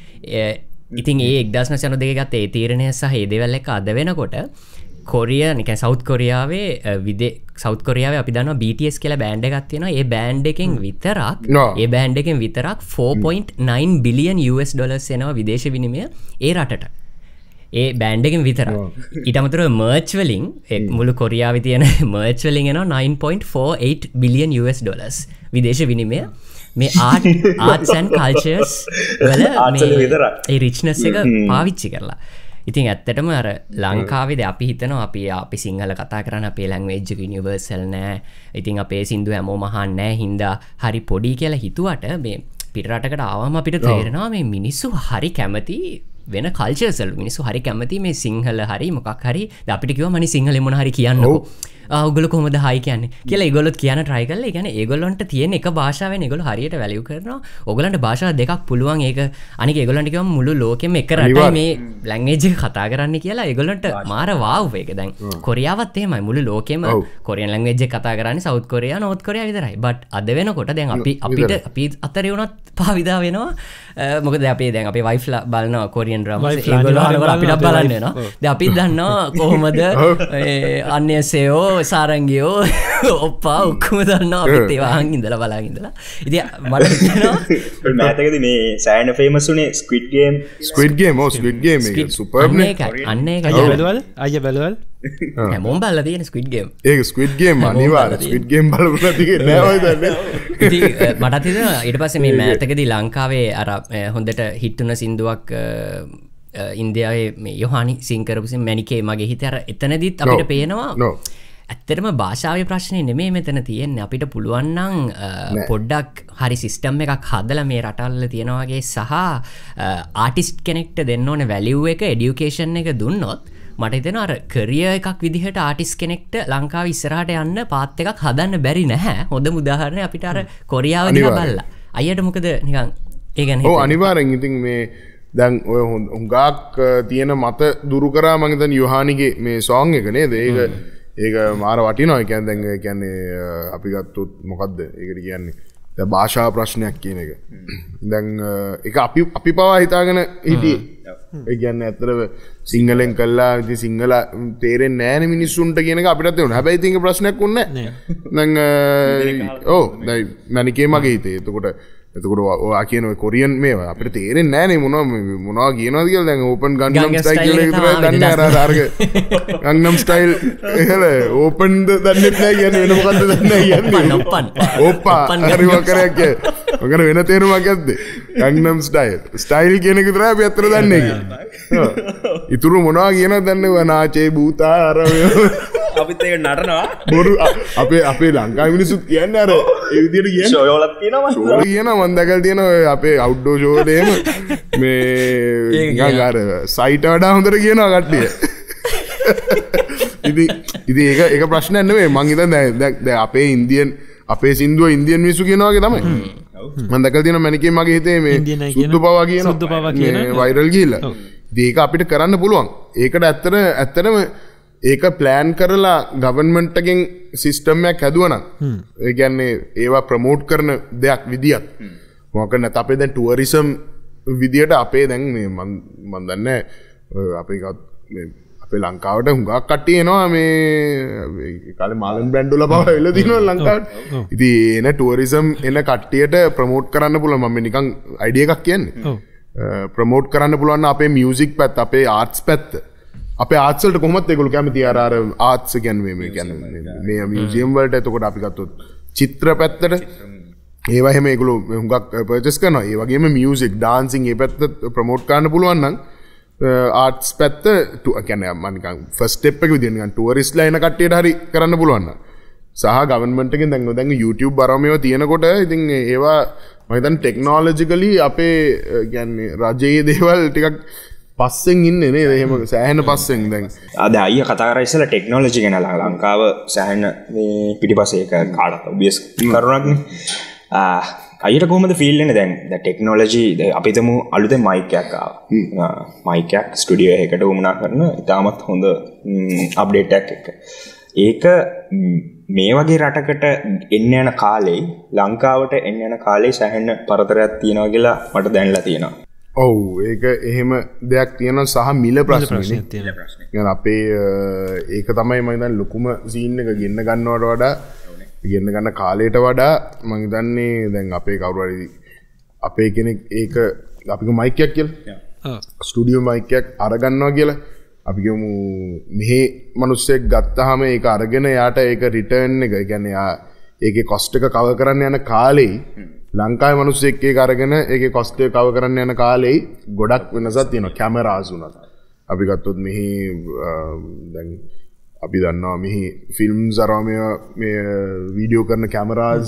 C: ඉතින් ඒ එක්දාස් නවසිය අනූ දෙක ගත්ත ඒ තීරණය සහ ඒ දේවල් එක අද වෙනකොට කොරිය නිකන් සවුත් කොරියාවේ විදේ සවුත් කොරියාවේ අපි දන්නවා බී ටී එස් කියලා බෑන්ඩ් එකක් තියෙනවා. ඒ බෑන්ඩ් එකෙන් විතරක් ඒ බෑන්ඩ් එකෙන් විතරක් four point nine billion U S dollars එනවා විදේශ විනිමය ඒ රටට. ඒ බෑන්ඩ් එකෙන් විතරක්. ඊට අමතරව මර්ච් වලින් මුළු කොරියාවේ තියෙන මර්ච් වලින් එනවා nine point four eight billion U S dollars විදේශ විනිමය. මේ ආර්ට් ආර්ට්ස් ඇන්ඩ් කල්චර්ස් වල මේ ඒ රිච්නස් එක පාවිච්චි කරලා. ඉතින් ඇත්තටම අර ලංකාවේද අපි හිතනවා අපි අපි සිංහල කතා කරන අපේ ලැන්ග්වේජ් එක යුනිවර්සල් නෑ. ඉතින් අපේ සින්දු හැමෝම අහන්නේ නෑ හින්දා හරි පොඩි කියලා හිතුවට මේ පිටරටකට ආවම අපිට තේරෙනවා මේ මිනිස්සු හරි කැමති වෙන කල්චර්ස් වල. මිනිස්සු හරි කැමති මේ සිංහල හරි මොකක් හරි අපිට කිව්වම අනි සිංහලෙන් මොන හරි කියන්නකෝ. ඔගොල්ලෝ කොහොමද හයි කියන්නේ කියලා ඒගොල්ලොත් කියන try කරලා ඒ කියන්නේ ඒගොල්ලන්ට තියෙන එක භාෂාවෙන් ඒගොල්ලෝ හරියට වැලියු කරනවා ඕගොල්ලන්ට භාෂා දෙකක් පුළුවන් ඒක අනික ඒගොල්ලන්ට කියවම මුළු ලෝකෙම එක රටයි මේ ලැන්ග්වේජ් එක කතා කරන්න කියලා ඒගොල්ලන්ට මාර වාව් ඒක දැන් කොරියාවත් එහෙමයි මුළු ලෝකෙම කොරියන් ලැන්ග්වේජ් එක කතා කරන්නේ සවුත් කොරියා නෝත් කොරියා විතරයි බට් අද වෙනකොට දැන් අපි අපිට අපි අතරේ වුණත් පාවිදා වෙනවා මොකද අපි දැන් අපේ වයිෆ්ලා බලනවා කොරියන් ඩ්‍රාමාස් ඒගොල්ලෝ අරගෙන අපිට බලන්න වෙනවා දැන් අපි දන්නවා කොහොමද අන්නේසෙයෝ සාරංගියෝ ඔප්පා ඔක්කොම දන්නවා අපිත් ඒවා අහන් ඉඳලා බලන් ඉඳලා ඉතින් මට හිතෙනවා
D: මෑතකදී මේ සෑහෙන ෆේමස් උනේ ස්ක්විඩ් ගේම්
A: ස්ක්විඩ් ගේම් ඕ ස්ක්විඩ් ගේම් එක සුපර්බ් නේ
C: අන්න ඒක
B: අයියා බැලුවද අයියා බැලුවද
C: හැමෝම බලලා තියෙන ස්ක්විඩ් ගේම්
A: ඒක ස්ක්විඩ් ගේම් අනිවාර්ය ස්ක්විඩ් ගේම් බලපු නැති නෑ ඔය දන්නේ
C: ඉතින් මටත් හිතෙනවා ඊට පස්සේ මේ මෑතකදී ලංකාවේ අර හොඳට හිට් වුණ සින්දුවක් ඉන්දියාවේ මේ යොහානි සිං කරපු මැනිකේ මගේ හිතේ අර එතනදිත් අපිට පේනවා ඇත්තටම භාෂාවේ ප්‍රශ්නේ නෙමෙයි මෙතන තියෙන්නේ අපිට පුළුවන් නම් පොඩ්ඩක් හරි සිස්ටම් එකක් හදලා මේ රටවල තියෙන වගේ සහ ආටිස්ට් කෙනෙක්ට දෙන්න ඕනේ වැලියු එක එඩියුකේෂන් එක දුන්නොත් මට හිතෙනවා අර කරියර් එකක් විදිහට ආටිස්ට් කෙනෙක්ට ලංකාවේ ඉස්සරහට යන්න පාත් එකක් හදන්න බැරි නැහැ හොඳම උදාහරණය අපිට අර කොරියාව දිහා බලලා අයියට මොකද නිකන් ඒ ගැන
A: ඔව් අනිවාර්යෙන් ඉතින් මේ දැන් ඔය හුඟක් තියෙන මත දුරු කරා මම හිතන්නේ යොහානිගේ මේ සෝං එක නේද ඒක ඒක මාර වටිනවා ඒ කියන්නේ දැන් ඒ කියන්නේ අපි ගත්තොත් මොකද්ද ඒකට කියන්නේ දැන් භාෂා ප්‍රශ්නයක් කියන එක දැන් ඒක අපි අපි පවා හිතාගෙන හිටියේ ඒ කියන්නේ ඇත්තටම සිංහලෙන් කළා ඉතින් සිංහල තේරෙන්නේ නැහැ නේ මිනිස්සුන්ට කියන එක අපිටත් තේරුණා හැබැයි ඉතින් ඒක ප්‍රශ්නයක් වුණේ නැහැ දැන් ඔව් දැන් මැනිකේ මගේ හිතේ එතකොට එතකොට ඔයා කියන ඔය කොරියන් මේවා අපිට තේරෙන්නේ නැහැ නේ මොනවා මොනවා කියනවාද කියලා දැන් ඕපන් ගන්නම් ස්ටයිල් කියලා විතරයි දන්නේ අර අර ගන්නම් ස්ටයිල් එහෙල ඕපන් ද දන්නේ නැහැ කියන්නේ වෙන මොකද්ද දන්නේ නැහැ කියන්නේ
C: ඔප්පන්
A: ඕපා හරි වකරයක් ඔකන වෙන තේරුමක් ඇද්ද ගන්නම් ස්ටයිල් ස්ටයිල් කියන එක විතරයි අපි අතර දන්නේ කියන්නේ ඉතුරු මොනවා කියනවද දන්නේ නැහැ නාචේ බූතා අර
D: අපිත් ඒක නටනවා
A: බොරු අපේ අපේ ලංකාවේ මිනිස්සුත් කියන්නේ අර ඒ විදිහට කියන්නේ
D: ෂෝ වලත් තියෙනවා
A: ෂෝ කියනවා මම දැකලා තියෙනවා අපේ අවුට්ඩෝර් ෂෝ වල එහෙම මේ නිකන් අර සයිට වඩා හොඳට කියනවා කට්ටිය ඉතින් ඉතින් ඒක ඒක ප්‍රශ්නයක් නෙමෙයි මං හිතන්නේ දැන් අපේ ඉන්දියන් අපේ සින්දුව ඉන්දියන් මිනිස්සු කියනවා වගේ තමයි මම දැකලා තියෙනවා මැනිකේ මගේ හිතේ මේ සුද්ධ පවා කියන
B: සුද්ධ පවා කියන
A: වයිරල් ගිහිල්ලා ඉතින් ඒක අපිට කරන්න පුළුවන් ඒකට ඇත්තට ඇත්තටම ඒක ප්ලෑන් කරලා ගවර්න්මන්ට් එකෙන් සිස්ටම් එකක් හැදුවනම් ඒ කියන්නේ ඒවා ප්‍රමෝට් කරන දෙයක් විදියක් මොකද නැත්නම් අපේ දැන් ටුවරිසම් විදියට අපේ දැන් මේ මම මම දන්නේ අපේ මේ අපේ ලංකාවට හුඟක් කට්ටිය එනවා මේ ඒ කාලේ මාලන් බ්‍රෑන්ඩ් වල පවා එලා දිනවා ලංකාවට ඉතින් එන ටුවරිසම් එන කට්ටියට ප්‍රමෝට් කරන්න පුළුවන් මම නිකන් අයිඩියා එකක් කියන්නේ ප්‍රමෝට් කරන්න පුළුවන් අපේ මියුසික් පැත්ත අපේ ආර්ට්ස් පැත්ත අපේ ආර්ට්ස් වලට කොහොමද ඒගොල්ලෝ කැමති අර අර ආර්ට්ස් කියන්නේ මේ කියන්නේ මේ මියුසියම් වලට එතකොට අපි ගත්තොත් චිත්‍ර පැත්තට ඒවා එහෙම ඒගොල්ලෝ හුඟක් පර්චේස් කරනවා ඒ වගේම මියුසික් ඩාන්සින් ඒ පැත්ත ප්‍රොමෝට් කරන්න පුළුවන් නම් ආර්ට්ස් පැත්ත කියන්නේ මම නිකන් ෆස්ට් ස්ටෙප් එක විදියට නිකන් ටුවරිස්ට්ලා එන කට්ටියට හරි කරන්න පුළුවන් නම් සහ ගවර්න්මන්ට් එකෙන් දැන් දැන් YouTube බරම ඒවා තියෙනකොට ඉතින් ඒවා මම හිතන්නේ ටෙක්නොලොජිකලි අපේ කියන්නේ රජයේ දේවල් ටිකක් පස්සෙන් ඉන්නේ නේද එහෙම සෑහෙන පස්සෙන් දැන්
D: අද අයියා කතා කරා ඉස්සලා ටෙක්නොලොජි ගැන ලංකාව සෑහෙන මේ පිටිපස්සේ ඒක කාටත් ඔබ්වියස් කරුණක් නේ ආ අයියට කොහොමද ෆීල් වෙන්නේ දැන් දැන් ටෙක්නොලොජි අපි හිතමු අලුතෙන් මයික් එකක් ආවා මයික් එකක් ස්ටුඩියෝ එකකට වුණා කරන ඉතාමත් හොඳ අප්ඩේට් එකක් එක්ක ඒක මේ වගේ රටකට එන්න යන කාලේ ලංකාවට එන්න යන කාලේ සෑහෙන පරතරයක් තියෙනවා කියලා මට දැනලා තියෙනවා
A: ඔව් ඒක එහෙම දෙයක් තියෙනවා සහ මිල ප්‍රශ්නේ තියෙනවා අපේ ඒක තමයි මම හිතන්නේ ලොකුම සීන් එක ගෙන්න ගන්නවට වඩා ගෙන්න ගන්න කාලයට වඩා මම හිතන්නේ දැන් අපේ කවුරු හරි අපේ කෙනෙක් ඒක අපික මයික් එකක් කියලා ස්ටුඩියෝ මයික් එකක් අරගන්නවා කියලා අපි කියමු මෙහි මිනිස්සෙක් ගත්තාම ඒක අරගෙන යාට ඒක රිටර්න් එක ඒ කියන්නේ යා ඒකේ කොස්ට් එක කවර් කරන්න යන කාලේ ලංකාවේ මිනිස්සෙක් ඒක අරගෙන ඒකේ කොස්ට් එක කවර් කරන්න යන කාලේ ගොඩක් වෙනසක් තියෙනවා කැමරාස් උනත් අපි ගත්තොත් මෙහි දැන් අපි දන්නවා මෙහි ෆිල්ම්ස් අරම මේ වීඩියෝ කරන කැමරාස්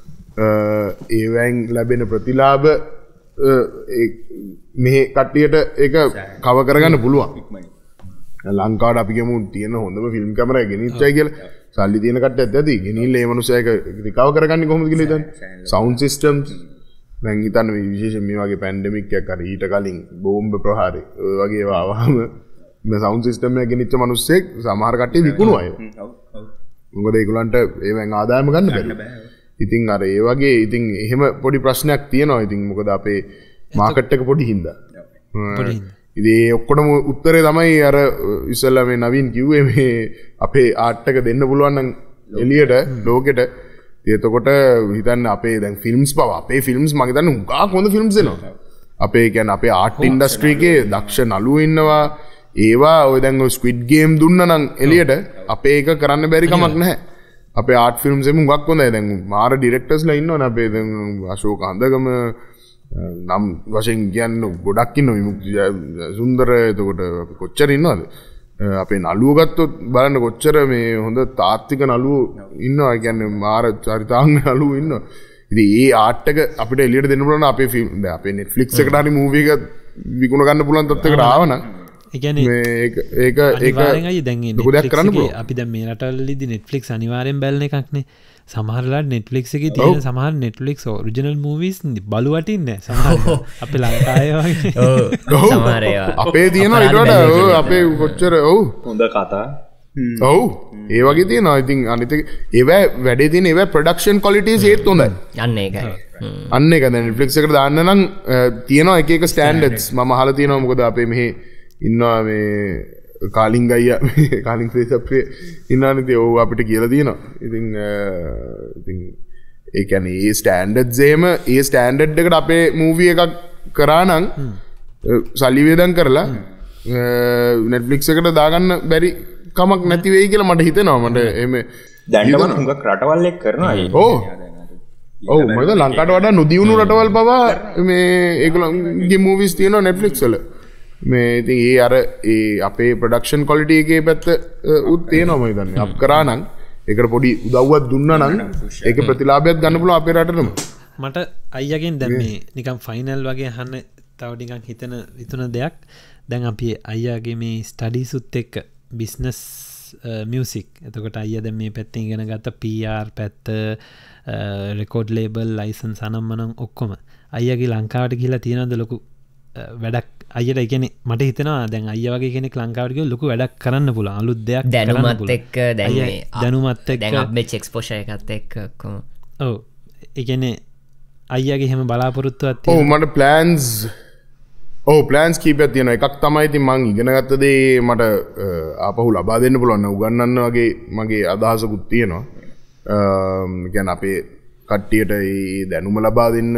A: ඒවෙන් ලැබෙන ප්‍රතිලාභ මෙහි කට්ටියට ඒක කවර් කරගන්න පුළුවන් ලංකාවට අපි ගමු තියෙන හොඳම ෆිල්ම් කැමරා ගෙනිච්චයි කියලා සල්ලි තියෙන කට්ටියත් ඇති ගෙනිල්ල ඒ මනුස්සයා ඒක රිකවර් කරගන්නේ කොහොමද කියලා හිතන්නේ සවුන්ඩ් සිස්ටම්ස් දැන් හිතන්න මේ විශේෂයෙන් මේ වගේ පැන්ඩමික් එකක් හරි ඊට කලින් බෝම්බ ප්‍රහාරය ඔය වගේ ඒවා ආවම මේ සවුන්ඩ් සිස්ටම් එක ගෙනිච්ච මනුස්සයෙක් සමහර කට්ටිය විකුණුවා ඒක මොකද ඒගොල්ලන්ට ඒවෙන් ආදායම ගන්න බැහැ ඉතින් අර ඒ වගේ ඉතින් එහෙම පොඩි ප්‍රශ්නයක් තියෙනවා ඉතින් මොකද අපේ මාකට් එක පොඩි හින්දා පොඩි හින්දා ඉතින් ඔක්කොටම උත්තරේ තමයි අර ඉස්සෙල්ලා මේ නවීන් කිව්වේ මේ අපේ ආර්ට් එක දෙන්න පුළුවන් නම් එළියට ලෝකෙට එතකොට හිතන්න අපේ දැන් ෆිල්ම්ස් පව අපේ ෆිල්ම්ස් මම හිතන්නේ හුඟක් හොඳ ෆිල්ම්ස් එනවා අපේ කියන්නේ අපේ ආර්ට් ඉන්ඩස්ට්‍රි එකේ දක්ෂ නළුවෝ ඉන්නවා ඒවා ඔය දැන් ඔය ස්ක්විඩ් ගේම් දුන්නා නම් එළියට අපේ එක කරන්න බැරි කමක් නැහැ අපේ ආර්ට් ෆිල්ම්ස් එමු හුඟක් හොඳයි දැන් මාර ඩිරෙක්ටර්ස්ලා ඉන්නවනේ අපේ දැන් අශෝක හඳගම නම් වශයෙන් කියන්න ගොඩක් ඉන්නවා විමුක්ති සුන්දර එතකොට අපි කොච්චර ඉන්නවද අපේ නළුවෝ ගත්තොත් බලන්න කොච්චර මේ හොඳ තාත්වික නළුවෝ ඉන්නවා කියන්නේ මාර චරිතාංග නළුවෝ ඉන්නවා ඉතින් ඒ ආර්ට් එක අපිට එළියට දෙන්න පුළුවන් අපේ ෆිල්ම් දැන් අපේ Netflix එකට හරි මූවි එක විකුණ ගන්න පුළුවන් තත්ත්වයකට ආවනම්
B: ඒ කියන්නේ
A: ඒක ඒක ඒක
B: අනිවාර්යෙන් අය දැන්
A: ලොකු දෙයක් කරන්න පුළුවන්
B: අපි දැන් මේ රටවලදී Netflix අනිවාර්යෙන් බලන එකක්නේ සමහරලාට Netflix එකේ තියෙන සමහර Netflix ඔරිජිනල් මූවීස් බලු වටින්නේ සමහර අපේ ලංකාවේ වගේ
C: ඔව් සමහර ඒවා
A: අපේ තියෙනවා ඊට වඩා අපේ කොච්චර ඔව්
D: හොඳ කතා
A: ඔව් ඒ වගේ තියෙනවා ඉතින් අනිත් ඒවා වැඩේ තියෙන ඒවා ප්‍රොඩක්ෂන් ක්වොලිටිස් ඒත් හොඳයි
C: අන්න ඒකයි
A: අන්න ඒක දැන් Netflix එකට දාන්න නම් තියෙනවා එක එක ස්ටෑන්ඩඩ්ස් මම අහලා තියෙනවා මොකද අපේ මෙහි ඉන්නවා මේ කාලින් ගයියා කාලින් ෆේස් අපේ ඉන්නානේ ඉතින් ඔව් අපිට කියලා තියෙනවා ඉතින් ඉතින් ඒ කියන්නේ ඒ ස්ටෑන්ඩඩ්ස් එහෙම ඒ ස්ටෑන්ඩඩ් එකට අපේ මූවි එකක් කරා නම් සල්ලි වේදම් කරලා Netflix එකට දාගන්න බැරි කමක් නැති වෙයි කියලා මට හිතෙනවා මට එහෙම
D: දැන්ටම හුඟක් රටවල් එක්ක කරනවා
A: ඔව් ඔව් මම ලංකාවට වඩා නොදියුණු රටවල් පවා මේ ඒගොල්ලන්ගේ මූවිස් තියෙනවා Netflix වල මේ ඉතින් ඒ අර ඒ අපේ ප්‍රොඩක්ෂන් ක්වොලිටි එකේ පැත්ත උත් තියෙනවා මම හිතන්නේ අප් කරා නම් ඒකට පොඩි උදව්වක් දුන්නා නම් ඒක ප්‍රතිලාභයක් ගන්න පුළුවන් අපේ රටටම
B: මට අයියාගෙන් දැන් මේ නිකන් ෆයිනල් වගේ අහන්න තව නිකන් හිතන විතුන දෙයක් දැන් අපි අයියාගේ මේ ස්ටඩීස් උත් එක්ක බිස්නස් මියුසික් එතකොට අයියා දැන් මේ පැත්තෙන් ඉගෙන ගත්ත පී ආර් පැත්ත රෙකෝඩ් ලේබල් ලයිසන්ස් අනම්මනම් ඔක්කොම අයියාගේ ලංකාවට ගිහිල්ලා තියෙනවද ලොකු වැඩක් අයියට එකන මට හිතනවා දැන් අය වගේ කෙනෙක් ලංකාවට ගිහලා ලොකු වැඩක් කරන්න පුළුවන් අලුත් දෙයක්
C: දැනුමත් එක්ක දැන් මේ
B: දැනුමත් එක්ක
C: දැන් අපේ එක්ස්පෝෂර් එකත් එක්ක කොහොම
B: ඔව් ඒ කියන්නේ අයියාගේ හැම බලාපොරොත්තුවක් තියෙනවා
A: ඔව් මට ප්ලෑන්ස් ඔව් ප්ලෑන්ස් කීපයක් තියෙනවා එකක් තමයි ඉතින් මං ඉගෙන ගත්ත දේ මට ආපහු ලබා දෙන්න පුළුවන් උගන්වන්න වගේ මගේ අදහසකුත් තියෙනවා අ කියන්නේ අපේ කට්ටියට ඒ දැනුම ලබා දෙන්න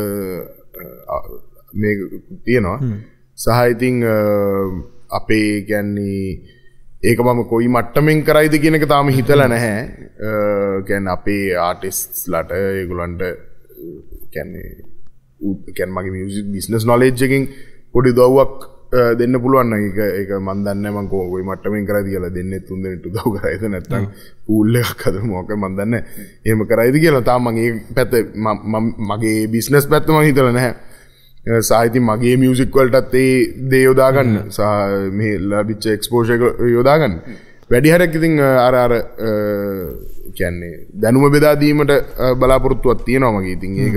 A: මේ තියෙනවා සහ ඉතින් අපේ කියන්නේ ඒක මම කොයි මට්ටමින් කරයිද කියන එක තාම හිතලා නැහැ කියන්නේ අපේ ආටිස්ට්ස්ලාට ඒගොල්ලන්ට කියන්නේ කියන්නේ මගේ මියුසික් බිස්නස් නොලෙජ් එකකින් පොඩි උදව්වක් දෙන්න පුළුවන් නම් ඒක ඒක මම දන්නේ නැහැ මම කොයි මට්ටමින් කරයිද කියලා දෙන්නේ තුන් දෙනෙක් උදව් කරයිද නැත්නම් පූල් එකක් හදමු මොකක් මම දන්නේ නැහැ එහෙම කරයිද කියලා තාම මම ඒ පැත්ත මගේ බිස්නස් පැත්ත මම හිතලා නැහැ සාහිති මගේ මියසික් වලටත් ඒ දේ යොදා ගන්න සහ මේ ලැබිච්ච එක්ස්පෝෂර් එක යොදා ගන්න වැඩි හරියක් ඉතින් අර අර කියන්නේ දැනුම බෙදා දීමට බලාපොරොත්තුවක් තියෙනවා මගේ ඉතින් ඒක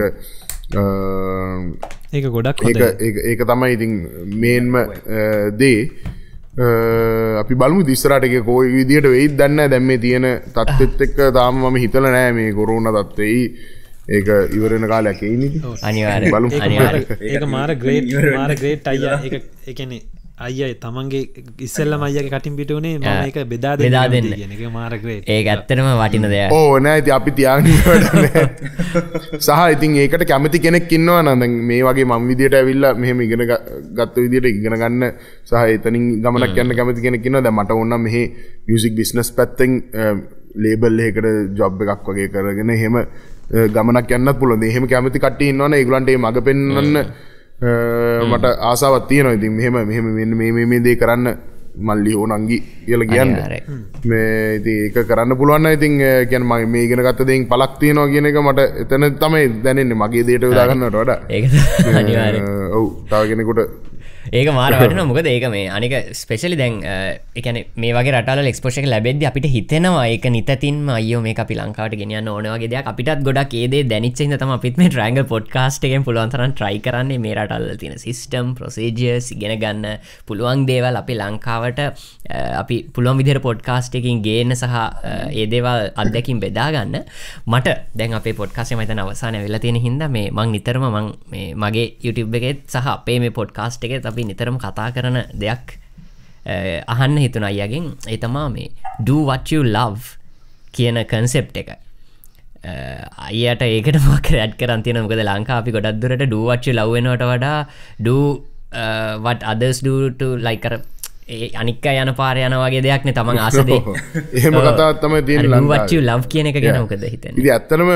B: ඒක ගොඩක්
A: ඒක ඒක ඒක තමයි ඉතින් මේන්ම දේ අපි බලමු ඉස්සරහට ඒක කොයි විදියට වෙයිද දන්නේ නැහැ දැන් මේ තියෙන තත්ත්වෙත් එක්ක තාම මම හිතලා නැහැ මේ කොරෝනා තත්ත්වෙයි ඒක ඉවරෙන කාලයක් එයිනේ
C: අනිවාර්යයෙන් අනිවාර්යයෙන්
B: ඒක මාර ග්‍රේට් මාර ග්‍රේට් අයියා ඒක ඒ කියන්නේ අයියා තමන්ගේ ඉස්සෙල්ලම අයියාගේ කටින් පිට උනේ මම ඒක බෙදා දෙන්න
C: බෙදා දෙන්න
B: කියන එක මාර ග්‍රේට්
C: ඒක ඇත්තටම වටින දෙයක්
A: ඕ නෑ ඉතින් අපි තියාගෙන ඉන්නවට සහ ඉතින් ඒකට කැමති කෙනෙක් ඉන්නවා නම් දැන් මේ වගේ මම විදියට ඇවිල්ලා මෙහෙම ඉගෙන ගත්ත විදියට ඉගෙන ගන්න සහ එතනින් ගමනක් යන්න කැමති කෙනෙක් ඉන්නවා දැන් මට ඕන නම් මෙහි මියුසික් බිස්නස් පැත්තෙන් ලේබල් එකකට ජොබ් එකක් වගේ කරගෙන එහෙම ගමනක් යන්නත් පුළුවන්. එහෙම කැමති කට්ටිය ඉන්නවනේ ඒගොල්ලන්ට මේ මග පෙන්වන්න මට ආසාවක් තියෙනවා. ඉතින් මෙහෙම මෙහෙම මේ මේ මේ දේ කරන්න මල්ලි හෝ නංගි කියලා කියන්නේ. මේ ඉතින් ඒක කරන්න පුළුවන් නම් ඉතින් කියන්නේ මම මේ ඉගෙන ගත්ත දේෙන් පළක් තියෙනවා කියන එක මට එතන තමයි දැනෙන්නේ මගේ දේට යොදා ගන්නවට වඩා.
C: ඒක අනිවාර්යයෙන්.
A: ඔව් තව කෙනෙකුට
C: ඒක මාර වටිනවා මොකද ඒක මේ අනික ස්පෙෂලි දැන් ඒ කියන්නේ මේ වගේ රටවල එක්ස්පෝෂර් එක ලැබෙද්දි අපිට හිතෙනවා ඒක නිතින්ම අයියෝ මේක අපි ලංකාවට ගෙනියන්න ඕන වගේ දෙයක් අපිටත් ගොඩක් ඒ දේ දැනෙච්ච හින්දා තමයි අපිත් මේ ට්‍රයැන්ගල් පොඩ්කාස්ට් එකෙන් පුළුවන් තරම් try කරන්නේ මේ රටවල තියෙන සිස්ටම් ප්‍රොසීජර්ස් ඉගෙන ගන්න පුළුවන් දේවල් අපි ලංකාවට අපි පුළුවන් විදිහට පොඩ්කාස්ට් එකකින් ගේන්න සහ ඒ දේවල් අත්දැකීම් බෙදා ගන්න මට දැන් අපේ පොඩ්කාස්ට් එක මම හිතන අවසානයේ වෙලා තියෙන හින්දා මේ මම නිතරම මම මේ මගේ YouTube එකේ සහ අපේ මේ පොඩ්කාස්ට් එකේ අපි නිතරම කතා කරන දෙයක් අහන්න හිතුණා අයියාගෙන් ඒ තමයි මේ do what you love කියන concept එක. අයියට ඒකට මොකක් ඇඩ් කරන් තියෙනවා මොකද ලංකාව අපි ගොඩක් දුරට do what you love වෙනවට වඩා do uh, what others do to like අර ඒ අනික් අය යන පාරේ යන වගේ දෙයක් නේ තමන් ආස දෙයක්.
A: එහෙම කතාවක් තමයි තියෙන්නේ
C: ලංකාවේ. do what you love කියන එක ගැන මොකද හිතන්නේ?
A: ඉතින් ඇත්තටම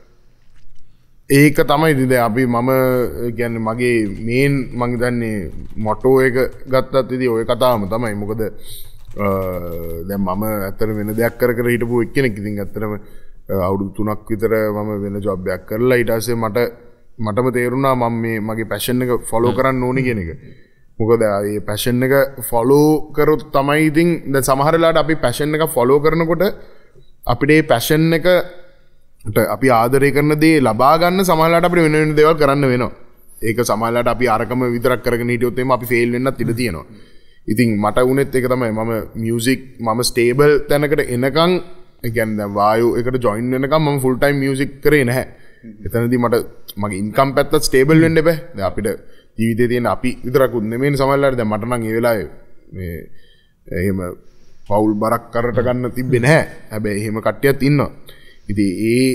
A: ඒක තමයි ඉතින් දැන් අපි මම කියන්නේ මගේ මේන් මම දන්නේ මොටෝ එක ගත්තත් ඉතින් ওই කතාවම තමයි. මොකද දැන් මම ඇත්තට වෙන දෙයක් කර කර හිටපු එක්කෙනෙක්. ඉතින් ඇත්තටම අවුරුදු තුනක් විතර මම වෙන ජොබ් එකක් කරලා ඊට පස්සේ මට මටම තේරුණා මම මේ මගේ පැෂන් එක ෆලෝ කරන්න ඕනේ කියන එක. මොකද මේ පැෂන් එක ෆලෝ කරොත් තමයි ඉතින් දැන් සමහර වෙලාවට අපි පැෂන් එක ෆලෝ කරනකොට අපිට මේ පැෂන් එක අපි ආදරය කරන දේ ලබා ගන්න සමහරවිට අපිට වෙන වෙන දේවල් කරන්න වෙනවා. ඒක සමහරවිට අපි අරකම විතරක් කරගෙන හිටියොත් එimhe අපි ෆේල් වෙන්නත් ඉඩ තියෙනවා. ඉතින් මට වුණෙත් ඒක තමයි මම මියුසික් මම ස්ටේබල් තැනකට එනකන් ඒ කියන්නේ දැන් වායු එකට ජොයින් වෙනකන් මම ෆුල් ටයිම් මියුසික් කරේ නැහැ. එතනදී මට මගේ ඉන්කම් පැත්තත් ස්ටේබල් වෙන්න එපා. දැන් අපිට ජීවිතේ තියෙන අපි විතරකුත් නෙමෙයි සමහරවිට දැන් මට නම් ඒ වෙලාවේ මේ එහෙම පවුල් බරක් කරට ගන්න තිබ්බේ නැහැ. හැබැයි එහෙම කට්ටියත් ඉන්නවා. ඉතින් ඒ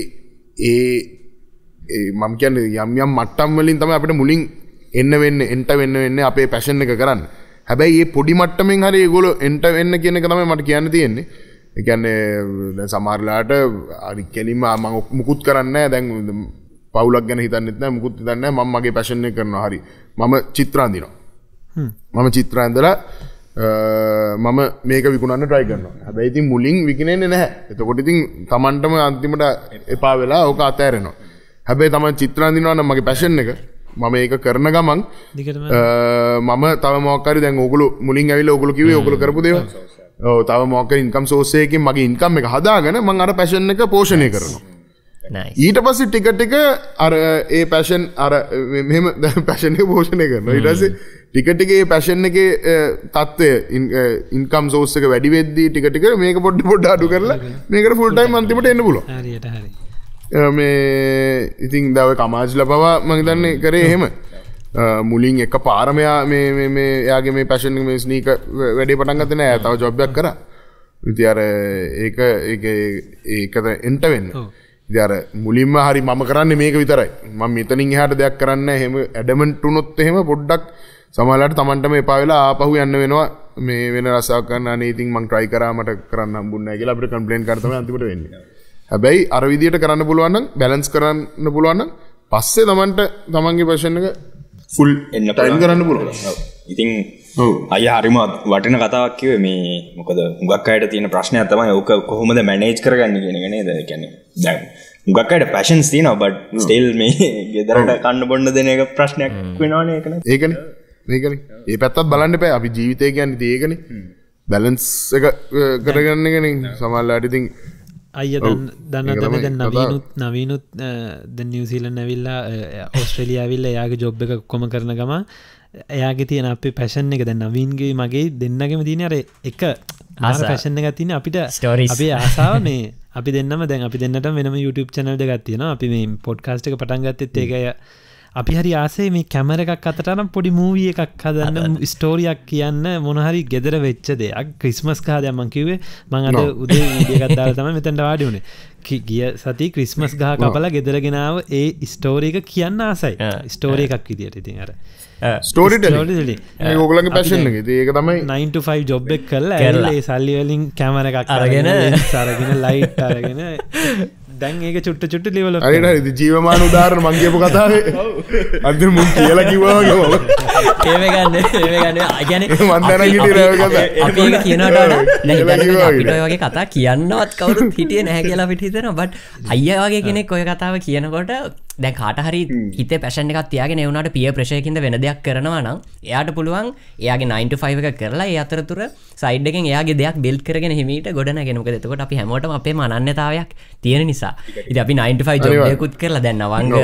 A: ඒ මම කියන්නේ යම් යම් මට්ටම් වලින් තමයි අපිට මුලින් එන්න වෙන්නේ එන්ට වෙන්න වෙන්නේ අපේ පැෂන් එක කරන්න. හැබැයි මේ පොඩි මට්ටමින් හරි ඒගොල්ලෝ එන්ට වෙන්න කියන එක තමයි මට කියන්න තියෙන්නේ. ඒ කියන්නේ දැන් සමහරලාට හරි කෙලින්ම මම මුකුත් කරන්නේ නැහැ. දැන් පවුලක් ගැන හිතන්නෙත් නැහැ මුකුත් හිතන්නේ නැහැ. මම මගේ පැෂන් එක කරනවා හරි. මම චිත්‍ර අඳිනවා. මම චිත්‍ර අඳලා මම මේක විකුණන්න try කරනවා. හැබැයි ඉතින් මුලින් විකිනෙන්නේ නැහැ. එතකොට ඉතින් Tamanටම අන්තිමට එපා වෙලා ඕක අතෑරෙනවා. හැබැයි Taman චිත්‍ර අඳිනවා නම් මගේ පැෂන් එක මම ඒක කරන ගමන් මම තව මොකක් හරි දැන් ඕගොල්ලෝ මුලින් ඇවිල්ලා ඕගොල්ලෝ කිව්වේ ඕගොල්ලෝ කරපු දේවල්. ඔව් තව මොකක් හරි ඉන්කම් සෝස් එකකින් මගේ ඉන්කම් එක හදාගෙන මම අර පැෂන් එක පෝෂණය කරනවා. ඊට පස්සේ ටික ටික අර ඒ පැෂන් අර මෙහෙම පැෂන් එක පෝෂණය කරනවා. ඊට පස්සේ ටික ටික ඒ පැෂන් එකේ තත්ත්වය ඉන්කම් සෝස් එක වැඩි වෙද්දී ටික ටික මේක පොඩ්ඩ පොඩ්ඩ අඩු කරලා මේකට ෆුල් ටයිම් අන්තිමට එන්න පුළුවන්.
B: හරියට හරි.
A: මේ ඉතින් දැන් ඔය කමාජ්ලා පවා මම හිතන්නේ කරේ එහෙම. මුලින් එක පාරම යා මේ මේ මේ එයාගේ මේ පැෂන් එක මේ ස්නීකර් වැඩේ පටන් ගත්තේ නෑ. තව ජොබ් එකක් කරා. ඉතින් අර ඒක ඒක ඒකට එන්ට වෙන්න. ඉතින් අර මුලින්ම හරි මම කරන්නේ මේක විතරයි. මම මෙතනින් එහාට දෙයක් කරන්නේ නැහැ. එහෙම ඇඩමන්ට් වුණොත් එහෙම පොඩ්ඩක් සමහරවිට Tamanටම එපා වෙලා ආපහු යන්න වෙනවා. මේ වෙන රසාවක් ගන්න අනේ ඉතින් මං try කරා මට කරන්න හම්බුන්නේ නැහැ කියලා අපිට කම්ප්ලේන්ට් කරලා තමයි අන්තිමට වෙන්නේ. හැබැයි අර විදියට කරන්න පුළුවන් නම් බැලන්ස් කරන්න පුළුවන් නම් පස්සේ Tamanට Tamanගේ පැෂන් එක ෆුල්
D: එන්න
A: ටයිම් කරන්න පුළුවන්.
D: ඉතින් අයියා හරිම වටින කතාවක් කිව්වේ මේ මොකද හුඟක් අයට තියෙන ප්‍රශ්නයක් තමයි ඕක කොහොමද මැනේජ් කරගන්නේ කියන එක නේද? ඒ කියන්නේ දැන් හුඟක් අයට පැෂන්ස් තියෙනවා බට් ස්ටිල් මේ ගෙදරට කන්න බොන්න දෙන එක ප්‍රශ්නයක් වෙනවනේ ඒක නේ.
A: ඒකනේ. මේකනේ. ඒ පැත්තත් බලන්න එපා. අපි ජීවිතය කියන්නේ ඉතින් ඒකනේ. බැලන්ස් එක කරගන්න එකනේ. සමහරවිට ඉතින්
B: අයිය දන්න තමයි දැන් නවීනුත් නවීනුත් දැන් නිව්සීලන්ඩ් ඇවිල්ලා ඕස්ට්‍රේලියාව ඇවිල්ලා එයාගේ ජොබ් එක කොම කරන ගම එයාගේ තියෙන අපේ පැෂන් එක දැන් නවීන්ගේ මගේ දෙන්නගෙම තියෙන අර එක ආස පැෂන් එකක් තියෙන අපිට අපේ ආසාව මේ අපි දෙන්නම දැන් අපි දෙන්නට වෙනම YouTube channel දෙකක් තියෙනවා. අපි මේ podcast එක පටන් ගත්තෙත් ඒකයි අපි හරි ආසේ මේ කැමර එකක් අතට නම් පොඩි මූවී එකක් හදන්න ස්ටෝරියක් කියන්න මොන හරි ගෙදර වෙච්ච දෙයක් ක්‍රිස්මස් කාලේ මම කිව්වේ මම අද උදේ වීඩියෝ එකක් දාලා තමයි මෙතනට වාඩි වුණේ. ගිය සති ක්‍රිස්මස් ගහ කපලා ගෙදර ගෙනාව ඒ ස්ටෝරි එක කියන්න ආසයි. ස්ටෝරි එකක් විදියට ඉතින් අර
A: ස්ටෝරි ටෙලිං මේ ඕගොල්ලන්ගේ පැෂන් එක. ඉතින් ඒක තමයි
B: nine to five ජොබ් එක කරලා ඒ සල්ලි වලින් කැමර එකක් අරගෙන අරගෙන ලයිට් අරගෙන දැන් ඒක චුට්ට චුට්ට ලෙවල්
A: එක හරියට හරි ජීවමාන උදාහරණ මං කියපු කතාවේ අන්තිම මුන් කියලා කිව්වා වගේ
C: ඒව ගන්න ඒව ගන්න අය කියන්නේ
A: මන් දැනන් හිටියේ ඒක කතා
C: අපි ඒක කියනකොට නෑ දැන් අපිට ඔය වගේ කතා කියන්නවත් කවුරුත් හිටියේ නැහැ කියලා අපිට හිතෙනවා බට් අයියා වගේ කෙනෙක් ඔය කතාව කියනකොට දැන් කාට හරි හිතේ පැෂන් එකක් තියාගෙන ඒ වුණාට පියර් ප්‍රෙෂර් එකකින්ද වෙන දෙයක් කරනවා නම් එයාට පුළුවන් එයාගේ nine to five එක කරලා ඒ අතරතුර සයිඩ් එකෙන් එයාගේ දෙයක් බිල්ඩ් කරගෙන හිමීට ගොඩනගෙන. මොකද එතකොට අපි හැමෝටම අපේම අනන්‍යතාවයක් තියෙන නිසා. ඉතින් අපි nine to five ජොබ් එකකුත් කරලා දැන් නවංග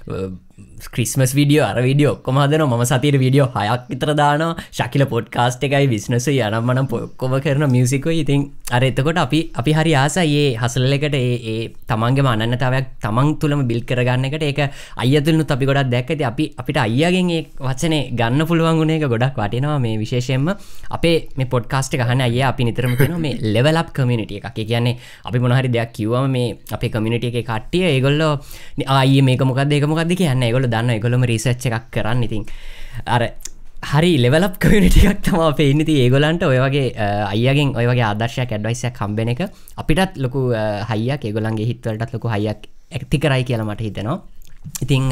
C: ක්‍රිස්මස් වීඩියෝ අර වීඩියෝ ඔක්කොම හදනවා. මම සතියේ වීඩියෝ හයක් විතර දානවා. ශකිල පොඩ්කාස්ට් එකයි බිස්නස් එකයි යනම් මනම් ඔක්කොම කරන මියුසික් එකයි. ඉතින් අර එතකොට අපි අපි හරි ආසයි මේ හසල් එකට ඒ ඒ තමන්ගේම අනන්‍යතාවයක් තමන් තුළම බිල්ඩ් කරගන්න එකට. ඒක අයියා තුලිනුත් අපි ගොඩක් දැක්ක. ඉතින් අපි අපිට අයියාගෙන් ඒ වචනේ ගන්න පුළුවන් වුණ එක ගොඩක් වටිනවා. මේ විශේෂයෙන්ම අපේ මේ පොඩ්කාස්ට් එක අහන්නේ අයියා අපි නිතරම කියනවා මේ ලෙවල් අප් කමියුනිටි එකක්. ඒ කියන්නේ අපි මොන හරි දෙයක් කිව්වම මේ අපේ කමියුනිටි එකේ කට්ටිය ඒගොල්ලෝ ආයේ මේක මොකද්ද ඒක මොකද්ද කියන්නේ ඒගොල්ලෝ දන්නවා. ඒගොල්ලොම රිසර්ච් එකක් කරන්න. ඉතින් අර හරි ලෙවල් අප් කමියුනිටි එකක් තමයි අපේ ඉන්නේ. ඉතින් ඒගොල්ලන්ට ඔය වගේ අයියාගෙන් ඔය වගේ ආදර්ශයක් ඇඩ්වයිස් එකක් හම්බෙන එක අපිටත් ලොකු හයියක් ඒගොල්ලන්ගේ හිත් වලටත් ලොකු හයියක් ඇති කරයි කියලා මට හිතෙනවා. ඉතින්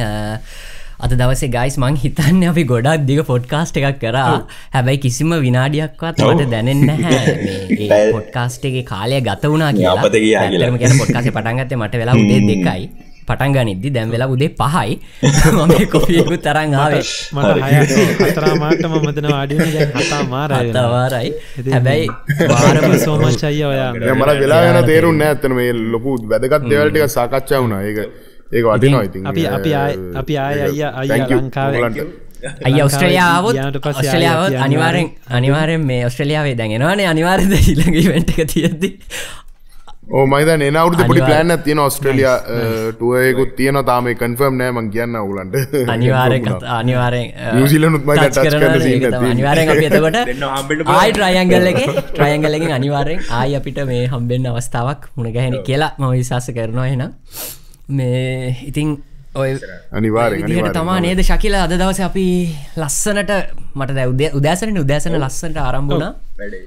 C: අද දවසේ ගයිස් මං හිතන්නේ අපි ගොඩක් දිග පොඩ්කාස්ට් එකක් කරා. හැබැයි කිසිම විනාඩියක්වත් මට දැනෙන්නේ නැහැ මේ පොඩ්කාස්ට් එකේ කාලය ගත වුණා කියලා. ඇත්තටම කියන්නේ පොඩ්කාස්ට් එක පටන් ගත්තේ මට වෙලා උදේ දෙකයි. පටන් ගනිද්දි දැන් වෙලා උදේ පහයි. මම කොෆි එකක් තරන් ආවේ.
B: මට හය හතර මාටම මෙතන වාඩි වෙන දැන් හතර මාරයි.
C: හතර මාරයි. හැබැයි වාරම
B: so much අයියා ඔයා.
A: දැන් මට වෙලා වෙන තේරුන්නේ නැහැ අතන මේ ලොකු වැදගත් දේවල් ටික සාකච්ඡා වුණා. ඒක ඒක වටිනවා ඉතින්.
B: අපි අපි ආය අපි ආය අයියා අයියා ලංකාවේ
C: අයියා ඔස්ට්‍රේලියාව આવොත් ඔස්ට්‍රේලියාව આવොත් අනිවාර්යෙන් අනිවාර්යෙන් මේ ඔස්ට්‍රේලියාවේ දැන් එනවනේ අනිවාර්යෙන් ඊළඟ ඉවෙන්ට් එක තියෙද්දි.
A: ඕ මම දැන් එන අවුරුද්දේ පොඩි ප්ලෑන් එකක් තියෙනවා ඔස්ට්‍රේලියා ටුවර් එකකුත් තියෙනවා. තාම ඒක කන්ෆර්ම් නෑ මං කියන්න ඕගලන්ට.
C: අනිවාර්යෙන් අනිවාර්යෙන්
A: නිව්සීලන්ඩ්ුත් මම දැන් ටච් කරන සීන් එකක් තියෙනවා.
C: අනිවාර්යෙන් අපි එතකොට ආයි ට්‍රයැන්ගල් එකේ ට්‍රයැන්ගල් එකෙන් අනිවාර්යෙන් ආයි අපිට මේ හම්බෙන්න අවස්ථාවක් මුණ ගැහෙන කියලා මම විශ්වාස කරනවා. එහෙනම් මේ ඉතින් ඔය
A: අනිවාර්යෙන්
C: අනිවාර්යෙන් තමයි නේද ශකිල අද දවසේ අපි ලස්සනට මට දැන් උදෑසනේ උදෑසන ලස්සනට ආරම්භ වුණා වැඩේ.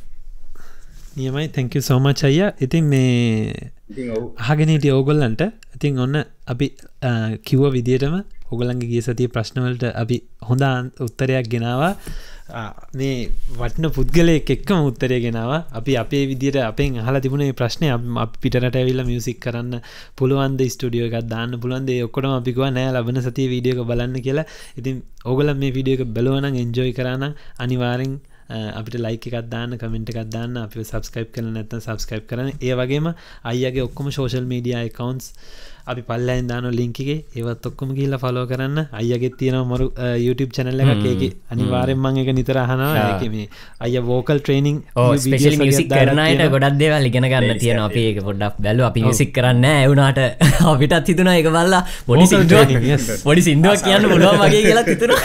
B: නියමයි. thank you so much අයියා. ඉතින් මේ අහගෙන හිටිය ඕගොල්ලන්ට ඉතින් ඔන්න අපි කිව්ව විදියටම ඕගොල්ලන්ගේ ගිය සතියේ ප්‍රශ්න වලට අපි හොඳ උත්තරයක් ගෙනාවා. මේ වටින පුද්ගලයෙක් එක්කම උත්තරය ගෙනාවා. අපි අපේ විදියට අපෙන් අහලා තිබුණේ මේ ප්‍රශ්නේ අපි පිටරට ඇවිල්ලා මියුසික් කරන්න පුළුවන්ද, ස්ටුඩියෝ එකක් දාන්න පුළුවන්ද? ඒ ඔක්කොම අපි කිව්වා නෑ ලබන සතියේ වීඩියෝ එක බලන්න කියලා. ඉතින් ඕගොල්ලන් මේ වීඩියෝ එක බලුවා නම් එන්ජොයි කරා නම් අනිවාර්යෙන් අපිට ලයික් එකක් දාන්න, කමෙන්ට් එකක් දාන්න, අපිව සබ්ස්ක්‍රයිබ් කරලා නැත්නම් සබ්ස්ක්‍රයිබ් කරන්න. ඒ වගේම අයියාගේ ඔක්කොම සෝෂල් මීඩියා accounts අපි පල්ලෙන් දාන ලින්ක් එකේ ඒවත් ඔක්කොම ගිහිල්ලා ෆලෝ කරන්න. අයියාගේ තියෙනවා මරු YouTube channel එකක්. ඒකේ අනිවාර්යෙන් මම ඒක නිතර අහනවා. ඒකේ මේ අයියා vocal training
C: ඔව් ස්පෙෂලි මියුසික් කරන අයට ගොඩක් දේවල් ඉගෙන ගන්න තියෙනවා. අපි ඒක පොඩ්ඩක් බැලුවා. අපි මියුසික් කරන්නේ නැහැ. ඒ වුණාට අපිටත් හිතුණා ඒක බලලා පොඩි සින්දුවක් පොඩි සින්දුවක් කියන්න පුළුවන් වගේ කියලා හිතුණා.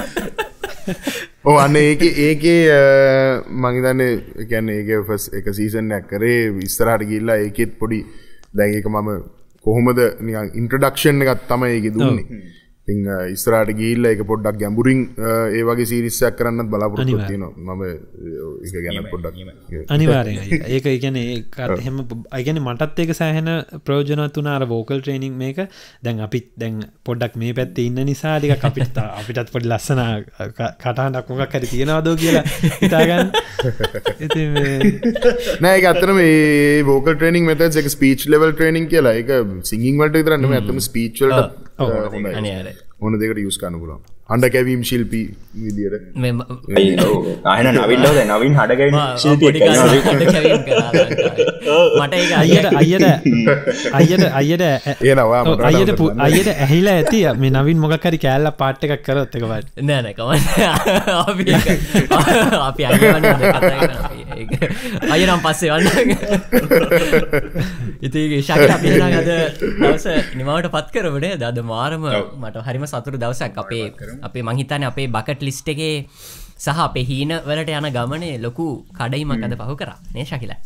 A: ඕ අන්න ඒක ඒකේ මං හිතන්නේ කියන්නේ ඒක ෆස්ට් එක සීසන් එකක් කරේ ඉස්සරහට ගිහිල්ලා ඒකෙත් පොඩි දැන් ඒක මම කොහොමද නිකන් ඉන්ට්‍රොඩක්ෂන් එකක් තමයි ඒකේ දුන්නේ. ඉතින් ඉස්සරහට ගිහිල්ලා ඒක පොඩ්ඩක් ගැඹුරින් ඒ වගේ සීරීස් එකක් කරන්නත් බලාපොරොත්තු වෙනවා. මම ඒක ගැන පොඩ්ඩක්
B: අනිවාර්යෙන් ඒක ඒ කියන්නේ ඒකත් එහෙම ඒ කියන්නේ මටත් ඒක සෑහෙන ප්‍රයෝජනවත් වුණා අර වෝකල් ට්‍රේනින් මේක. දැන් අපි දැන් පොඩ්ඩක් මේ පැත්තේ ඉන්න නිසා ටිකක් අපිට අපිටත් පොඩි ලස්සන කටහඬක් මොකක් හරි තියනවද කියලා හිතාගන්න. ඉතින් මේ
A: නෑ ඒක අතන මේ වෝකල් ට්‍රේනින් මෙතඩ්ස් එක ස්පීච් ලෙවල් ට්‍රේනින් කියලා. ඒක සිංගින් වලට විතරක් නෙමෙයි අතන ස්පීච් වලට හොඳයි.
C: අනිවාර්යෙන්
A: ඕන දෙකට යූස් කරන්න පුළුවන්. හඬ කැවීම් ශිල්පී විදියට.
C: මේ
D: ආයෙන නවින් නෝද නවින් හඬ කැවීම් ශිල්පියෙක්
C: කරනවා. මට ඒක
B: අයියට අයියට අයියට අයියට
A: එනවා
B: අයියට අයියට ඇහිලා ඇති මේ නවින් මොකක් හරි කෑල්ලක් පාට් එකක් කරොත් එක වට.
C: නෑ නෑ කවන්නේ. අපි අපි අයියවන්නේ කතා කරනවා. ඒක අයියනම් පස්සේ වන්න. ඉතින් ශක්ති අපි එනවා අද දවස නිමවට පත් කරමුනේ. අද මාරම මට හරිම සතුටු දවසක්. අපේ අපේ මං හිතන්නේ අපේ බකට් ලිස්ට් එකේ සහ අපේ හීන වලට යන ගමනේ ලොකු කඩයිමක් අද පහු කරා නේ ශකිලා.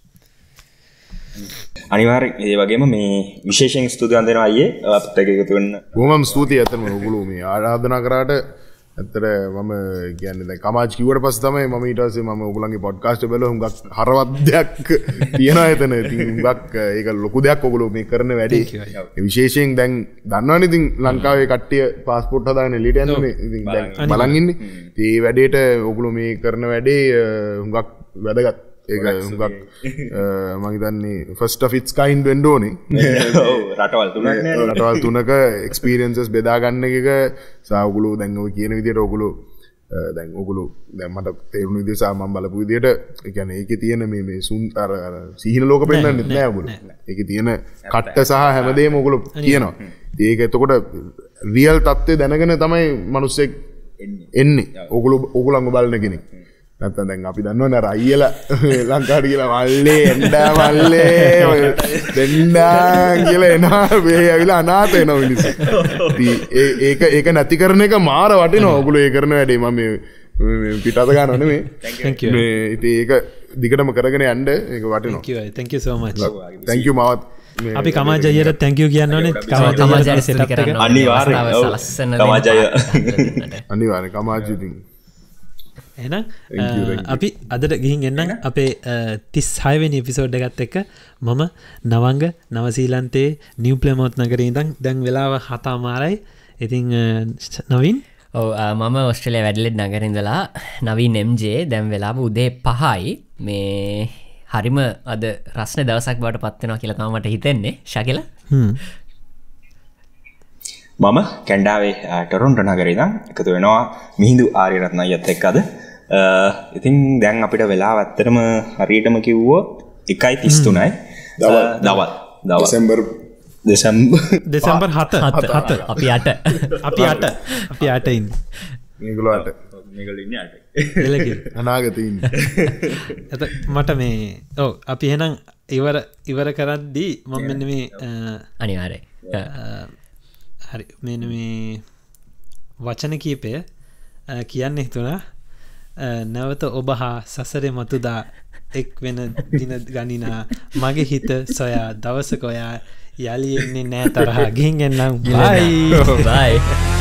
D: අනිවාර්යෙන් ඒ වගේම මේ විශේෂයෙන් ස්තුතිවන්ත වෙනවා අයියේ අපිට එකතු වෙන්න.
A: බොහොම ස්තුතියි අතන ඔයගොල්ලෝ මේ ආරාධනා කරාට. ඇත්තට මම කියන්නේ දැන් කමාජ් කිව්වට පස්සේ තමයි මම ඊට පස්සේ මම ඔයගොල්ලන්ගේ පොඩ්කාස්ට් එක බැලුවා. හුඟක් හරවත් දෙයක් තියෙනවා එතන. ඉතින් හුඟක් ඒක ලොකු දෙයක් ඔයගොල්ලෝ මේ කරන වැඩේ. විශේෂයෙන් දැන් දන්නවනේ ඉතින් ලංකාවේ කට්ටිය પાස්පෝර්ට් හදාගෙන එළියට යන්නේ. ඉතින් දැන් බලන් ඉන්නේ. ඉතින් මේ වැඩේට ඔයගොල්ලෝ මේ කරන වැඩේ හුඟක් වැදගත් ඒක හුඟක් මම හිතන්නේ ෆස්ට් ඔෆ් ඉට්ස් කයින්ඩ් වෙන්න ඕනේ.
D: ඔව් රටවල් තුනක් නේ.
A: රටවල් තුනක එක්ස්පීරියන්සස් බෙදා ගන්න එක සා ඔගොල්ලෝ දැන් ඔය කියන විදිහට ඔගොල්ලෝ දැන් ඔගොල්ලෝ දැන් මට තේරුණු විදිහට සා මම බලපු විදිහට ඒ කියන්නේ ඒකේ තියෙන මේ මේ සුන් අර සීහින ලෝක පෙන්නන්නේ නැහැ ඔගොල්ලෝ. ඒකේ තියෙන කට්ට සහ හැමදේම ඔගොල්ලෝ කියනවා. ඒක එතකොට රියල් තත්ත්වය දැනගෙන තමයි මිනිස්සෙක් එන්නේ. ඔගොල්ලෝ ඔගොල්ලන්ව බලන කෙනෙක්. නැත්තම් දැන් අපි දන්නවනේ අර අයියලා ලංකාවට කියලා මල්ලේ එන්ඩා මල්ලේ දෙන්නා කියලා එනවා මේ ඇවිල්ලා අනාථ වෙනවා මිනිස්සු. ඉතින් ඒක ඒක නැති කරන එක මාර වටිනවා. ඔගොල්ලෝ ඒ කරන වැඩේ මම මේ පිටත ගන්නව නෙමෙයි.
B: Thank you.
A: මේ ඉතින් ඒක දිගටම කරගෙන යන්න ඒක වටිනවා.
B: Thank you. Thank you so much.
A: Thank you මාවත්.
B: අපි කමාජ අයියට thank you කියන්න ඕනේ.
C: කමාජ අයියට setup එක
D: අනිවාර්යයෙන් කමාජ අය
A: අනිවාර්යයෙන් කමාජ ඉතින්
B: එහෙනම් අපි අදට ගිහින් එන්නම් අපේ තිස් හයවෙනි එපිසෝඩ් එකත් එක්ක මම නවංග නවසීලන්තයේ නිව් ප්ලේමෝත් නගරේ ඉඳන් දැන් වෙලාව හතමාරයි. ඉතින් නවීන්
C: ඔව් මම ඔස්ට්‍රේලියා වැඩිලෙඩ් නගරේ ඉඳලා නවීන් එම්.ජේ දැන් වෙලාව උදේ පහයි. මේ හරිම අද රස්නේ දවසක් බවට පත් වෙනවා කියලා තමයි මට හිතෙන්නේ. ශකිල
B: හ්ම්
D: මම කැන්ඩාවේ ටොරොන්ටෝ නගරේ ඉඳන් එකතු වෙනවා මිහිඳු ආරියරත්න අයියත් එක්ක අද. ඉතින් දැන් අපිට වෙලාව ඇත්තටම හරියටම කිව්වොත් එකයි තිස් තුනයි දවල් දවල්
A: දෙසැම්බර්
D: දෙසැම්බර්
B: දෙසැම්බර් හත හත
C: අපි අට
B: අපි අට අපි අට ඉන්නේ.
A: මේගොල්ලෝ අට
D: මේගොල්ලෝ ඉන්නේ අට
B: එලකින්
A: අනාගතේ ඉන්නේ.
B: එත මට මේ ඔව් අපි එහෙනම් ඉවර ඉවර කරද්දී මම මෙන්න මේ
C: අනිවාර්යයෙන්
B: හරි මෙන්න මේ වචන කීපය කියන්න හිතුණා. නැවත ඔබ හා සසරේ මතුදා එක් වෙන දින ගණිනා මගේ හිත සොයා දවසක ඔයා යලි එන්නේ නෑ තරහා ගිහින් එන්නම්. බයි
C: බයි.